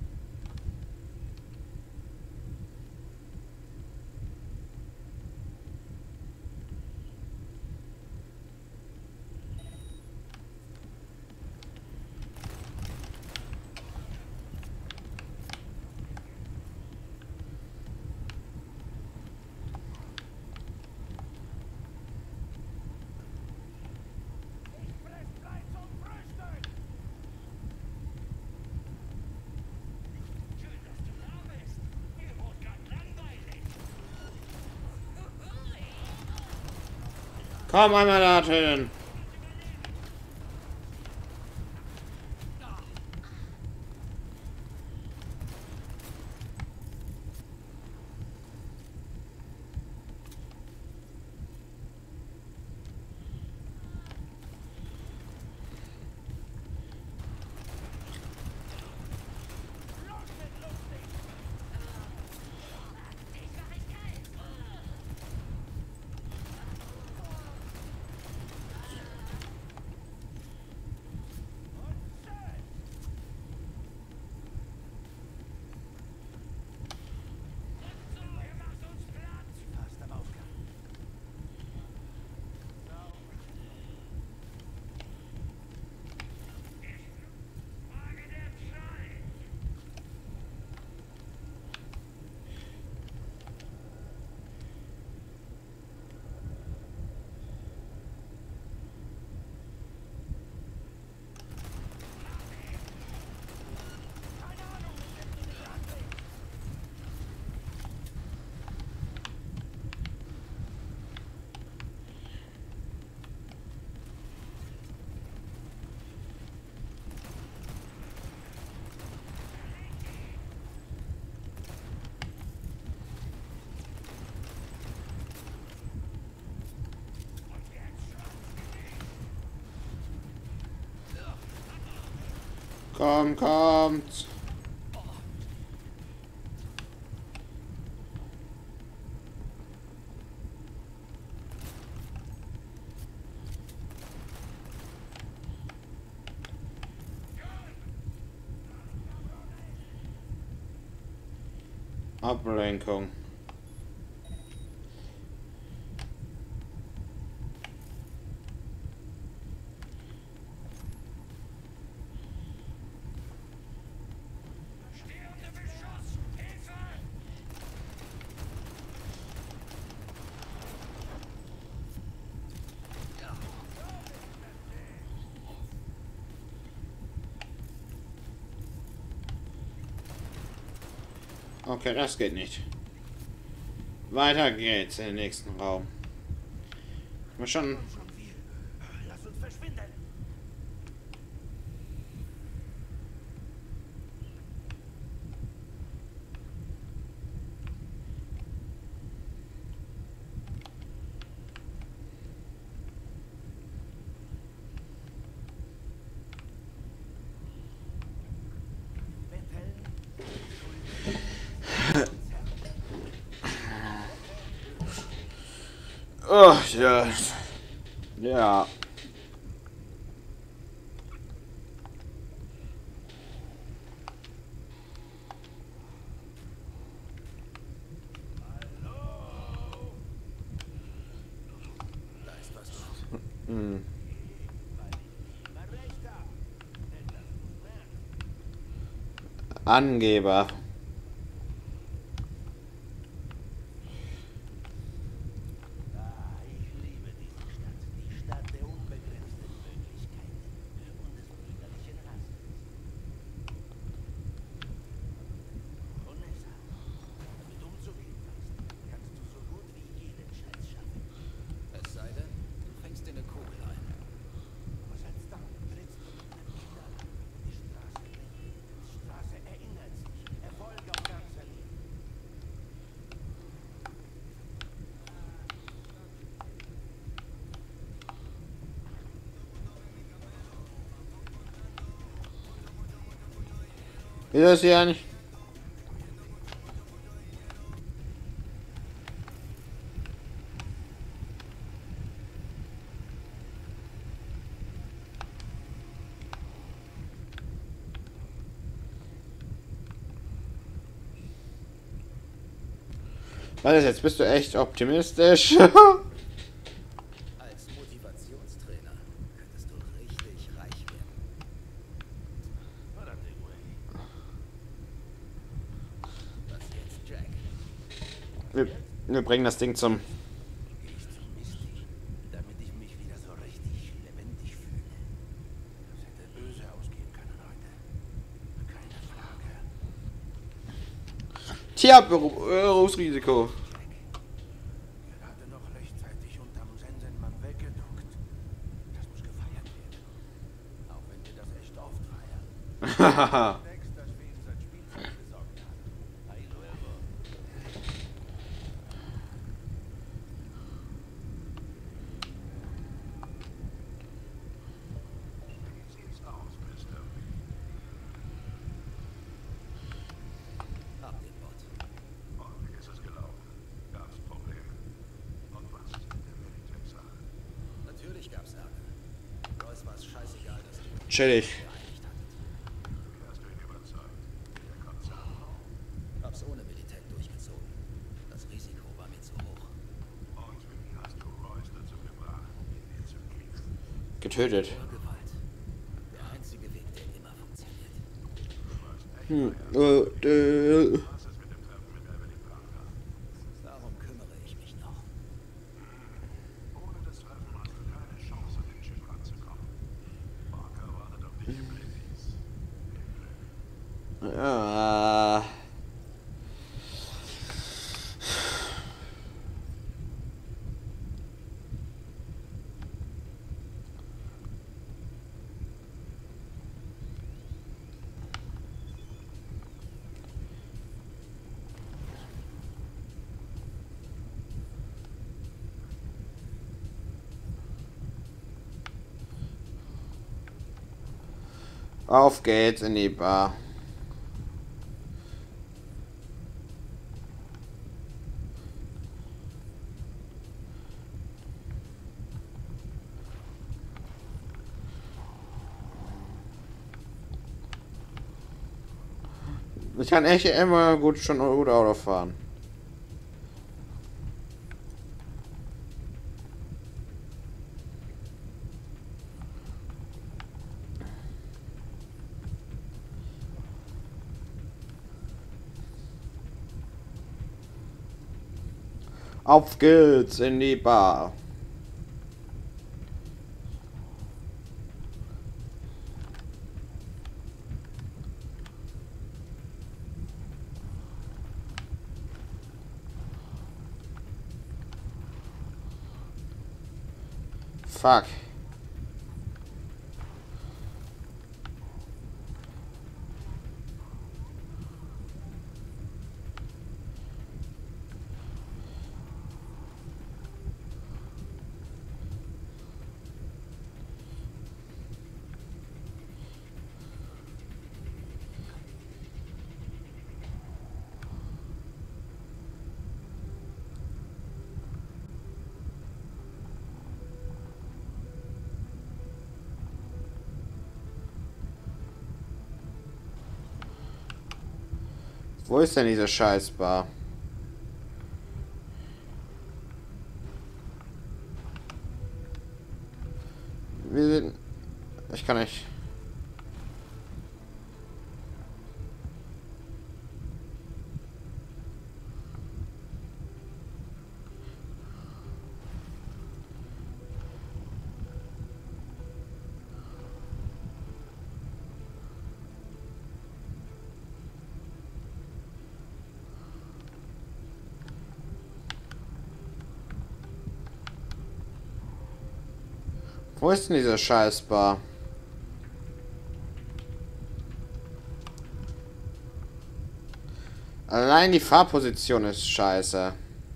Komm einmal dorthin. Kommt. Ablenkung. Okay, das geht nicht. Weiter geht's in den nächsten Raum. Mal schon. Lass uns verschwinden. Oh, ja. Ja. Da ist was drauf. Hm. Angeber. Ich liebe diese Stadt. Die Stadt der unbegrenzten Möglichkeiten und des brüderlichen Hasses. Honessa, damit umzugehen weißt, kannst du so gut wie jeden Scheiß schaffen. Es sei denn, du fängst dir eine Kugel ein. Aber selbst dann trittst du mit einem Knall. Die Straße lebt. Die Straße erinnert sich. Erfolg auf ganzer Linie. Ist das hier nicht? Was ist jetzt? Bist du echt optimistisch? Als Motivationstrainer könntest du richtig reich werden. Was jetzt, Jack? Wir bringen das Ding zum... Gehe ich zu Misty, damit ich mich wieder so richtig lebendig fühle. Das hätte böse ausgehen können heute. Keine Frage. Tja, Berufsrisiko. Gerade noch rechtzeitig unterm Sensenmann weggeduckt. Das muss gefeiert werden. Auch wenn wir das echt oft feiern. Hahaha. Dex, dass wir ihm sein Spielzeug besorgt haben. Hey, Luego. Wie sieht's aus, Mister? Hab den Bot. Und wie ist es gelaufen? Gab's Probleme? Und was ist mit der Militech-Sache? Natürlich gab's Ärger. Royce war es scheißegal, dass du Chillig. geeinigt hattet. Wie hast du ihn überzeugt? Der Konzern auch. Hab's ohne Militär durchgezogen. Das Risiko war mir zu hoch. Und wie hast du Royce dazu gebracht, mit dir zu kämpfen? Getötet. Nur Gewalt. Der einzige Weg, der immer funktioniert. Du warst echt Hm. Was ist mit dem Treffen mit Evelyn Parker? Darum kümmere ich mich noch. Ohne das Treffen hast du keine Chance, an den Chip ranzukommen. Parker wartet auf dich im Blazies. Viel Glück. Ja. Auf geht's in die Bar. Ich kann echt immer gut Auto fahren. Auf geht's in die Bar. Fuck. Wo ist denn diese Scheißbar? Wir sind... Ich kann nicht... Wo ist denn diese Scheißbar? Allein die Fahrposition ist scheiße.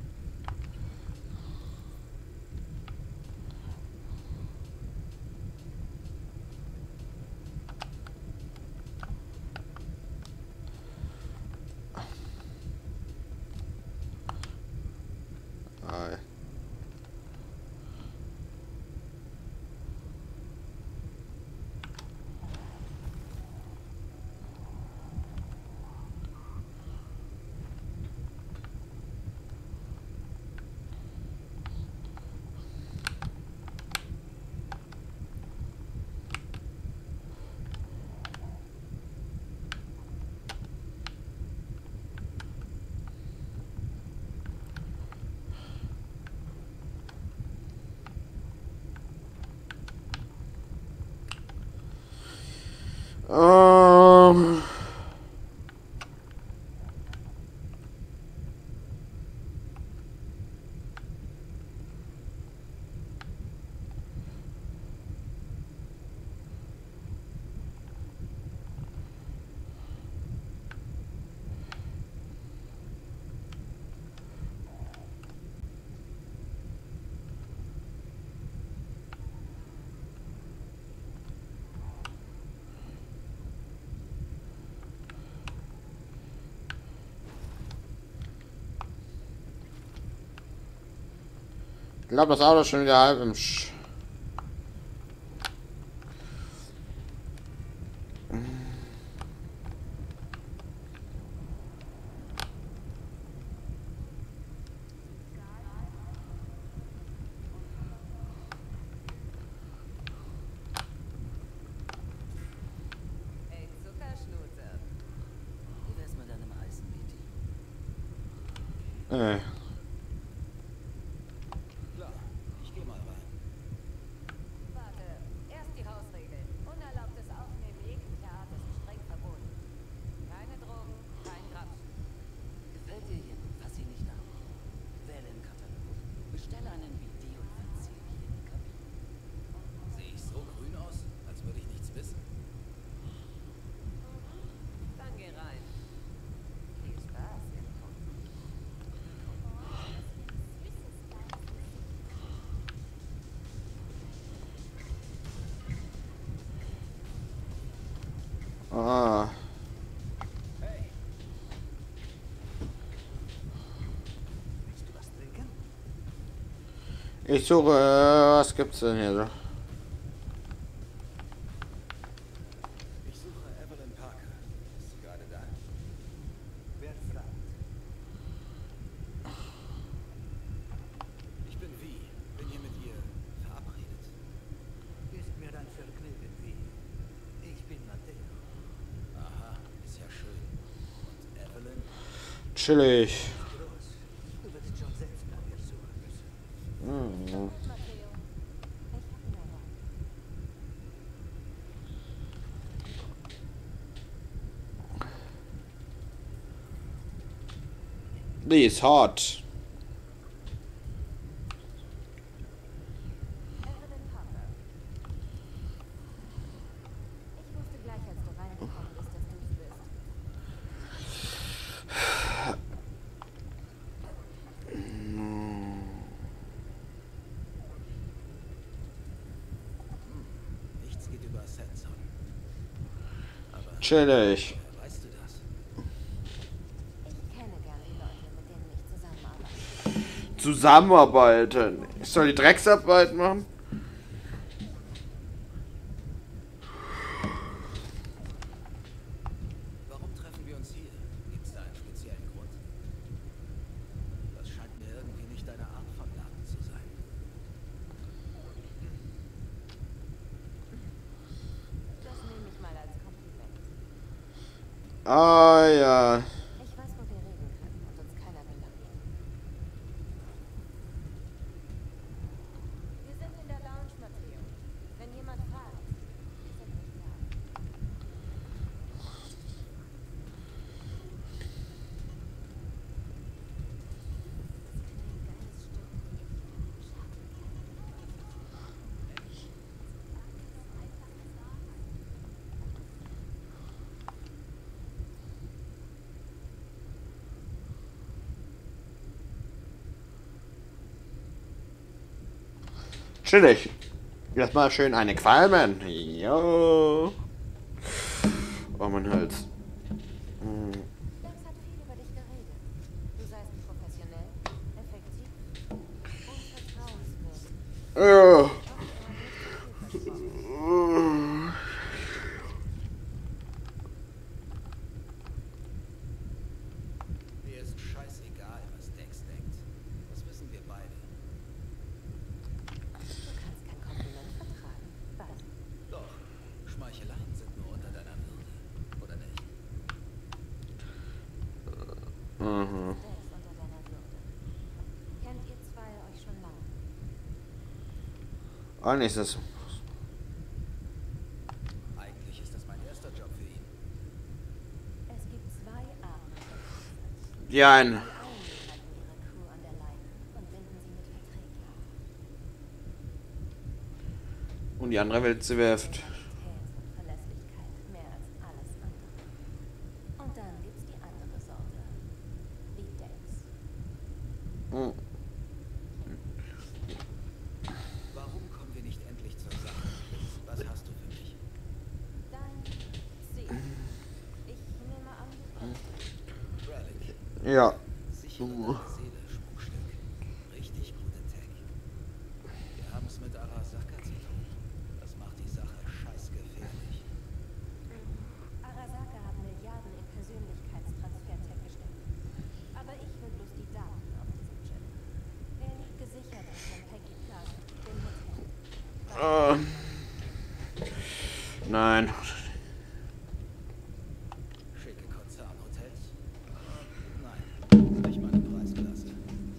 Ah. Ähm. Ich glaube, das Auto ist schon wieder halb im Ey, Zuckerschnute. Wie wär's mit einem heißen Meeting? Klar, ich geh mal rein. Warte, erst die Hausregel. Unerlaubtes Aufnehmen jeglicher Art ist streng verboten. Keine Drogen, kein Grapsch. Gefällt dir hier? Fass ihn nicht an. Wähle im Katalog. Bestelle einen BD und verzieh dich in die Kabine. Sehe ich so grün aus, als würde ich nichts wissen? Dann geh rein. Viel Spaß, ihr Kumpel. Ah. Hey. Willst du was trinken? Ich suche, was gibt's denn hier so? Ich suche Evelyn Parker. Ist sie gerade da? Wer fragt? Ich bin Vi. Bin hier mit ihr verabredet. Ist mir ein Vergnügen, Vi. Ich bin Matteo. Aha, ist ja schön. Und Evelyn? Chillig. Groß. Du wirst schon selbst nach ihr suchen müssen. Mhm. Matteo, ich hab ihn erwartet. Die ist hot. Evelyn Parker. Ich wusste gleich, als du reingekommen bist, dass du es bist. Nichts geht über Sensor. Aber Chillig. woher weißt du das? Ich kenne gerne Leute, mit denen ich zusammenarbeite. Zusammenarbeiten. Ich soll die Drecksarbeit machen? Warum treffen wir uns hier? Gibt's da einen speziellen Grund? Das scheint mir irgendwie nicht deine Art von Laden zu sein. Das nehme ich mal als Kompliment. Ah ja. Ich weiß, wo wir reden können und uns keiner belangt. Wir sind in der Lounge, Matteo. Wenn jemand fragt, wir sind nicht da. Chillig. Lass mal schön eine qualmen. Jo. Oh, mein Hals. Dex hat viel über dich geredet. Du seist professionell, effektiv und vertrauenswürdig. Ja. Mir ist scheißegal, was Dex denkt. Das wissen wir beide. Du kannst kein Kompliment vertragen. Was? Doch, Schmeicheleien sind nur unter deiner Würde. Oder nicht? Mhm. Dex unter deiner Würde. Kennt ihr zwei euch schon lange? Oh, nächstes. Eigentlich ist das mein erster Job Ja, Allen halten ihre Crew an der Leine und binden sie mit Verträgen ab. und die andere Welt sie wirft. Loyalität und Verlässlichkeit mehr als alles andere. Und dann gibt's die andere Sorte. Die Decks. Hm. Warum kommen wir nicht endlich zur Sache? Was hast du für mich? Dein Ziel. Ich nehme an, du brauchst Relic. Ja. Sichere deine Seele, Schmuckstück. Richtig gute Tech. Wir haben es mit Arasaka zu tun. Das macht die Sache scheißgefährlich. Arasaka hat Milliarden in Persönlichkeitstransfer-Tech gesteckt. Aber ich will bloß die Daten auf diesem Chip. Er liegt gesichert in Konpeki Plaza, dem Hotel. Nein. Schicke Konzernhotels? Nein, nicht meine Preisklasse.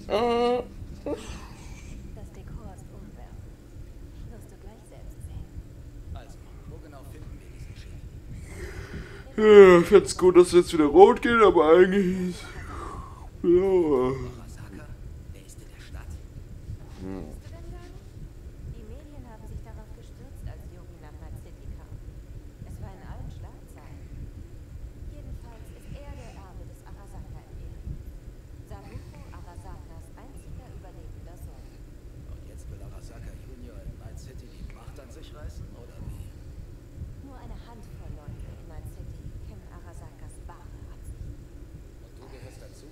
Das Dekor ist umwerfend. Wirst du gleich selbst sehen. Also, wo genau finden wir diesen Chip? Ja, ich find's gut, dass es jetzt wieder rot geht, aber eigentlich ist. Ja. Arasaka? Er ist in der Stadt. Willst du denn sagen? Die Medien haben sich darauf gestürzt, als Yogi nach Night City kam. Es war in allen Schlagzeilen. Jedenfalls ist er der Erbe des Arasaka-Imperiums. Sabuko Arasakas einziger überlebender Sohn. Und jetzt will Arasaka Junior in Night City die Macht an sich reißen, oder wie? Nur eine Handvoll Leute in Night City kennen Arasakas wahre Absichten. Und du gehörst dazu?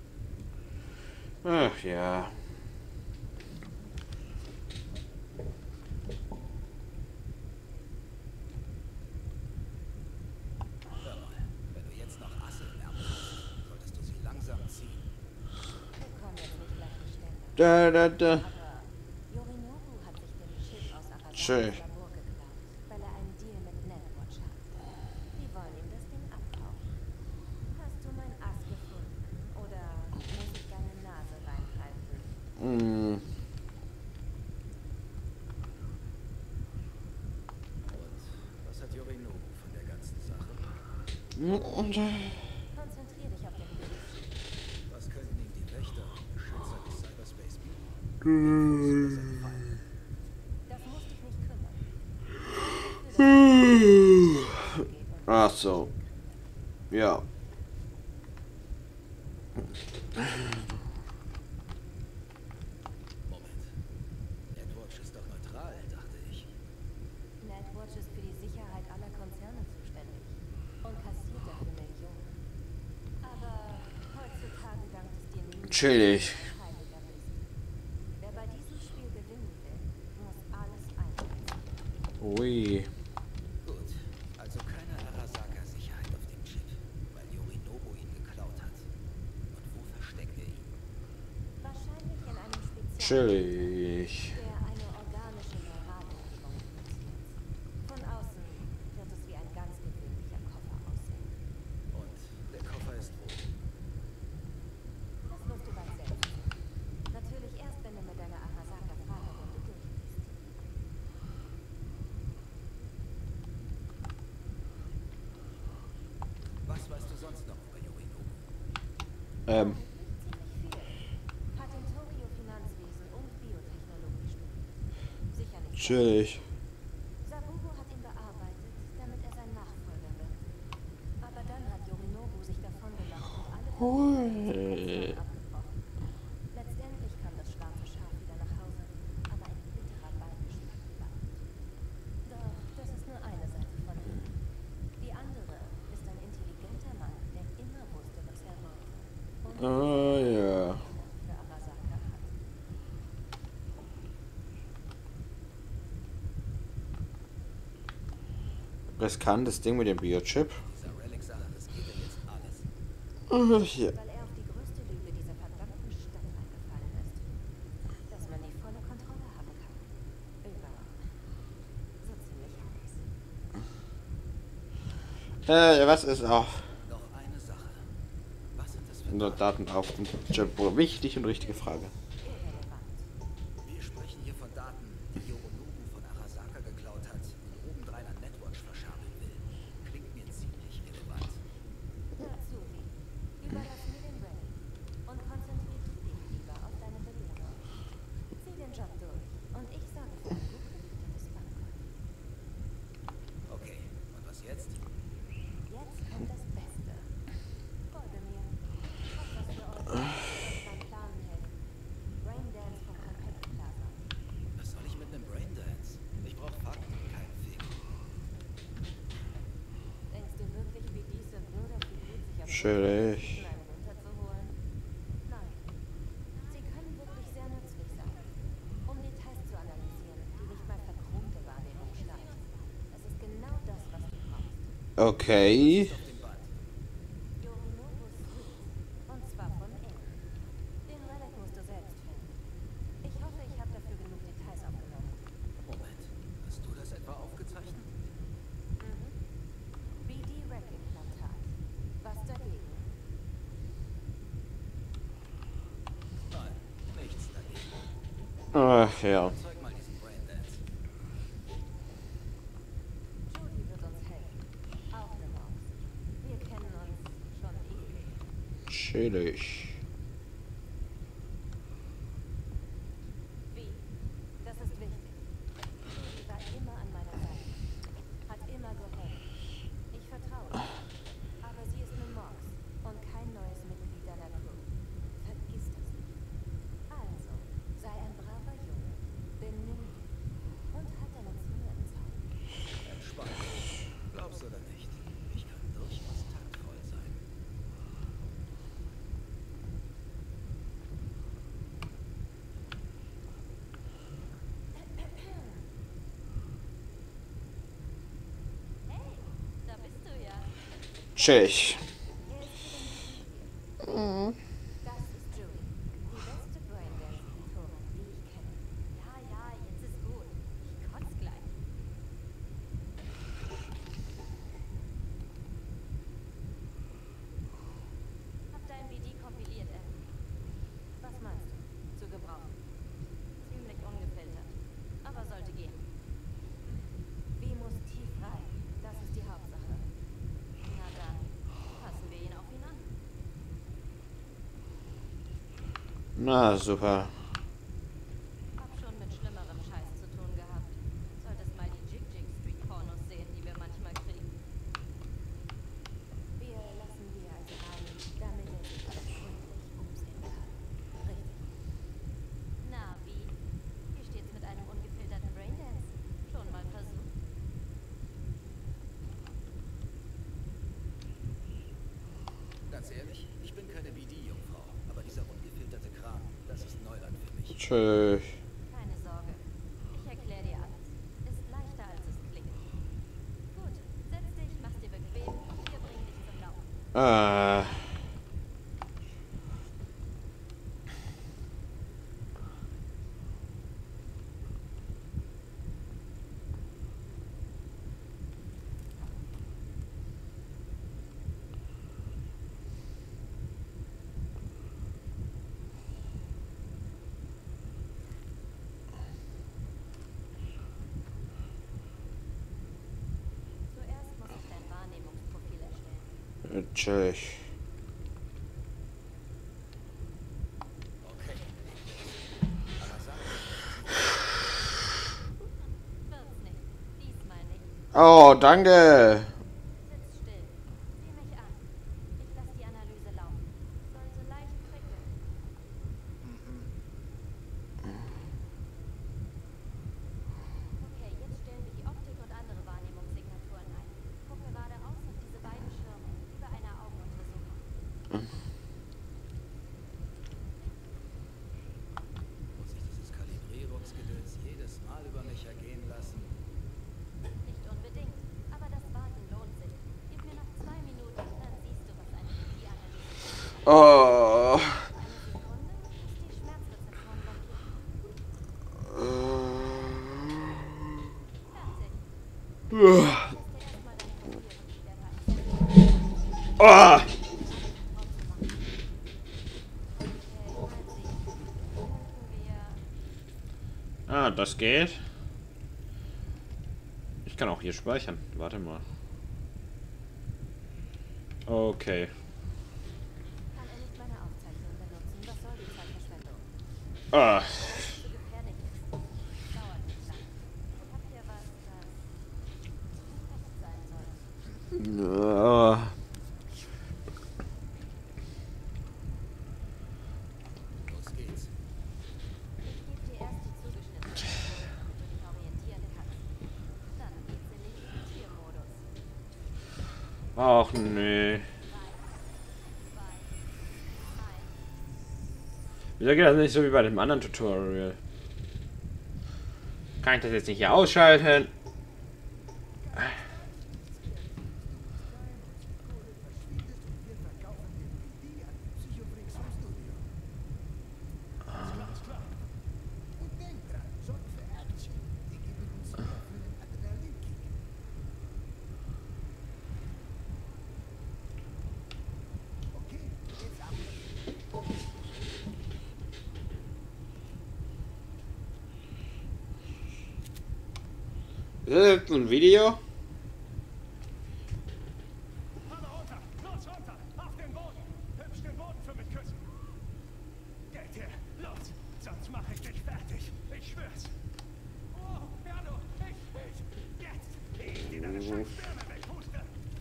Ach ja. Hör mal, wenn du jetzt noch Asse im Ärmel hast, solltest du sie langsam ziehen. Wir kommen jetzt nicht gleich in Ständer. Da. Aber Yorinobu hat sich den Chip aus Schön. Arasakas Labor geklaut, weil er einen Deal mit Netwatch hat. Die wollen ihm das Ding abkaufen. Hast du mein Ass gefunden? Oder muss ich deine Nase reinhalten? Hm. Und was hat Yorinobu von der ganzen Sache? Konzentrier dich auf den Bericht. Was könnten ihm die Wächter und Beschützer des Cyberspace bieten? Das muss dich nicht kümmern. Ach so. Ja. Moment. Netwatch ist doch neutral, dachte ich. Netwatch ist für die Sicherheit aller Konzerne zuständig und kassiert dafür Millionen. Aber heutzutage dankt es dir nie. Chillig. Heiliger bist. Wer bei diesem Spiel gewinnen will, muss alles einsetzen. Ui. Gut, also keine Arasaka-Sicherheit auf dem Chip, weil Yorinobu ihn geklaut hat. Und wo versteckt er ihn? Wahrscheinlich in einem Spezial, Chillig. der eine organische Neuralumgebung produziert. Von außen wird es wie ein ganz gewöhnlicher Koffer aussehen. Und der Koffer ist wo? Das wirst du bald selbst sehen. Natürlich erst, wenn du mit deiner Arasaka-Fragerunde durch bist. Was weißt du sonst noch über Yorinobu? Ziemlich viel. Hat in Tokio Finanzwesen und Biotechnologie studiert. Sicher nicht. Chillig. Sabugo hat ihn bearbeitet, damit er sein Nachfolger wird. Aber dann hat Yorinobu sich davon gemacht und alle Verbindungen abgebrochen. Letztendlich kam das schwarze Schaf wieder nach Hause, aber ein bitterer Beigeschmack bleibt. Doch das ist nur eine Seite von ihm. Die andere ist ein intelligenter Mann, der immer wusste, was er wollte. Und Ja. für Arasaka hat. Riskantes Ding mit dem Biochip. Dieser Relic-Sache riskiert er jetzt alles. Hier. Weil er auf die größte Lüge dieser verdammten Stadt reingefallen ist. Dass man die volle Kontrolle haben kann. Über so ziemlich alles. Was ist auch Noch eine Sache. Was sind das für unser Daten auf dem Chip? Wichtig und richtige Frage. Irrelevant. Wir sprechen hier von Daten, die Yorinobu von Arasaka geklaut hat und obendrein an Netwatch verschabeln will. Klingt mir ziemlich relevant. Natsuvi, überlass mir den Relic. Chillig. Schnell runterzuholen? Nein. Sie können wirklich sehr nützlich sein, um Details zu analysieren, die nicht mal verkrummte Wahrnehmung schneiden. Das ist genau das, was du brauchst. Okay. Auf dem Band. Yorinobu Suite. Und zwar von innen. Den Relic musst du selbst finden. Ich hoffe, ich habe dafür genug Details aufgenommen. Moment. Hast du das etwa aufgezeichnet? BD-Rack-Implantat. Was dagegen? Nein, nichts dagegen. Ach ja. Zeig mal diesen Braindance. Judy wird uns helfen. Auch eine Maus. Wir kennen uns schon ewig. Chillig. Wie? Das ist wichtig. Judy war immer an meiner Seite. Hat immer geholfen. Ich vertraue ihr. Aber sie ist eine Maus und kein neues Mitglied deiner Crew. Vergiss das nicht. Also, sei ein braver Junge. Benimm dich. Und halt deine Zunge im Zaum. Entspannt. Glaubst du oder nicht? Ich kann durchaus taktvoll sein. Hey, da bist du ja. Chillig. Das ist Judy, die beste Braindance-Mentorin, die ich kenne. Ja, jetzt ist gut. Ich kotz gleich. Hab dein BD kompiliert, Em. Was meinst du? Zu gebrauchen? Ziemlich ungefiltert, aber sollte gehen. Wie muss tief rein? Das ist die Hauptsache. Na dann, passen wir ihn auf ihn an. Na, super. Hab schon mit schlimmerem Scheiß zu tun gehabt. Solltest mal die Jig-Jig-Street-Pornos sehen, die wir manchmal kriegen. Wir lassen die also rein, damit er sich das gründlich umsehen kann. Richtig. Na, wie? Wie steht's mit einem ungefilterten Braindance? Schon mal versucht? Ganz ehrlich, ich bin keine BD-Jungfrau, aber dieser ungefilterte Kram, das ist Neuland für mich. Chillig. Keine Sorge. Ich erkläre dir alles. Ist leichter, als es klingt. Gut, setz dich, mach's dir bequem und wir bringen dich zum Laufen. Zuerst muss ich dein Wahrnehmungsprofil erstellen. Chillig. Okay. Aber sag Wird's nicht. Diesmal nicht. Oh, danke. Sitz still. Sieh mich an. Ich lass die Analyse laufen. Sollte leicht prickeln. Okay, jetzt stellen wir die Optik und andere Wahrnehmungssignaturen ein. Guck geradeaus auf diese beiden Schirme über einer Augenuntersuchung. muss ich dieses Kalibrierungsgedöns jedes Mal über mich ergehen lassen? Nicht unbedingt, aber das Warten lohnt sich. Gib mir noch 2 Minuten, dann siehst du, was eine BD-Analyse ist. Oh. Eine Sekunde ist die Schmerzrezeptoren blockiert. Fertig. Teste erstmal dein Profil. Der weiß. Oh. Ah, das geht. Ich kann auch hier speichern. Warte mal. Okay. Kann er nicht meine Aufzeichnung benutzen? Was soll die Zeitverschwendung? Ah. Weil es zu gefährlich ist. Dauert nicht lang. Habt ihr was, das nicht echt sein soll? Ah. Los geht's. Ich gebe dir erst die zugeschnittene Version, damit du dich orientieren kannst. Dann geht's in den Editiermodus. Ach nee. 3, 2, 1, Wieso geht das nicht so wie bei dem anderen Tutorial? Kann ich das jetzt nicht hier ausschalten? Ist das jetzt ein Video? Alle runter! Los, runter! Auf den Boden! Hübsch den Boden für mich küssen! Geht her! Los! Sonst mache ich dich fertig! Ich schwör's! Oh, Berno! Jetzt! Ich dir deine scheiß Birne weghuste!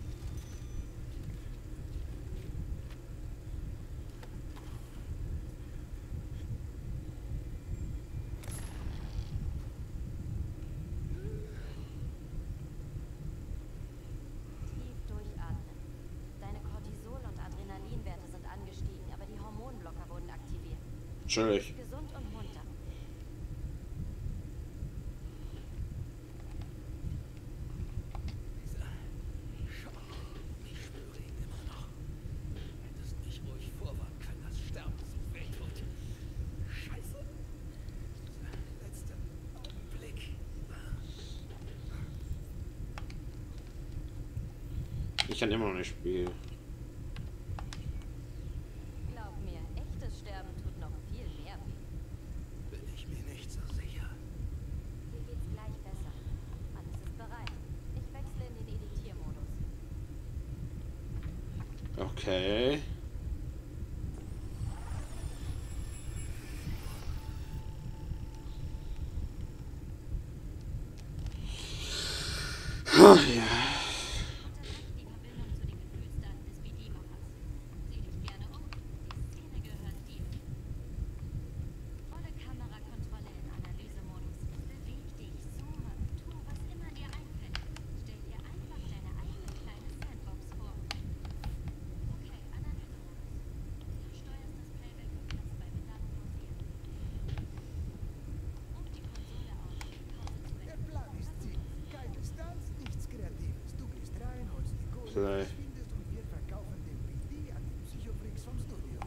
Tief durchatmen. Deine Cortisol- und Adrenalinwerte sind angestiegen, aber die Hormonblocker wurden aktiviert. Natürlich. Gesund und munter. Dieser Schock, ich spüre ihn immer noch. Hättest mich ruhig vorwarnen können, dass Sterben so wehtut. Scheiße. Dieser letzte Augenblick. Ich kann immer noch nicht spielen. Glaub mir, echtes Sterben tut noch viel mehr weh. Bin ich mir nicht so sicher. Dir geht's gleich besser. Alles ist bereit. Ich wechsle in den Editiermodus. Okay. Ah, ja. Unterbrecht die Verbindung zu den Gefühlsdaten des BD-Machers. Sieh dich gerne um. Die Szene gehört dir. Volle Kamerakontrolle in Analysemodus. Beweg dich, zoome, tu, was immer dir einfällt. Stell dir einfach deine eigene kleine Sandbox vor. Okay, Analysemodus. Du steuerst das Playback und kannst bei Bedarf pausieren. Ruf die Konsole auf, Pause zu Der wechseln. Plan ist Ziel. Keine Stunts, nichts Kreatives. Du gehst rein, holst die Kohle, Gleich. verschwindest und wir verkaufen den PD an die Psychofreaks vom Studio.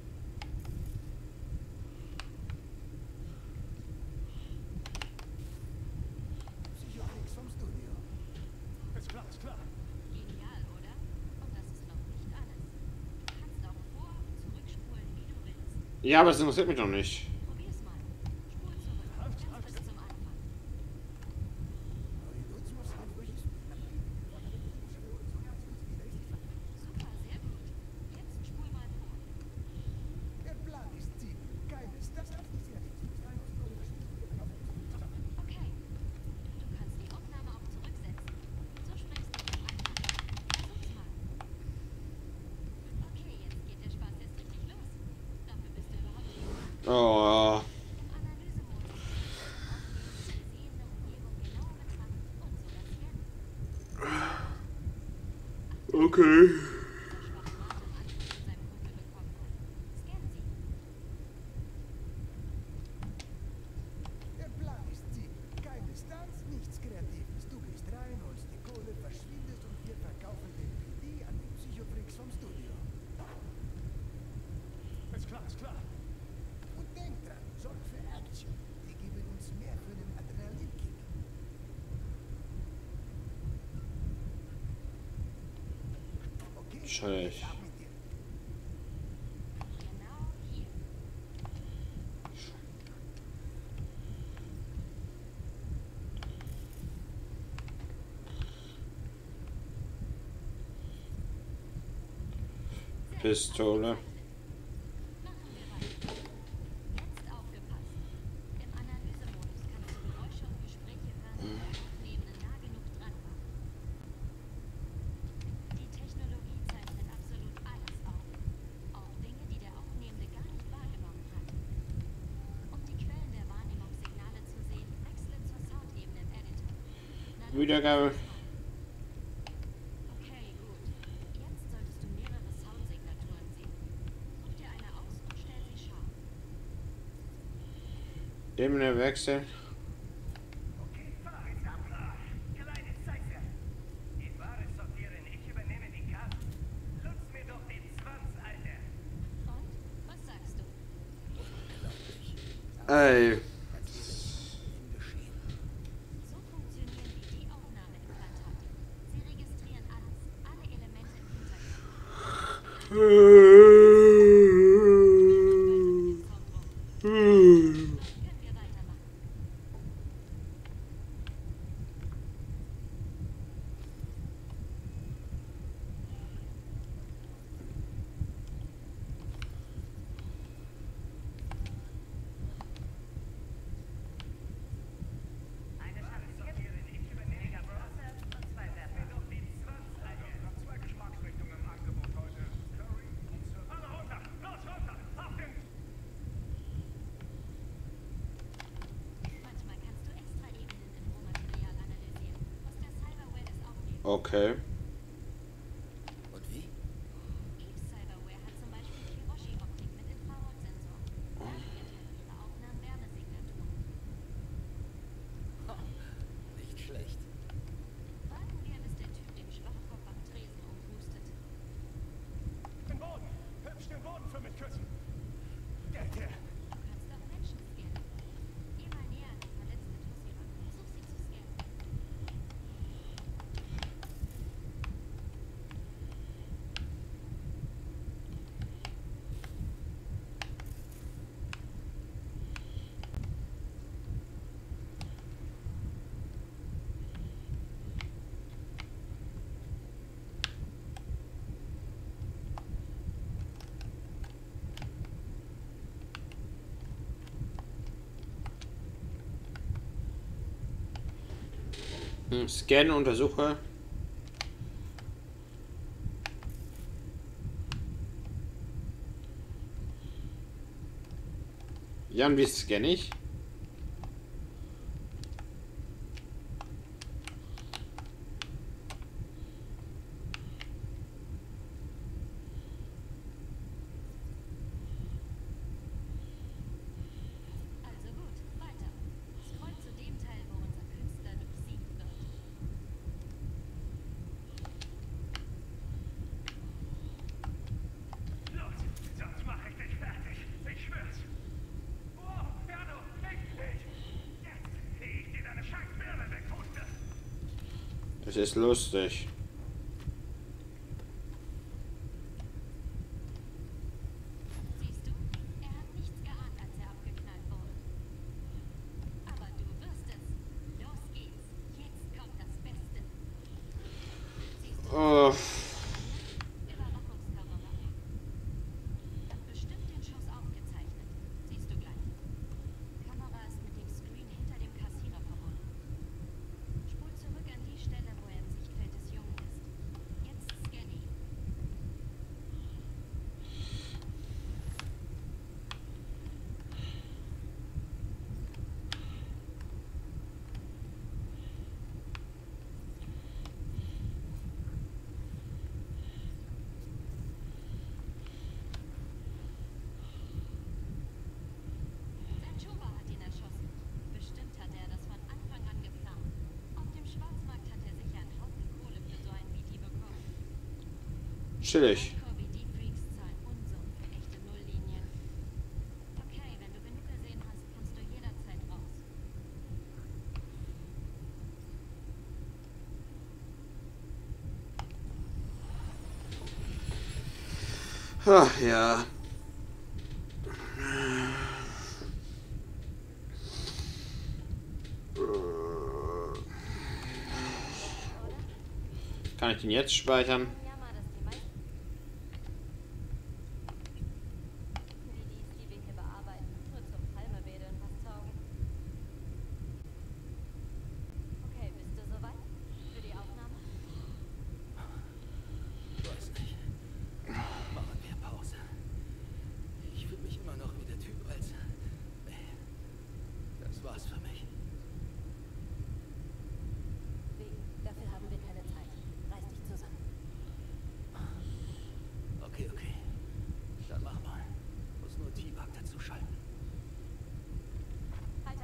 Psychofreaks vom Studio. Ist klar, ist klar. Genial, oder? Und das ist noch nicht alles. Du kannst auch vor- und zurückspulen, wie du willst. Ja, aber das interessiert mich doch nicht. Probier's mal. Spul zurück, ganz bis zum Anfang. Super, sehr gut. Jetzt spul mal vor. Der Plan ist Ziel. Keine Stunts. Okay. Du kannst die Aufnahme auch zurücksetzen. So springst du zum Anfang. Versuch's mal. Okay, jetzt geht der Spaß erst richtig los. Dafür bist du überhaupt hier. Oh. Im Analysemodus kannst du die gesehene Umgebung genauer betrachten und sogar scannen. Okay. Dieser schwache Mann am Anfang von seinem Kumpel bekommen hat. Scannen sie. Der Plan ist Ziel. Keine Stunts, nichts Kreatives. Du gehst rein, holst die Kohle, verschwindest und wir verkaufen den PD an die Psychofreaks vom Studio. Ist klar, ist klar. Und denk dran, sorg für Action. Die geben uns mehr für den Adrenalinkick. Okay, Scheiße. ab mit dir. Genau hier. Pistole. Machen wir weiter. Jetzt aufgepasst. Im Analysemodus kannst du Geräusche und Gespräche hören, wenn der Aufnehmende nah genug dran war. Die Technologie zeichnet absolut alles auf. Auch Dinge, die der Aufnehmende gar nicht wahrgenommen hat. Um die Quellen der Wahrnehmungssignale zu sehen, wechsle zur Soundebene im Editor. Na los, Wiedergabe. Okay, gut. Jetzt solltest du mehrere Soundsignaturen sehen. Such dir eine aus und stell sie scharf. Ebene wechseln. Okay, fahr ins Abmarsch. Kleine Scheiße. Die Ware sortieren, ich übernehme die Karten. Lutz mir doch den Schwanz, Alter. Und? Was sagst du? Ey. So funktionieren die Aufnahmeimplantate. Sie registrieren alles, alle Elemente im Hintergrund. Können wir weitermachen? Eine Schale sortieren, ich übernehme die Browser und zwei werfen mir doch den Schwanz, Alter. Ich hab zwei Geschmacksrichtungen im Angebot heute. Curry und Sir. Alle runter! Los, runter! Auf den... Manchmal kannst du extra Ebenen im Rohmaterial analysieren. Aus der Cyberware des Aufnehmens. Okay. Und wie? Eve's Cyberware hat zum Beispiel Hiroshi-Optik mit Infrarotsensor. Dadurch erkennen ihre Aufnahmen Wärmesignaturen. Nicht schlecht. Warten wir, bis der Typ den Schwachkopf am Tresen umhustet. Den Boden! Hübsch den Boden für mich küssen! Der. Du kannst auch Menschen scannen. Geh mal näher an die verletzte Tussi ran. Versuch sie zu scannen. Scan, untersuche. Ja, und wie scanne ich? Also gut, weiter. Scroll zu dem Teil, wo unser Künstler durchsiegt wird. Los, sonst mach ich dich fertig. Ich schwör's. Wow, Berno, ich. Jetzt zieh ich dir deine scheiß Birne weg, Huste. Es ist lustig. Siehst du, er hat nichts geahnt, als er abgeknallt wurde. Aber du wirst es. Los geht's. Jetzt kommt das Beste. Siehst du, Oh. Überwachungskamera. Hat bestimmt den Schuss aufgezeichnet. Siehst du gleich. Kamera ist mit dem Screen hinter dem Kassierer verbunden. Spul zurück an die Stelle, wo er im Sichtfeld des Jungen ist. Jetzt scanne ihn. Ventura hat ihn erschossen. Bestimmt hat er das von Anfang an geplant. Auf dem Schwarzmarkt hat er sicher einen Haufen Kohle für so ein BD bekommen. Chillig. BD-Freaks zahlen Unsummen für echte Nulllinien. Okay, wenn du genug gesehen hast, kannst du jederzeit raus. Ach ja. Kann ich den jetzt speichern? Jammer, dass die meisten BDs, die wir hier bearbeiten, nur zum Palmewedeln was taugen. Okay, bist du soweit? Für die Aufnahme? Weiß nicht. Machen wir Pause. Ich fühle mich immer noch wie der Typ als... Nee, das war's für mich. Wegen, dafür haben wir keine Zeit. Reiß dich zusammen. Okay. Dann mach mal. Muss nur T-Bug dazu schalten. Halte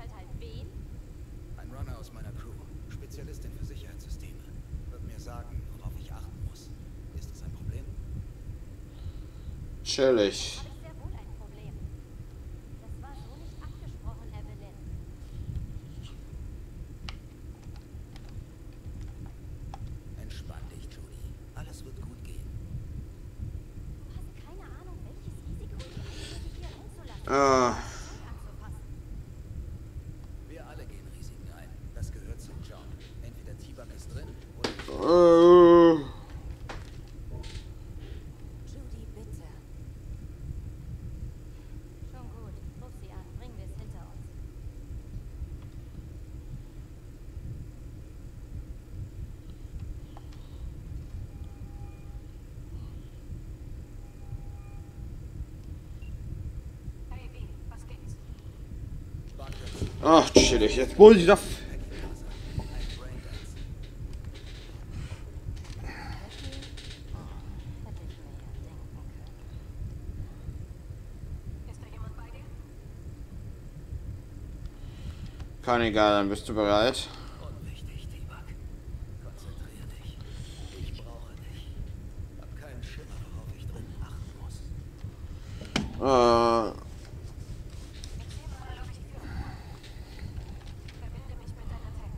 Chillig. Habe ich sehr wohl ein Problem. Das war so nicht abgesprochen, Evelyn. Entspann dich, Judy. Alles wird gut gehen. Du hast keine Ahnung, welches Risiko du eingehst, dich hier reinzulassen. Ah. Anzufassen. Wir alle gehen Risiken ein. Das gehört zum Job. Entweder T-Bug ist drin oder nicht. Judy, bitte. Schon gut. Ruf sie an. Bringen wir es hinter uns. Hey, B, was gibt's? Ach, chillig. Jetzt muss ich doch. Hätte ich mir ja denken können. Ist da jemand bei dir? Kann egal, dann bist du bereit. Unwichtig, T-Bug. Konzentrier dich. Ich brauche dich. Hab keinen Schimmer, worauf ich drin achten muss. Erzähl mal, ob ich führe. Verbinde mich mit deiner Tech.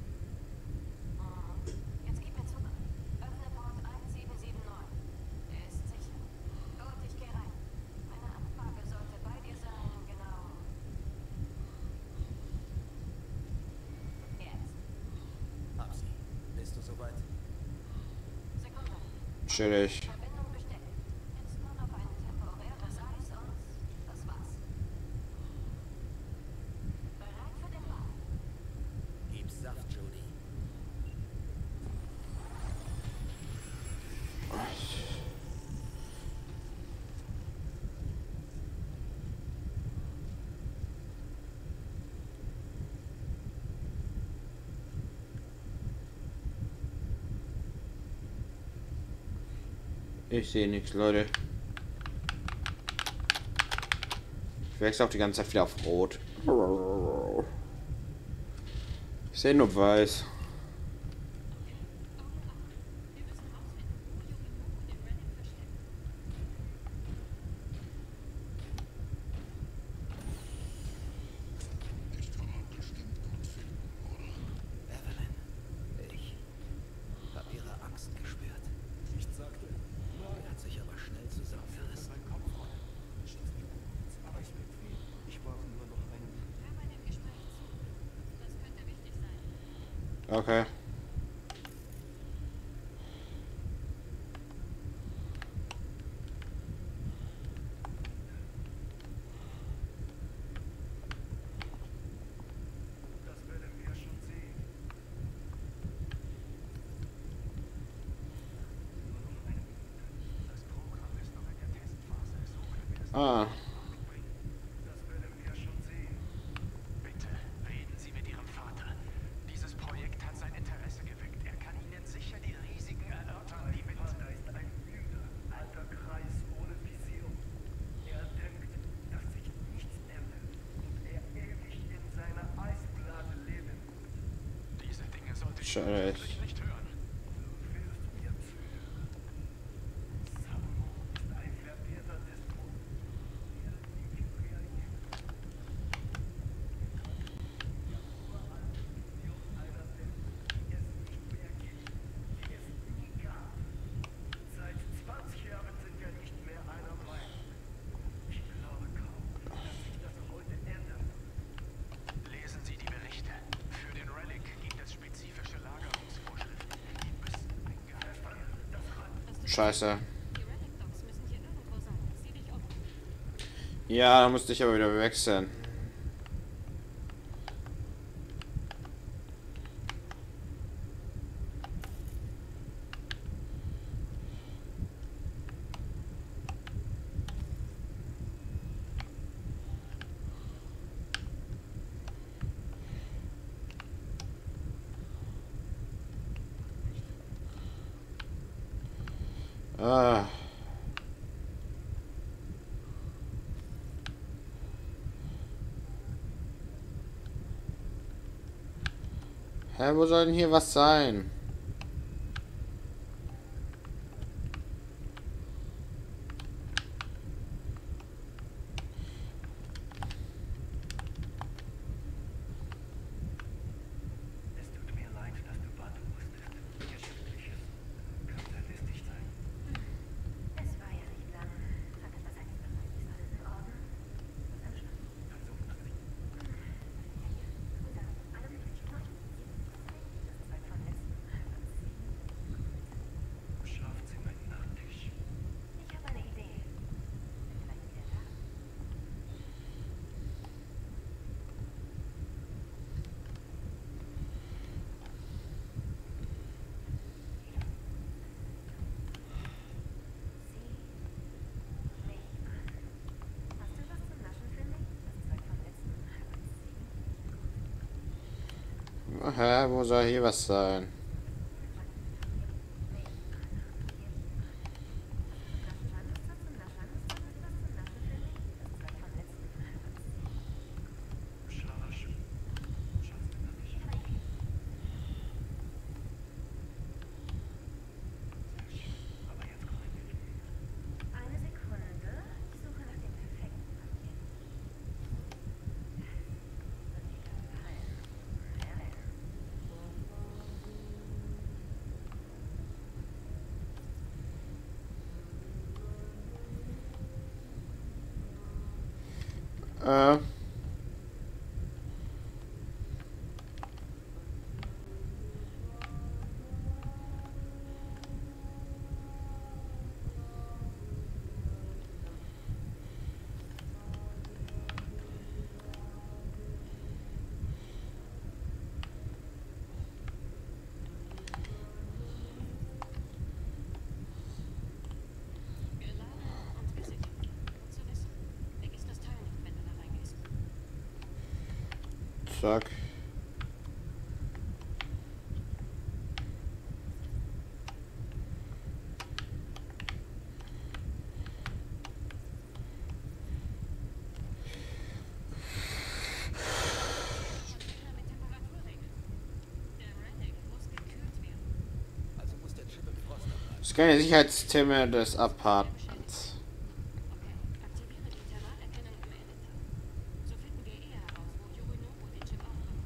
Jetzt gib mir Zugang. Öffne Port 1779. Er ist sicher. Gut, ich gehe rein. Meine Abfrage sollte bei dir sein, genau. Jetzt. Hab sie. Bist du soweit? Sekunde. Chillig. Verbindung bestätigt. Jetzt nur noch ein temporäres Eis und das war's. Bereit für den Ball. Gib Saft, Judy. Ich sehe nichts, Leute. Ich wechsle auch die ganze Zeit wieder auf Rot. Ich sehe nur weiß. Wir müssen rausfinden, wo Junge Momo den Relic versteckt. Evelyn. Ich hab ihre Angst gespürt. Ich sagte, Die hat sich aber schnell zusammengerissen. mein Kopf voll. Schieß mich kurz, aber ich bin viel. Ich brauche nur noch einen. Hör bei dem Gespräch zu. Das könnte wichtig sein. Okay. Das werden wir schon sehen. Nur noch eine Minute. Das Programm ist noch in der Testphase. So können wir es Ah. bringen. Das werden wir schon sehen. Bitte, reden Sie mit Ihrem Vater. Dieses Projekt hat sein Interesse geweckt. Er kann Ihnen sicher die Risiken erörtern, die mit... Vater ist ein müder, alter Kreis ohne Vision. Er denkt, dass sich nichts ändert und er ewig in seiner Eisblase leben wird. Diese Dinge sollte ich Scheiße. wirklich nicht hören. Willst du mir zuhören? Salomo ist ein verwirrter Despot. Er nicht reagiert. Der uralten Vision einer Welt, die es nicht mehr gibt, die es nie gab. Seit 20 Jahren sind wir nicht mehr einer Meinung. Ich glaube kaum, dass sich das heute ändert. Lesen Sie die Berichte. Für den Relic gibt es spezifische Lagerungsvorschriften. Die müssen eingehalten werden. Scheiße. Die Relic Dogs müssen hier irgendwo sein. Sieh dich um. Ja, da musste ich aber wieder wechseln. Ah. Hä, wo soll denn hier was sein? Hä, wo soll hier was sein? Eine Sekunde. Ich suche nach dem perfekten Papier. Äh. Geladen und gesichert. Gut zu wissen. Vergiss das Teil nicht, wenn du da reingehst. Zack. Container mit Temperaturregeln. Der Relic muss gekühlt werden. Also muss der Chip im Froster bleiben. Scanne Sicherheitssysteme des Apartments. Okay, aktiviere die Thermalerkennung im Editor. So finden wir eher heraus, wo Yorinobu den Chip aufbaut.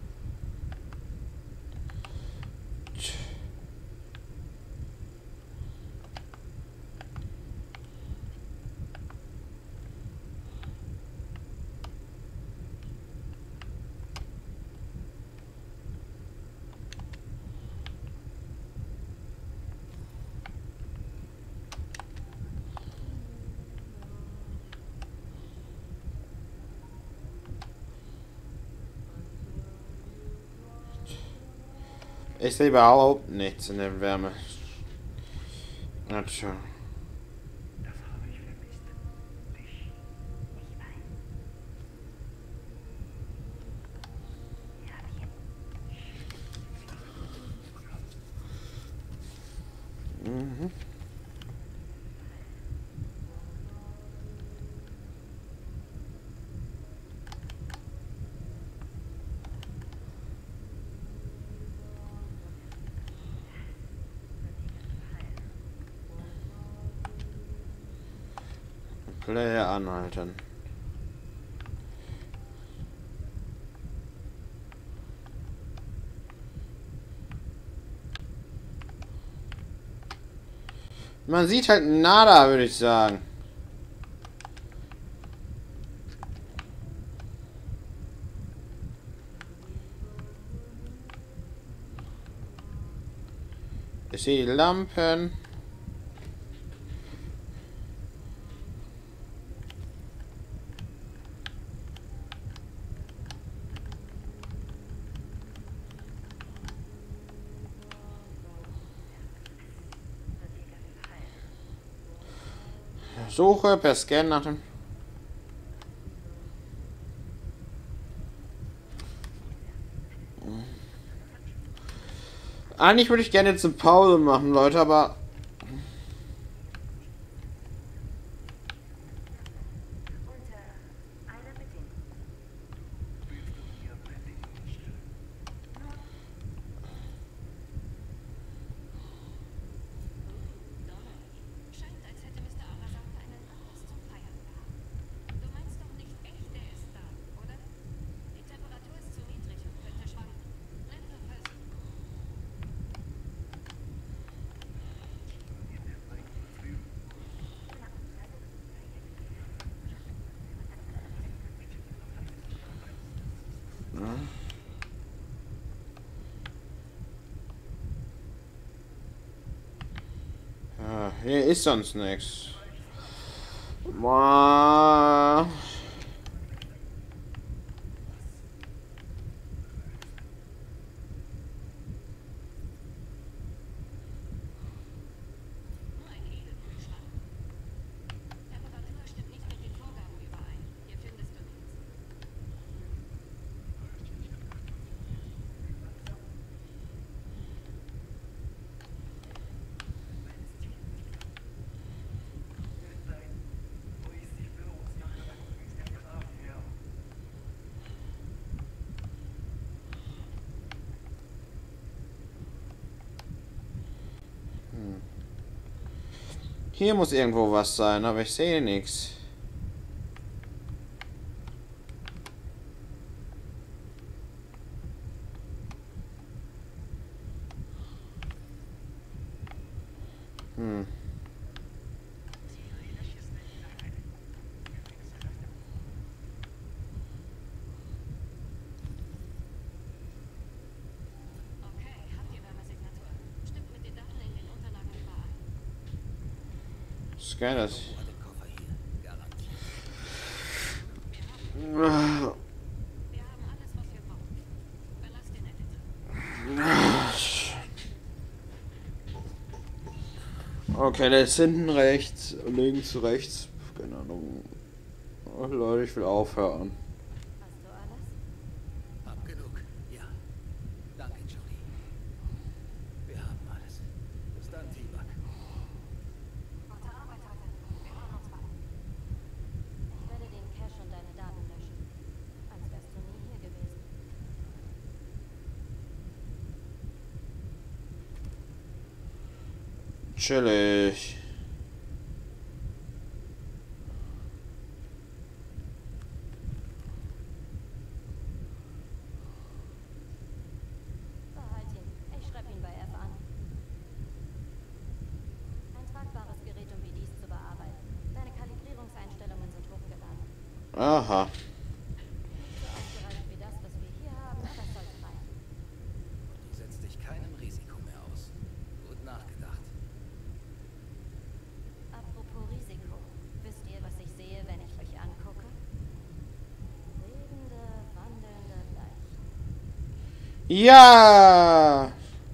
Ich sehe überhaupt nichts in der Wärme. Na schon. Das habe ich vermisst. Dich. Mhm. Player anhalten. Man sieht halt nada, würde ich sagen. Ich sehe die Lampen. Suche per Scan nach dem. Eigentlich würde ich gerne jetzt eine Pause machen, Leute, aber Unter einer Bedingung. Willst du mir Bedingungen stellen? Donald, scheint, als hätte Mr. Arasaka einen Anlass zum Feiern gehabt. Du meinst doch nicht echt, er ist da, oder? Die Temperatur ist zu niedrig und könnte schwanken. Letzter Versuch. In der Einführung. ja, hier ist sonst nichts. Boah. Nur ein Edelkühlschrank. Temperatur stimmt nicht mit den Vorgaben überein. Hier findest du nichts. Hier muss irgendwo was sein, aber ich sehe nichts. Hm. Okay, habt ihr Wärmesignatur? Stimmt mit den Daten in den Unterlagen überein. Scan das. Wo hat den Koffer hier? Garantiert. Wir haben alles, was wir brauchen. Verlass den Editor. Okay, der ist hinten rechts, links, rechts. Keine Ahnung. Oh, Leute, ich will aufhören. Hast du alles? Hab genug. Ja. Danke, Jody. Wir haben alles. Bis dann, T-Bug. Gute Arbeit heute. Wir hören uns bald. Ich werde den Cache und deine Daten löschen. Als wärst du nie hier gewesen. Chillig. Behalt ihn. Ich schreibe ihn bei F an. Ein tragbares Gerät, um VDs zu bearbeiten. Deine Kalibrierungseinstellungen sind hochgeladen. Aha. Nicht so ausgereift wie das, was wir hier haben, aber es sollte reichen. Du setzt dich keinem Risiko mehr aus. Gut nachgedacht. Apropos Risiko. Wisst ihr, was ich sehe, wenn ich euch angucke? Lebende, wandelnde Leichen. Ja!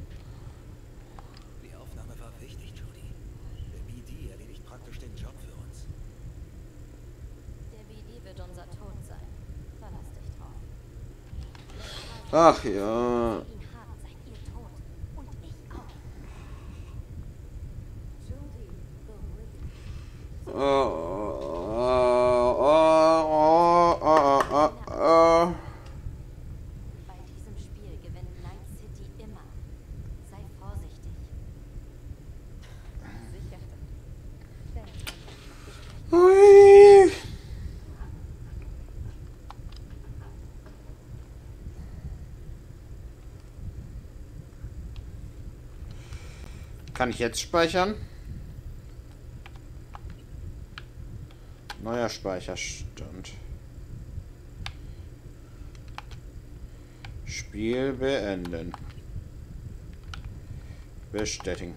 Die Aufnahme war wichtig, Jody. Der BD erledigt praktisch den Job für uns. Der BD wird unser Tod sein. Verlass dich drauf. Ach ja. Ihn haben, seid ihr tot. Und ich auch. Jody, bei diesem Spiel gewinnt Night City immer. Sei vorsichtig. Sicher. Denk dran. Hui. Kann ich jetzt speichern? Neuer Speicherstand. Spiel beenden. Bestätigen.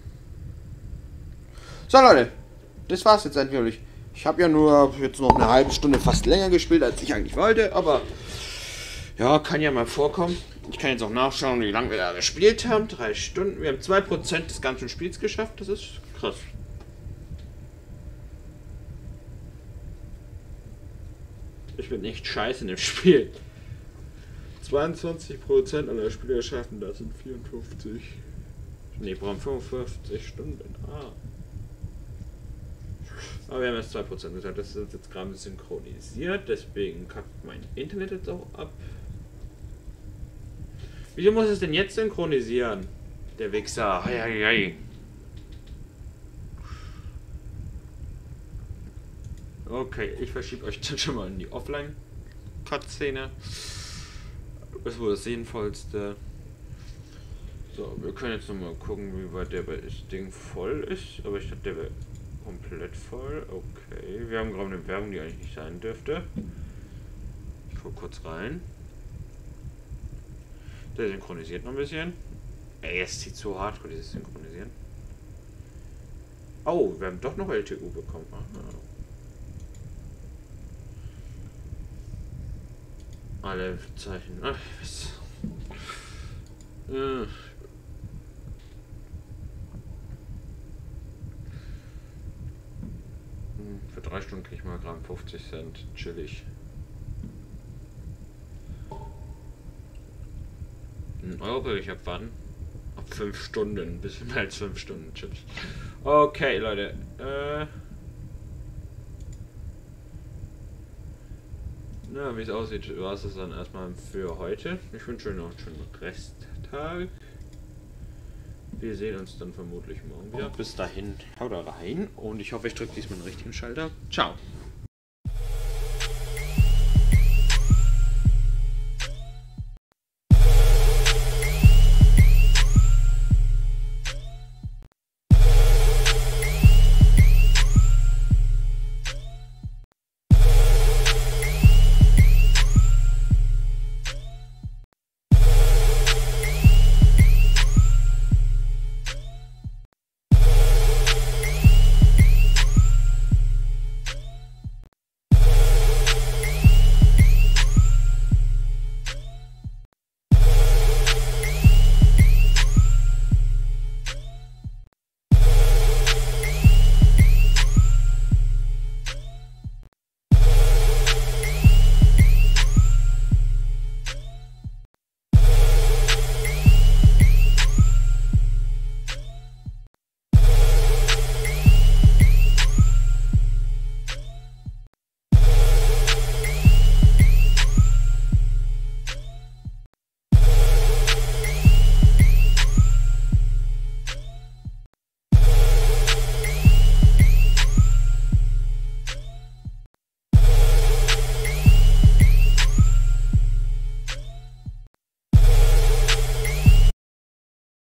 So Leute, das war's jetzt endlich. Ich habe ja nur jetzt noch eine halbe Stunde fast länger gespielt, als ich eigentlich wollte, aber ja, kann ja mal vorkommen. Ich kann jetzt auch nachschauen, wie lange wir da gespielt haben. 3 Stunden. Wir haben 2% des ganzen Spiels geschafft. Das ist krass. Ich bin echt scheiße in dem Spiel. 22% aller Spieler schaffen das in 54. Ne, brauchen 55 Stunden. Ah. Aber wir haben jetzt 2% gesagt. Das ist jetzt gerade synchronisiert. Deswegen kackt mein Internet jetzt auch ab. Wieso muss es denn jetzt synchronisieren? Der Wichser. Heieiei. Okay, ich verschiebe euch dann schon mal in die Offline-Cut-Szene. Das ist wohl das Sinnvollste. So, wir können jetzt nochmal gucken, wie weit der Ding voll ist. Aber ich dachte, der wäre komplett voll. Okay, wir haben gerade eine Werbung, die eigentlich nicht sein dürfte. Ich gucke kurz rein. Der synchronisiert noch ein bisschen. Ey, es zieht so hart, dieses Synchronisieren. Oh, wir haben doch noch LTU bekommen. Aha. Alle Zeichen. Ach, was. Für 3 Stunden kriege ich mal Gramm 50 Cent. Chillig. 1 Euro, ich hab wann? Ab 5 Stunden, ein bisschen mehr als 5 Stunden, chillig. Okay, Leute. Na, wie es aussieht, war es dann erstmal für heute. Ich wünsche euch noch einen schönen Resttag. Wir sehen uns dann vermutlich morgen wieder. Bis dahin, haut rein und ich hoffe, ich drücke diesmal den richtigen Schalter. Ciao.